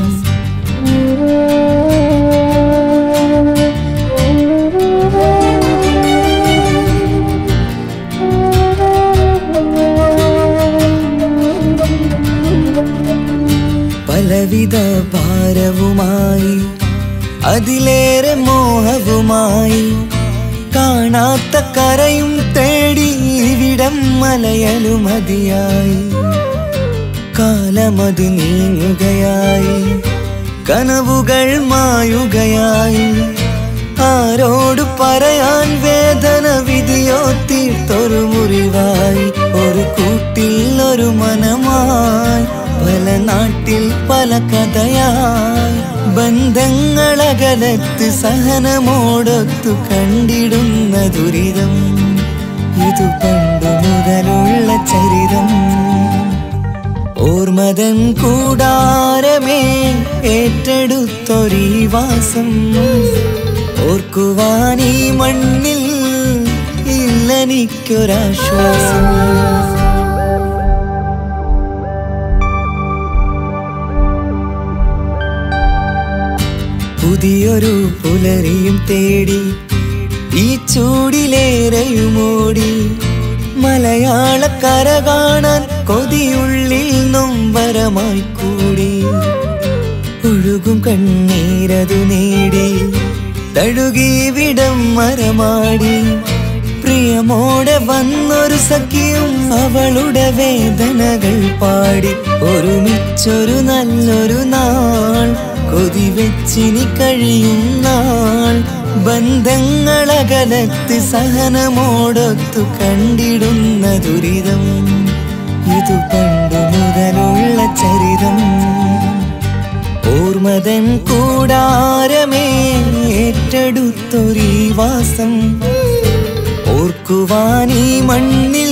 പലവിധ ഭാരവുമായി അതിലേറെ മോഹവുമായി കാണാത്ത കരയും തേടി ഇവിടം മലയലുമതിയായി കാലമത് നീങ്ങുകയായി കനവുകൾ മായുകയായി ആരോട് പറയാൻ വേദന വിധിയോ തീർത്തൊരു മുറിവായി ഒരു കൂട്ടിൽ ഒരു മനമായി പല നാട്ടിൽ പല കഥയായി ബന്ധങ്ങളകലത്ത് സഹനമോടൊത്തു കണ്ടിടുന്ന ദുരിതം ഇതു പണ്ടു മുതലുള്ള ചരിതം ഓർമ്മതൻ കൂടാരമേ ഏറ്റെടുത്തൊരീ വാസം ഓർക്കുവാനീ മണ്ണിൽ ഇല്ലെനിക്കൊരാശ്വാസം പുതിയൊരു പുലരിയും തേടി ഈ ചൂടിലേറെയുമോടി മലയാളക്കര കാണാൻ കൊതിയുള്ളിൽ നൊമ്പരമായി കൂടി ഒഴുകും കണ്ണീരതു നേടി തഴുകി വിടം മരമാടി പ്രിയമോടെ വന്നൊരു സഖിയും അവളുടെ വേദനകൾ പാടി ഒരുമിച്ചൊരു നല്ലൊരു നാൾ കൊതിവെച്ചിനി കഴിയും നാൾ ബന്ധങ്ങളകലത്ത് സഹനമോടൊത്തു കണ്ടിടുന്ന ദുരിതം ഇതു പണ്ടു മുതലുള്ള ചരിതം ഓർമ്മതൻ കൂടാരമേ ഏറ്റെടുത്തൊരീ വാസം ഓർക്കുവാനീ മണ്ണിൽ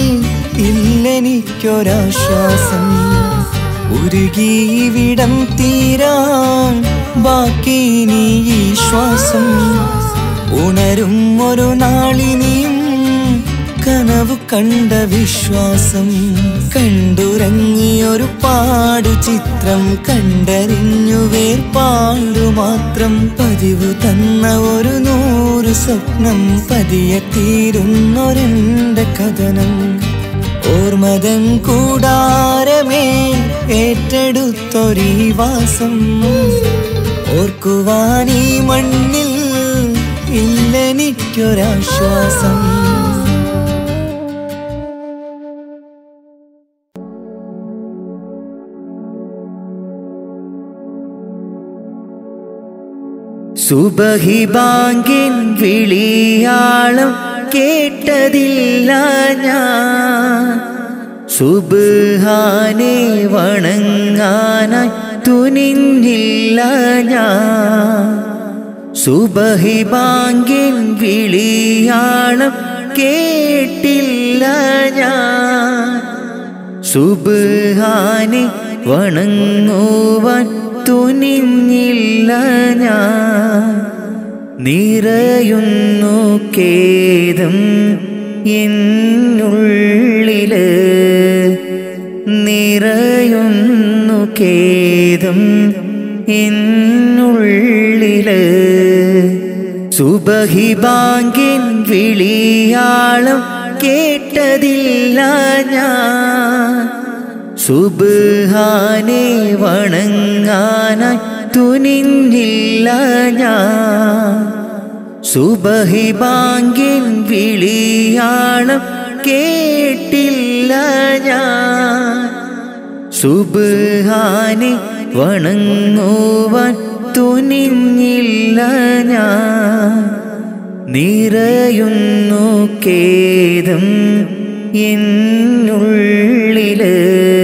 ഇല്ലെനിക്കൊരാശ്വാസം ഉരുകിവിടം തീരാൻ ബാക്കി നീ ഈ ശ്വാസം ഉണരും ഒരു നാളിനിയും കനവു കണ്ട വിശ്വാസം കണ്ടുറങ്ങിയൊരു പാടു ചിത്രം കണ്ടറിഞ്ഞു വേർപാടു മാത്രം പതിവ് തന്ന ഒരു നൂറ് സ്വപ്നം പതിയെ തീരുന്നൊരെന്റെ കഥനം ഓർമ്മതൻ കൂടാരമേ ഏറ്റെടുത്തൊരീ വാസം ഓർക്കുവാനീ മണ്ണിൽ ഇല്ലെനിക്കൊരാശ്വാസം സുബഹി ബാങ്കിൻ വിളിയാളം കേട്ടതില്ല ഞാൻ സുബ്ഹാനെ വണങ്ങാനായി തുനിഞ്ഞില്ല ഞാൻ സുബഹി ബാങ്കിൻ വിളിയാളം കേട്ടില്ല ഞാൻ സുബ്ഹാനെ വണങ്ങുവാൻ തുനിഞ്ഞില്ല ഞാൻ നിറയുന്നു ഖേദം എന്നുള്ളില് നിറയുന്നു ഖേദം എന്നുള്ളില് സുബഹി ബാങ്കിൻ വിളിയാളം കേട്ടതില്ല ഞാൻ സുബ്ഹാനെ വണങ്ങാനായി തുനിഞ്ഞില്ല ഞാൻ സുബഹി ബാങ്കിൻ വിളിയാളം കേട്ടില്ല ഞാൻ സുബ്ഹാനെ വണങ്ങുവാൻ തുനിഞ്ഞില്ല ഞാൻ നിറയുന്നു ഖേദം എന്നുള്ളില്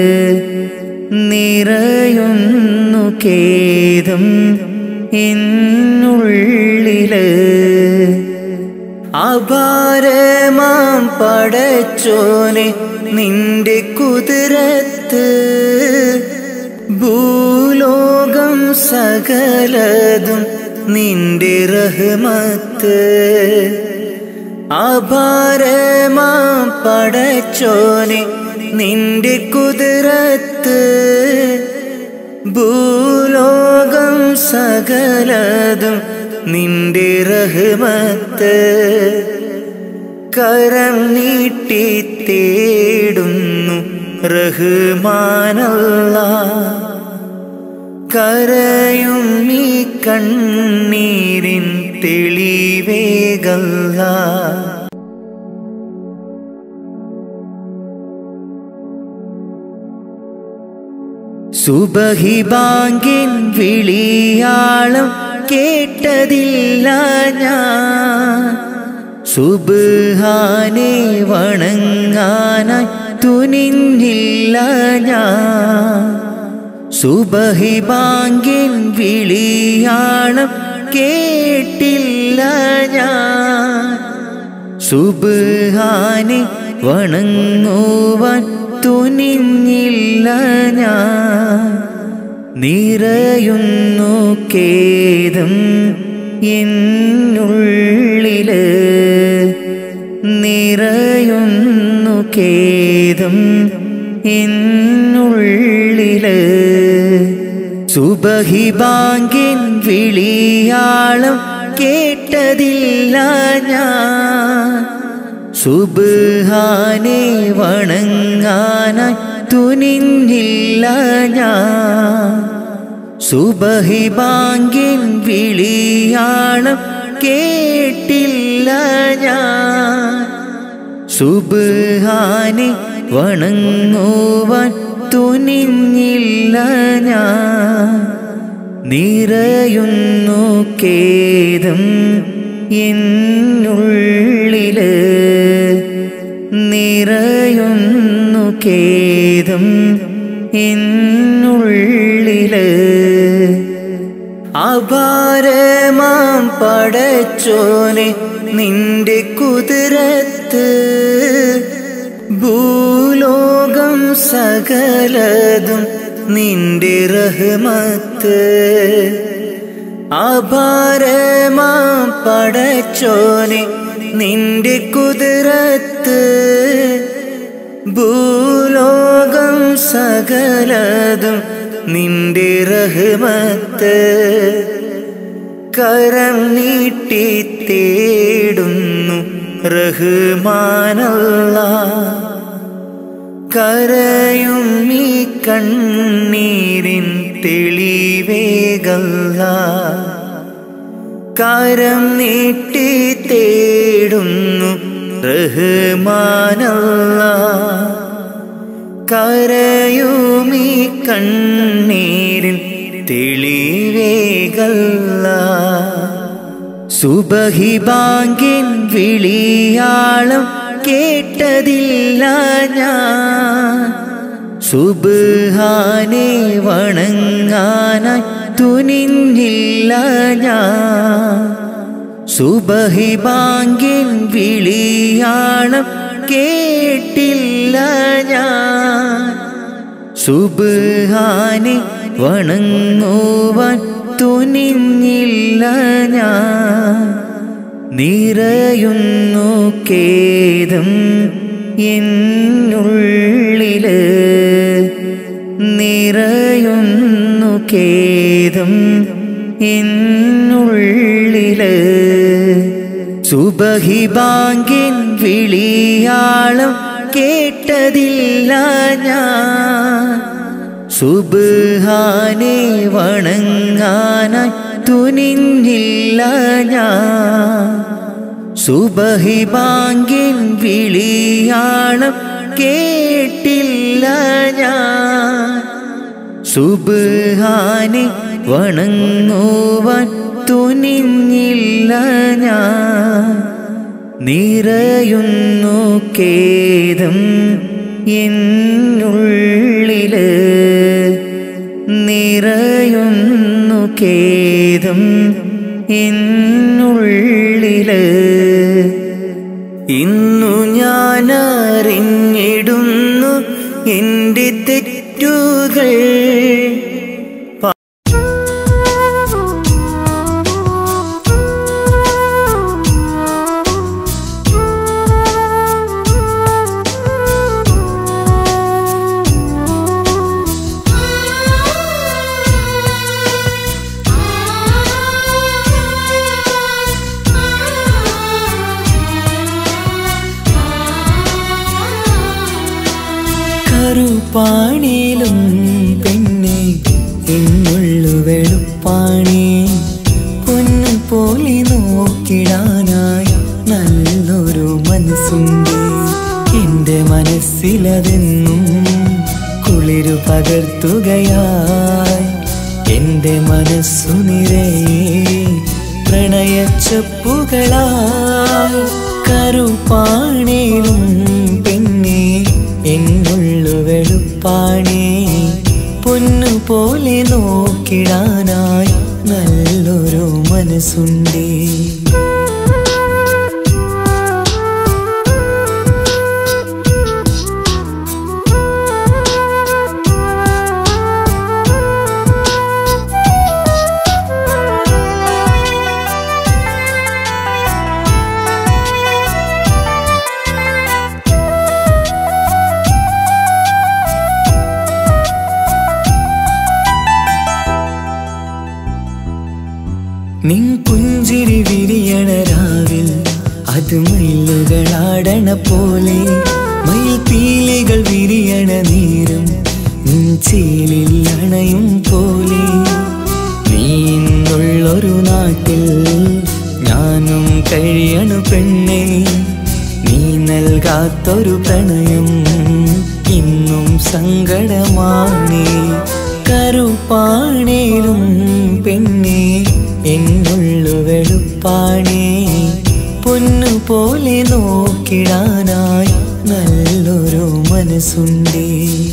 നിറയുന്നു ഖേദം എന്നുള്ളില് അപാരമാം പടച്ചോനെ നിന്റെ കുതിരത്ത് ഭൂലോകം സകലതും നിന്റെ റഹ്മത്ത് അപാരമാം പടച്ചോനെ നിന്റെ കുതിരത്ത് ഭൂലോകം സകലതും നിന്റെ റഹ്മത്ത് കരം നീട്ടി തേടുന്നു റഹ്മാനല്ലാഹ് കരയും നീ കണ്ണീരിൻ തെളിവേകല്ലാഹ് സുബഹി ബാങ്കിൻ വിളിയാളം കേട്ടതില്ല ഞാൻ സുബ്ഹാനെ വണങ്ങാനായി തുനിഞ്ഞില്ല ഞാൻ. സുബഹി ബാങ്കിൻ വിളിയാളം കേട്ടില്ല ഞാൻ. സുബ്ഹാനെ വണങ്ങുവാൻ തുനിഞ്ഞില്ല ഞാൻ. നിറയുന്നു ഖേദം എന്നുള്ളില്, നിറയുന്നു ഖേദം എന്നുള്ളില്. സുബഹി ബാങ്കിൻ വിളിയാളം കേട്ടതില്ല ഞാൻ. സുബ്ഹാനെ വണങ്ങാനായി തുനിഞ്ഞില്ല ഞാൻ. സുബഹി ബാങ്കിൻ വിളിയാളം കേട്ടില്ല ഞാൻ. സുബ്ഹാനെ വണങ്ങുവാൻ തുനിഞ്ഞില്ല ഞാൻ. നിറയുന്നു ഖേദം എന്നുള്ളില്, നിറയുന്നു ഖേദം എന്നുള്ളില്. അപാരമാം പടച്ചോനെ നിന്റെ കുതിരത്ത്, ഭൂലോകം സകലതും നിന്റെ റഹ്മത്ത്. അപാരമാം പടച്ചോനെ നിന്റെ കുതിരത്ത്, ഭൂലോകം സകലതും നിന്റെ റഹ്മത്ത്. കരം നീട്ടി തേടുന്നു റഹ്മാനല്ലാഹ്, കരയും ഈ കണ്ണീരിൻ തെളിവേകല്ലാഹ്. കരം നീട്ടി തേടുന്നു റഹ്മാനല്ലാഹ്, കരയും ഈ കണ്ണീരിൻ തെളിവേകല്ലാഹ്. സുബഹി ബാങ്കിൻ വിളിയാളം കേട്ടതില്ല ഞാൻ. സുബ്ഹാനെ വണങ്ങാനായി തുനിഞ്ഞില്ല ഞാൻ. സുബഹി ബാങ്കിൻ വിളിയാളം കേട്ടില്ല ഞാൻ. സുബ്ഹാനെ വണങ്ങുവാൻ തുനിഞ്ഞില്ല ഞാൻ. നിറയുന്നു ഖേദം എന്നുള്ളില്, നിറയുന്നു ഖേദം എന്നുള്ളില്. സുബഹി ബാങ്കിൻ വിളിയാളം കേട്ടതില്ല ഞാൻ. സുബ്ഹാനെ വണങ്ങാനായി തുനിഞ്ഞില്ല ഞാൻ. സുബഹി ബാങ്കിൻ വിളിയാളം കേട്ടില്ല ഞാൻ. സുബ്ഹാനെ വണങ്ങുവാൻ തുനിഞ്ഞില്ല ഞാൻ. നിറയുന്നു ഖേദം എന്നുള്ളില്, നിറയുന്നു ഖേദം എന്നുള്ളില്. ഇന്നു ഞാൻ അറിഞ്ഞിടുന്നു എൻ്റെ തെറ്റുകൾ. കറുപ്പാണിലും പെണ്ണെ എന്നുള്ളു വെളുപ്പാണി, പൊന്നു പോലെ നോക്കിടാനായി നല്ലൊരു മനസ്സുണ്ട്. എൻ്റെ മനസ്സിലതെന്നും കുളിരു പകർത്തുകയായി. എൻ്റെ മനസ്സു നിറയെ പ്രണയച്ചപ്പുകളായി. കറുപ്പാണിലും പെണ്ണെ എന്നു വെളുപ്പാണേ പൊന്നുപോലെ നോക്കിടാനായി നല്ലൊരു മനസ്സുണ്ടേ. നിൻ പുഞ്ചിരി വിരിയണ രാവിൽ അത് മയിലുകളാടണ പോലെ, മയിൽ പീലികൾ വിരിയണ നേരം നിൻ ചേലിൽ അണയും പോലെ. നീ ഇന്നുള്ളൊരു നാട്ടിൽ ഞാനും കഴിയണു പെണ്ണേ, നീ നൽകാത്തൊരു പ്രണയം ഇന്നും സങ്കടമാണേ. കറുപ്പാണേലും പെണ്ണേ എന്നുള്ളു വെളുപ്പാണേ, പൊന്നുപോലെ നോക്കിടാനായി നല്ലൊരു മനസ്സുണ്ടേ.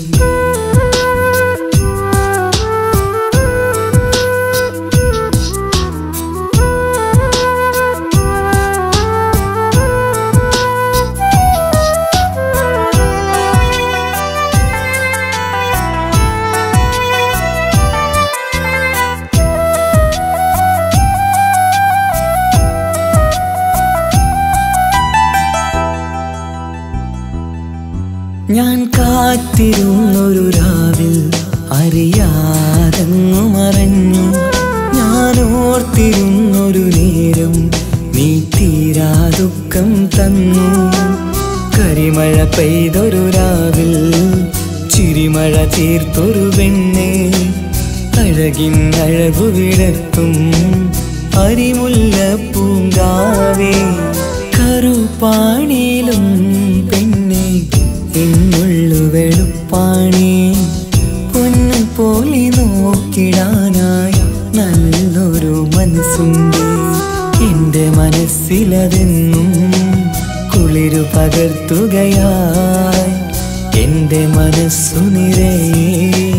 ഞാൻ കാത്തിരുന്നൊരു രാവിൽ അറിയാതങ്ങു മറഞ്ഞു, ഞാൻ ഓർത്തിരുന്നൊരു നേരം നീ തീരാ ദുഃഖം തന്നു. കരിമഴ പെയ്തൊരു രാവിൽ ചിരിമഴ തീർത്തൊരു പെണ്ണേ, അഴകിൻ അഴകു വിടർത്തും അരിമുല്ല പൂങ്കാവേ. കറുപ്പാണേലും പെണ്ണേ എന്നുള്ളു വെളുപ്പാണേ, പൊന്നു പോലെ നോക്കിടാനായി നല്ലൊരു മനസ്സുണ്ട്. എന്റെ മനസ്സിലതെന്നും കുളിരു പകർത്തുകയായി, എന്റെ മനസ്സു നിറയെ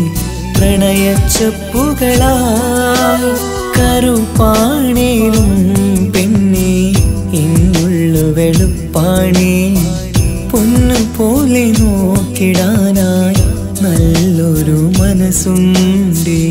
പ്രണയച്ചപ്പുകളായി. കറുപ്പാണേലും പെണ്ണേ എന്നുള്ളു വെളുപ്പാണേ, പൊന്നു പോലെ നോക്കിടാനായി നല്ലൊരു മനസ്സുണ്ടേ.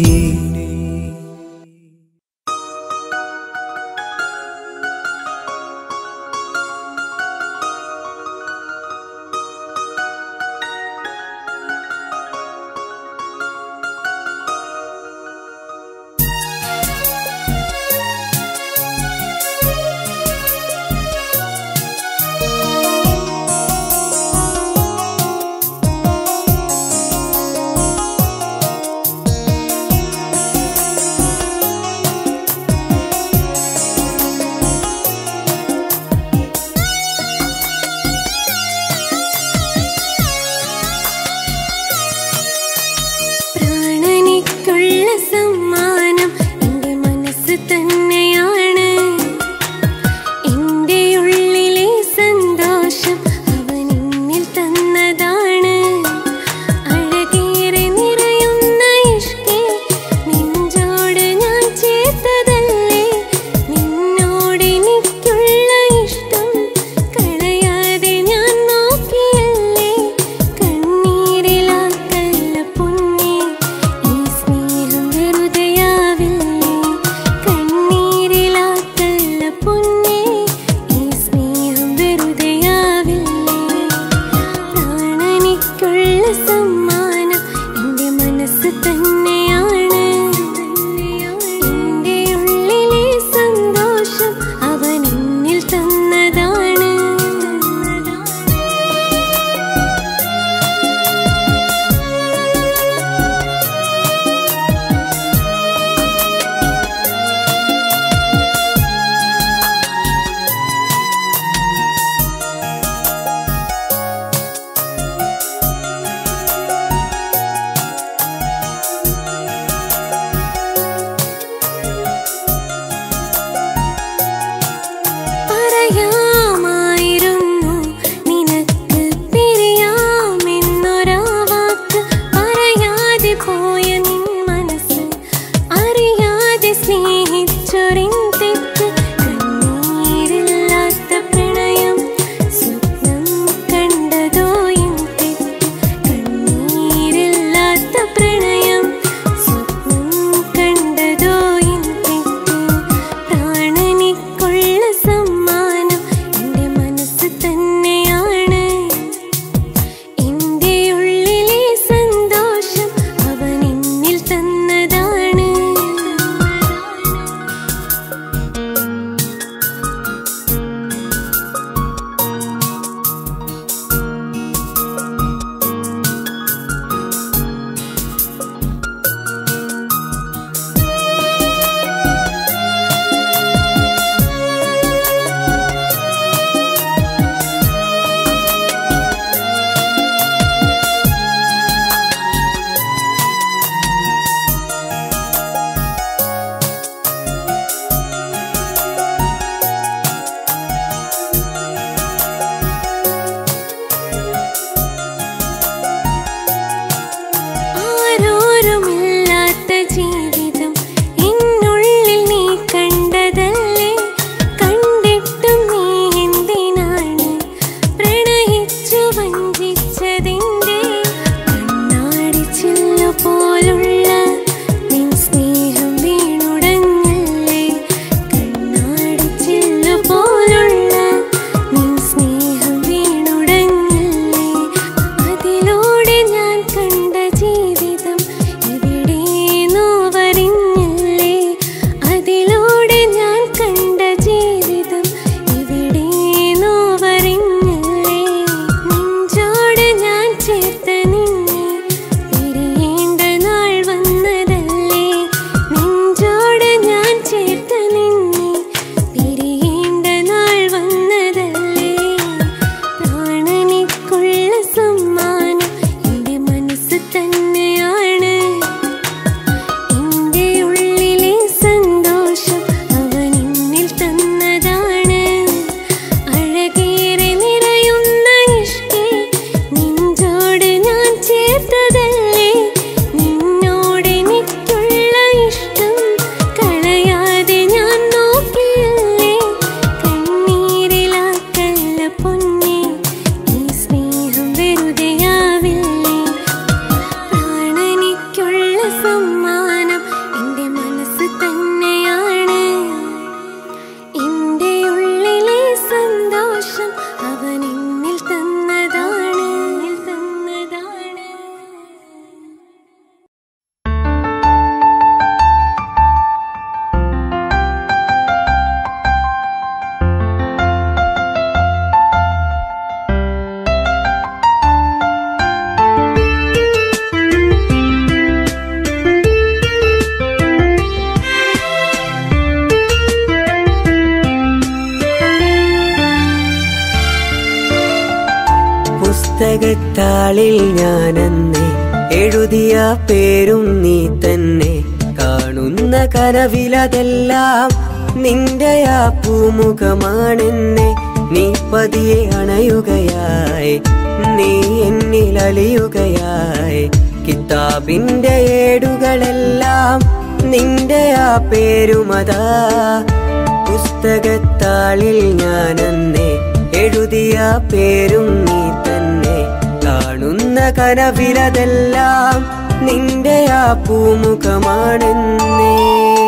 പുസ്തകത്താളിൽ ഞാനെന്നെ എഴുതിയ പേരും നീ തന്നെ. കാണുന്ന കനവിലതെല്ലാം നിന്റെ ആ പൂമുഖമാണെന്നെ. നീ പതിയെ അണയുകയായി, നീ എന്നിൽ അലിയുകയായി. കിതാബിന്റെ ഏടുകളെല്ലാം നിന്റെ ആ പേരുമതാ. പുസ്തകത്താളിൽ ഞാനെന്നെ എഴുതിയ പേരും നീ തന്നെ. കാണുന്ന കനവിലതെല്ലാം നിന്റെ ആ പൂമുഖമാണെന്നേ.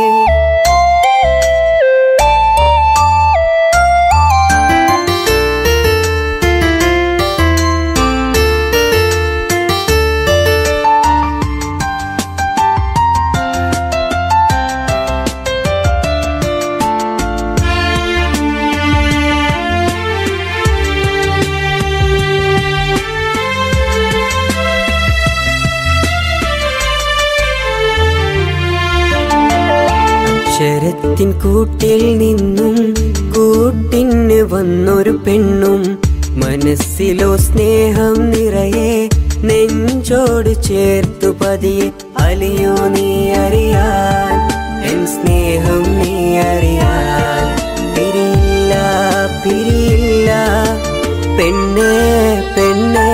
അക്ഷരത്തിൻ കൂട്ടിൽ നിന്നും കൂട്ടിന് വന്നൊരു പെണ്ണും. മനസ്സിലോ സ്നേഹം നിറയെ നെഞ്ചോട് ചേർത്തു പതിയെ. അലിയോ നീ അറിയാൻ, എൻ സ്നേഹം നീ അറിയാൻ. പിരിയില്ല പിരിയില്ല പെണ്ണേ പെണ്ണേ.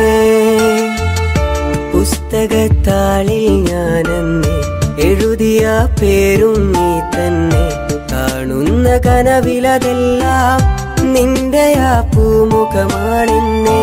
പുസ്തകത്താളിൽ ഞാനെന്നെ എഴുതിയ പേരും നീ തന്നെ. കാണുന്ന കനവിലതെല്ലാം നിന്റെ ആ പൂമുഖമാണെന്നേ.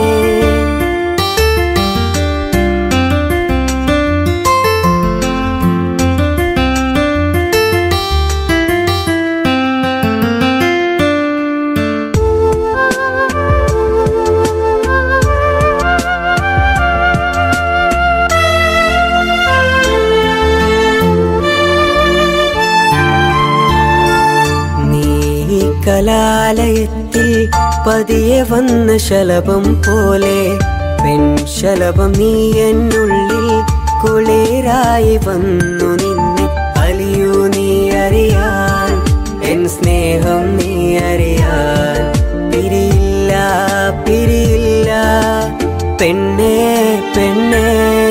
കലാലയത്തിൽ പതിയെ വന്ന ശലഭം പോലെ പെൺശലഭം നീ എന്നുള്ളിൽ കുളിരായി വന്നു നിന്നെ. അലിയൂ നീ അറിയാൻ, എൻ സ്നേഹം നീ അറിയാൻ. പിരിയില്ല പിരിയില്ല പെണ്ണേ പെണ്ണേ.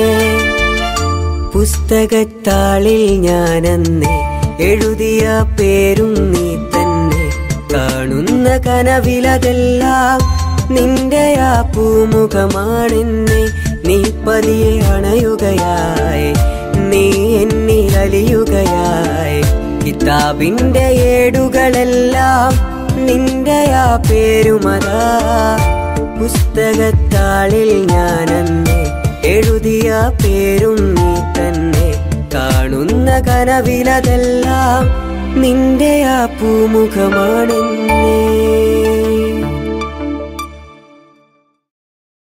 പുസ്തകത്താളിൽ ഞാനെന്നെ എഴുതിയ പേരും നീ തന്നെ. കാണുന്ന കനവിലതെല്ലാം നിന്റെ ആ പൂമുഖമാണെന്നെ. നീ പതിയെ അണയുകയായി, നീ എന്നിൽ അലിയുകയായി. കിതാബിന്റെ ഏടുകളെല്ലാം നിന്റെ ആ പേരുമതാ. പുസ്തകത്താളിൽ ഞാനെന്നെ എഴുതിയ പേരും നീ തന്നെ. കാണുന്ന കനവിലതെല്ലാം നിന്റെ ആ പൂമുഖമാണെന്നേ.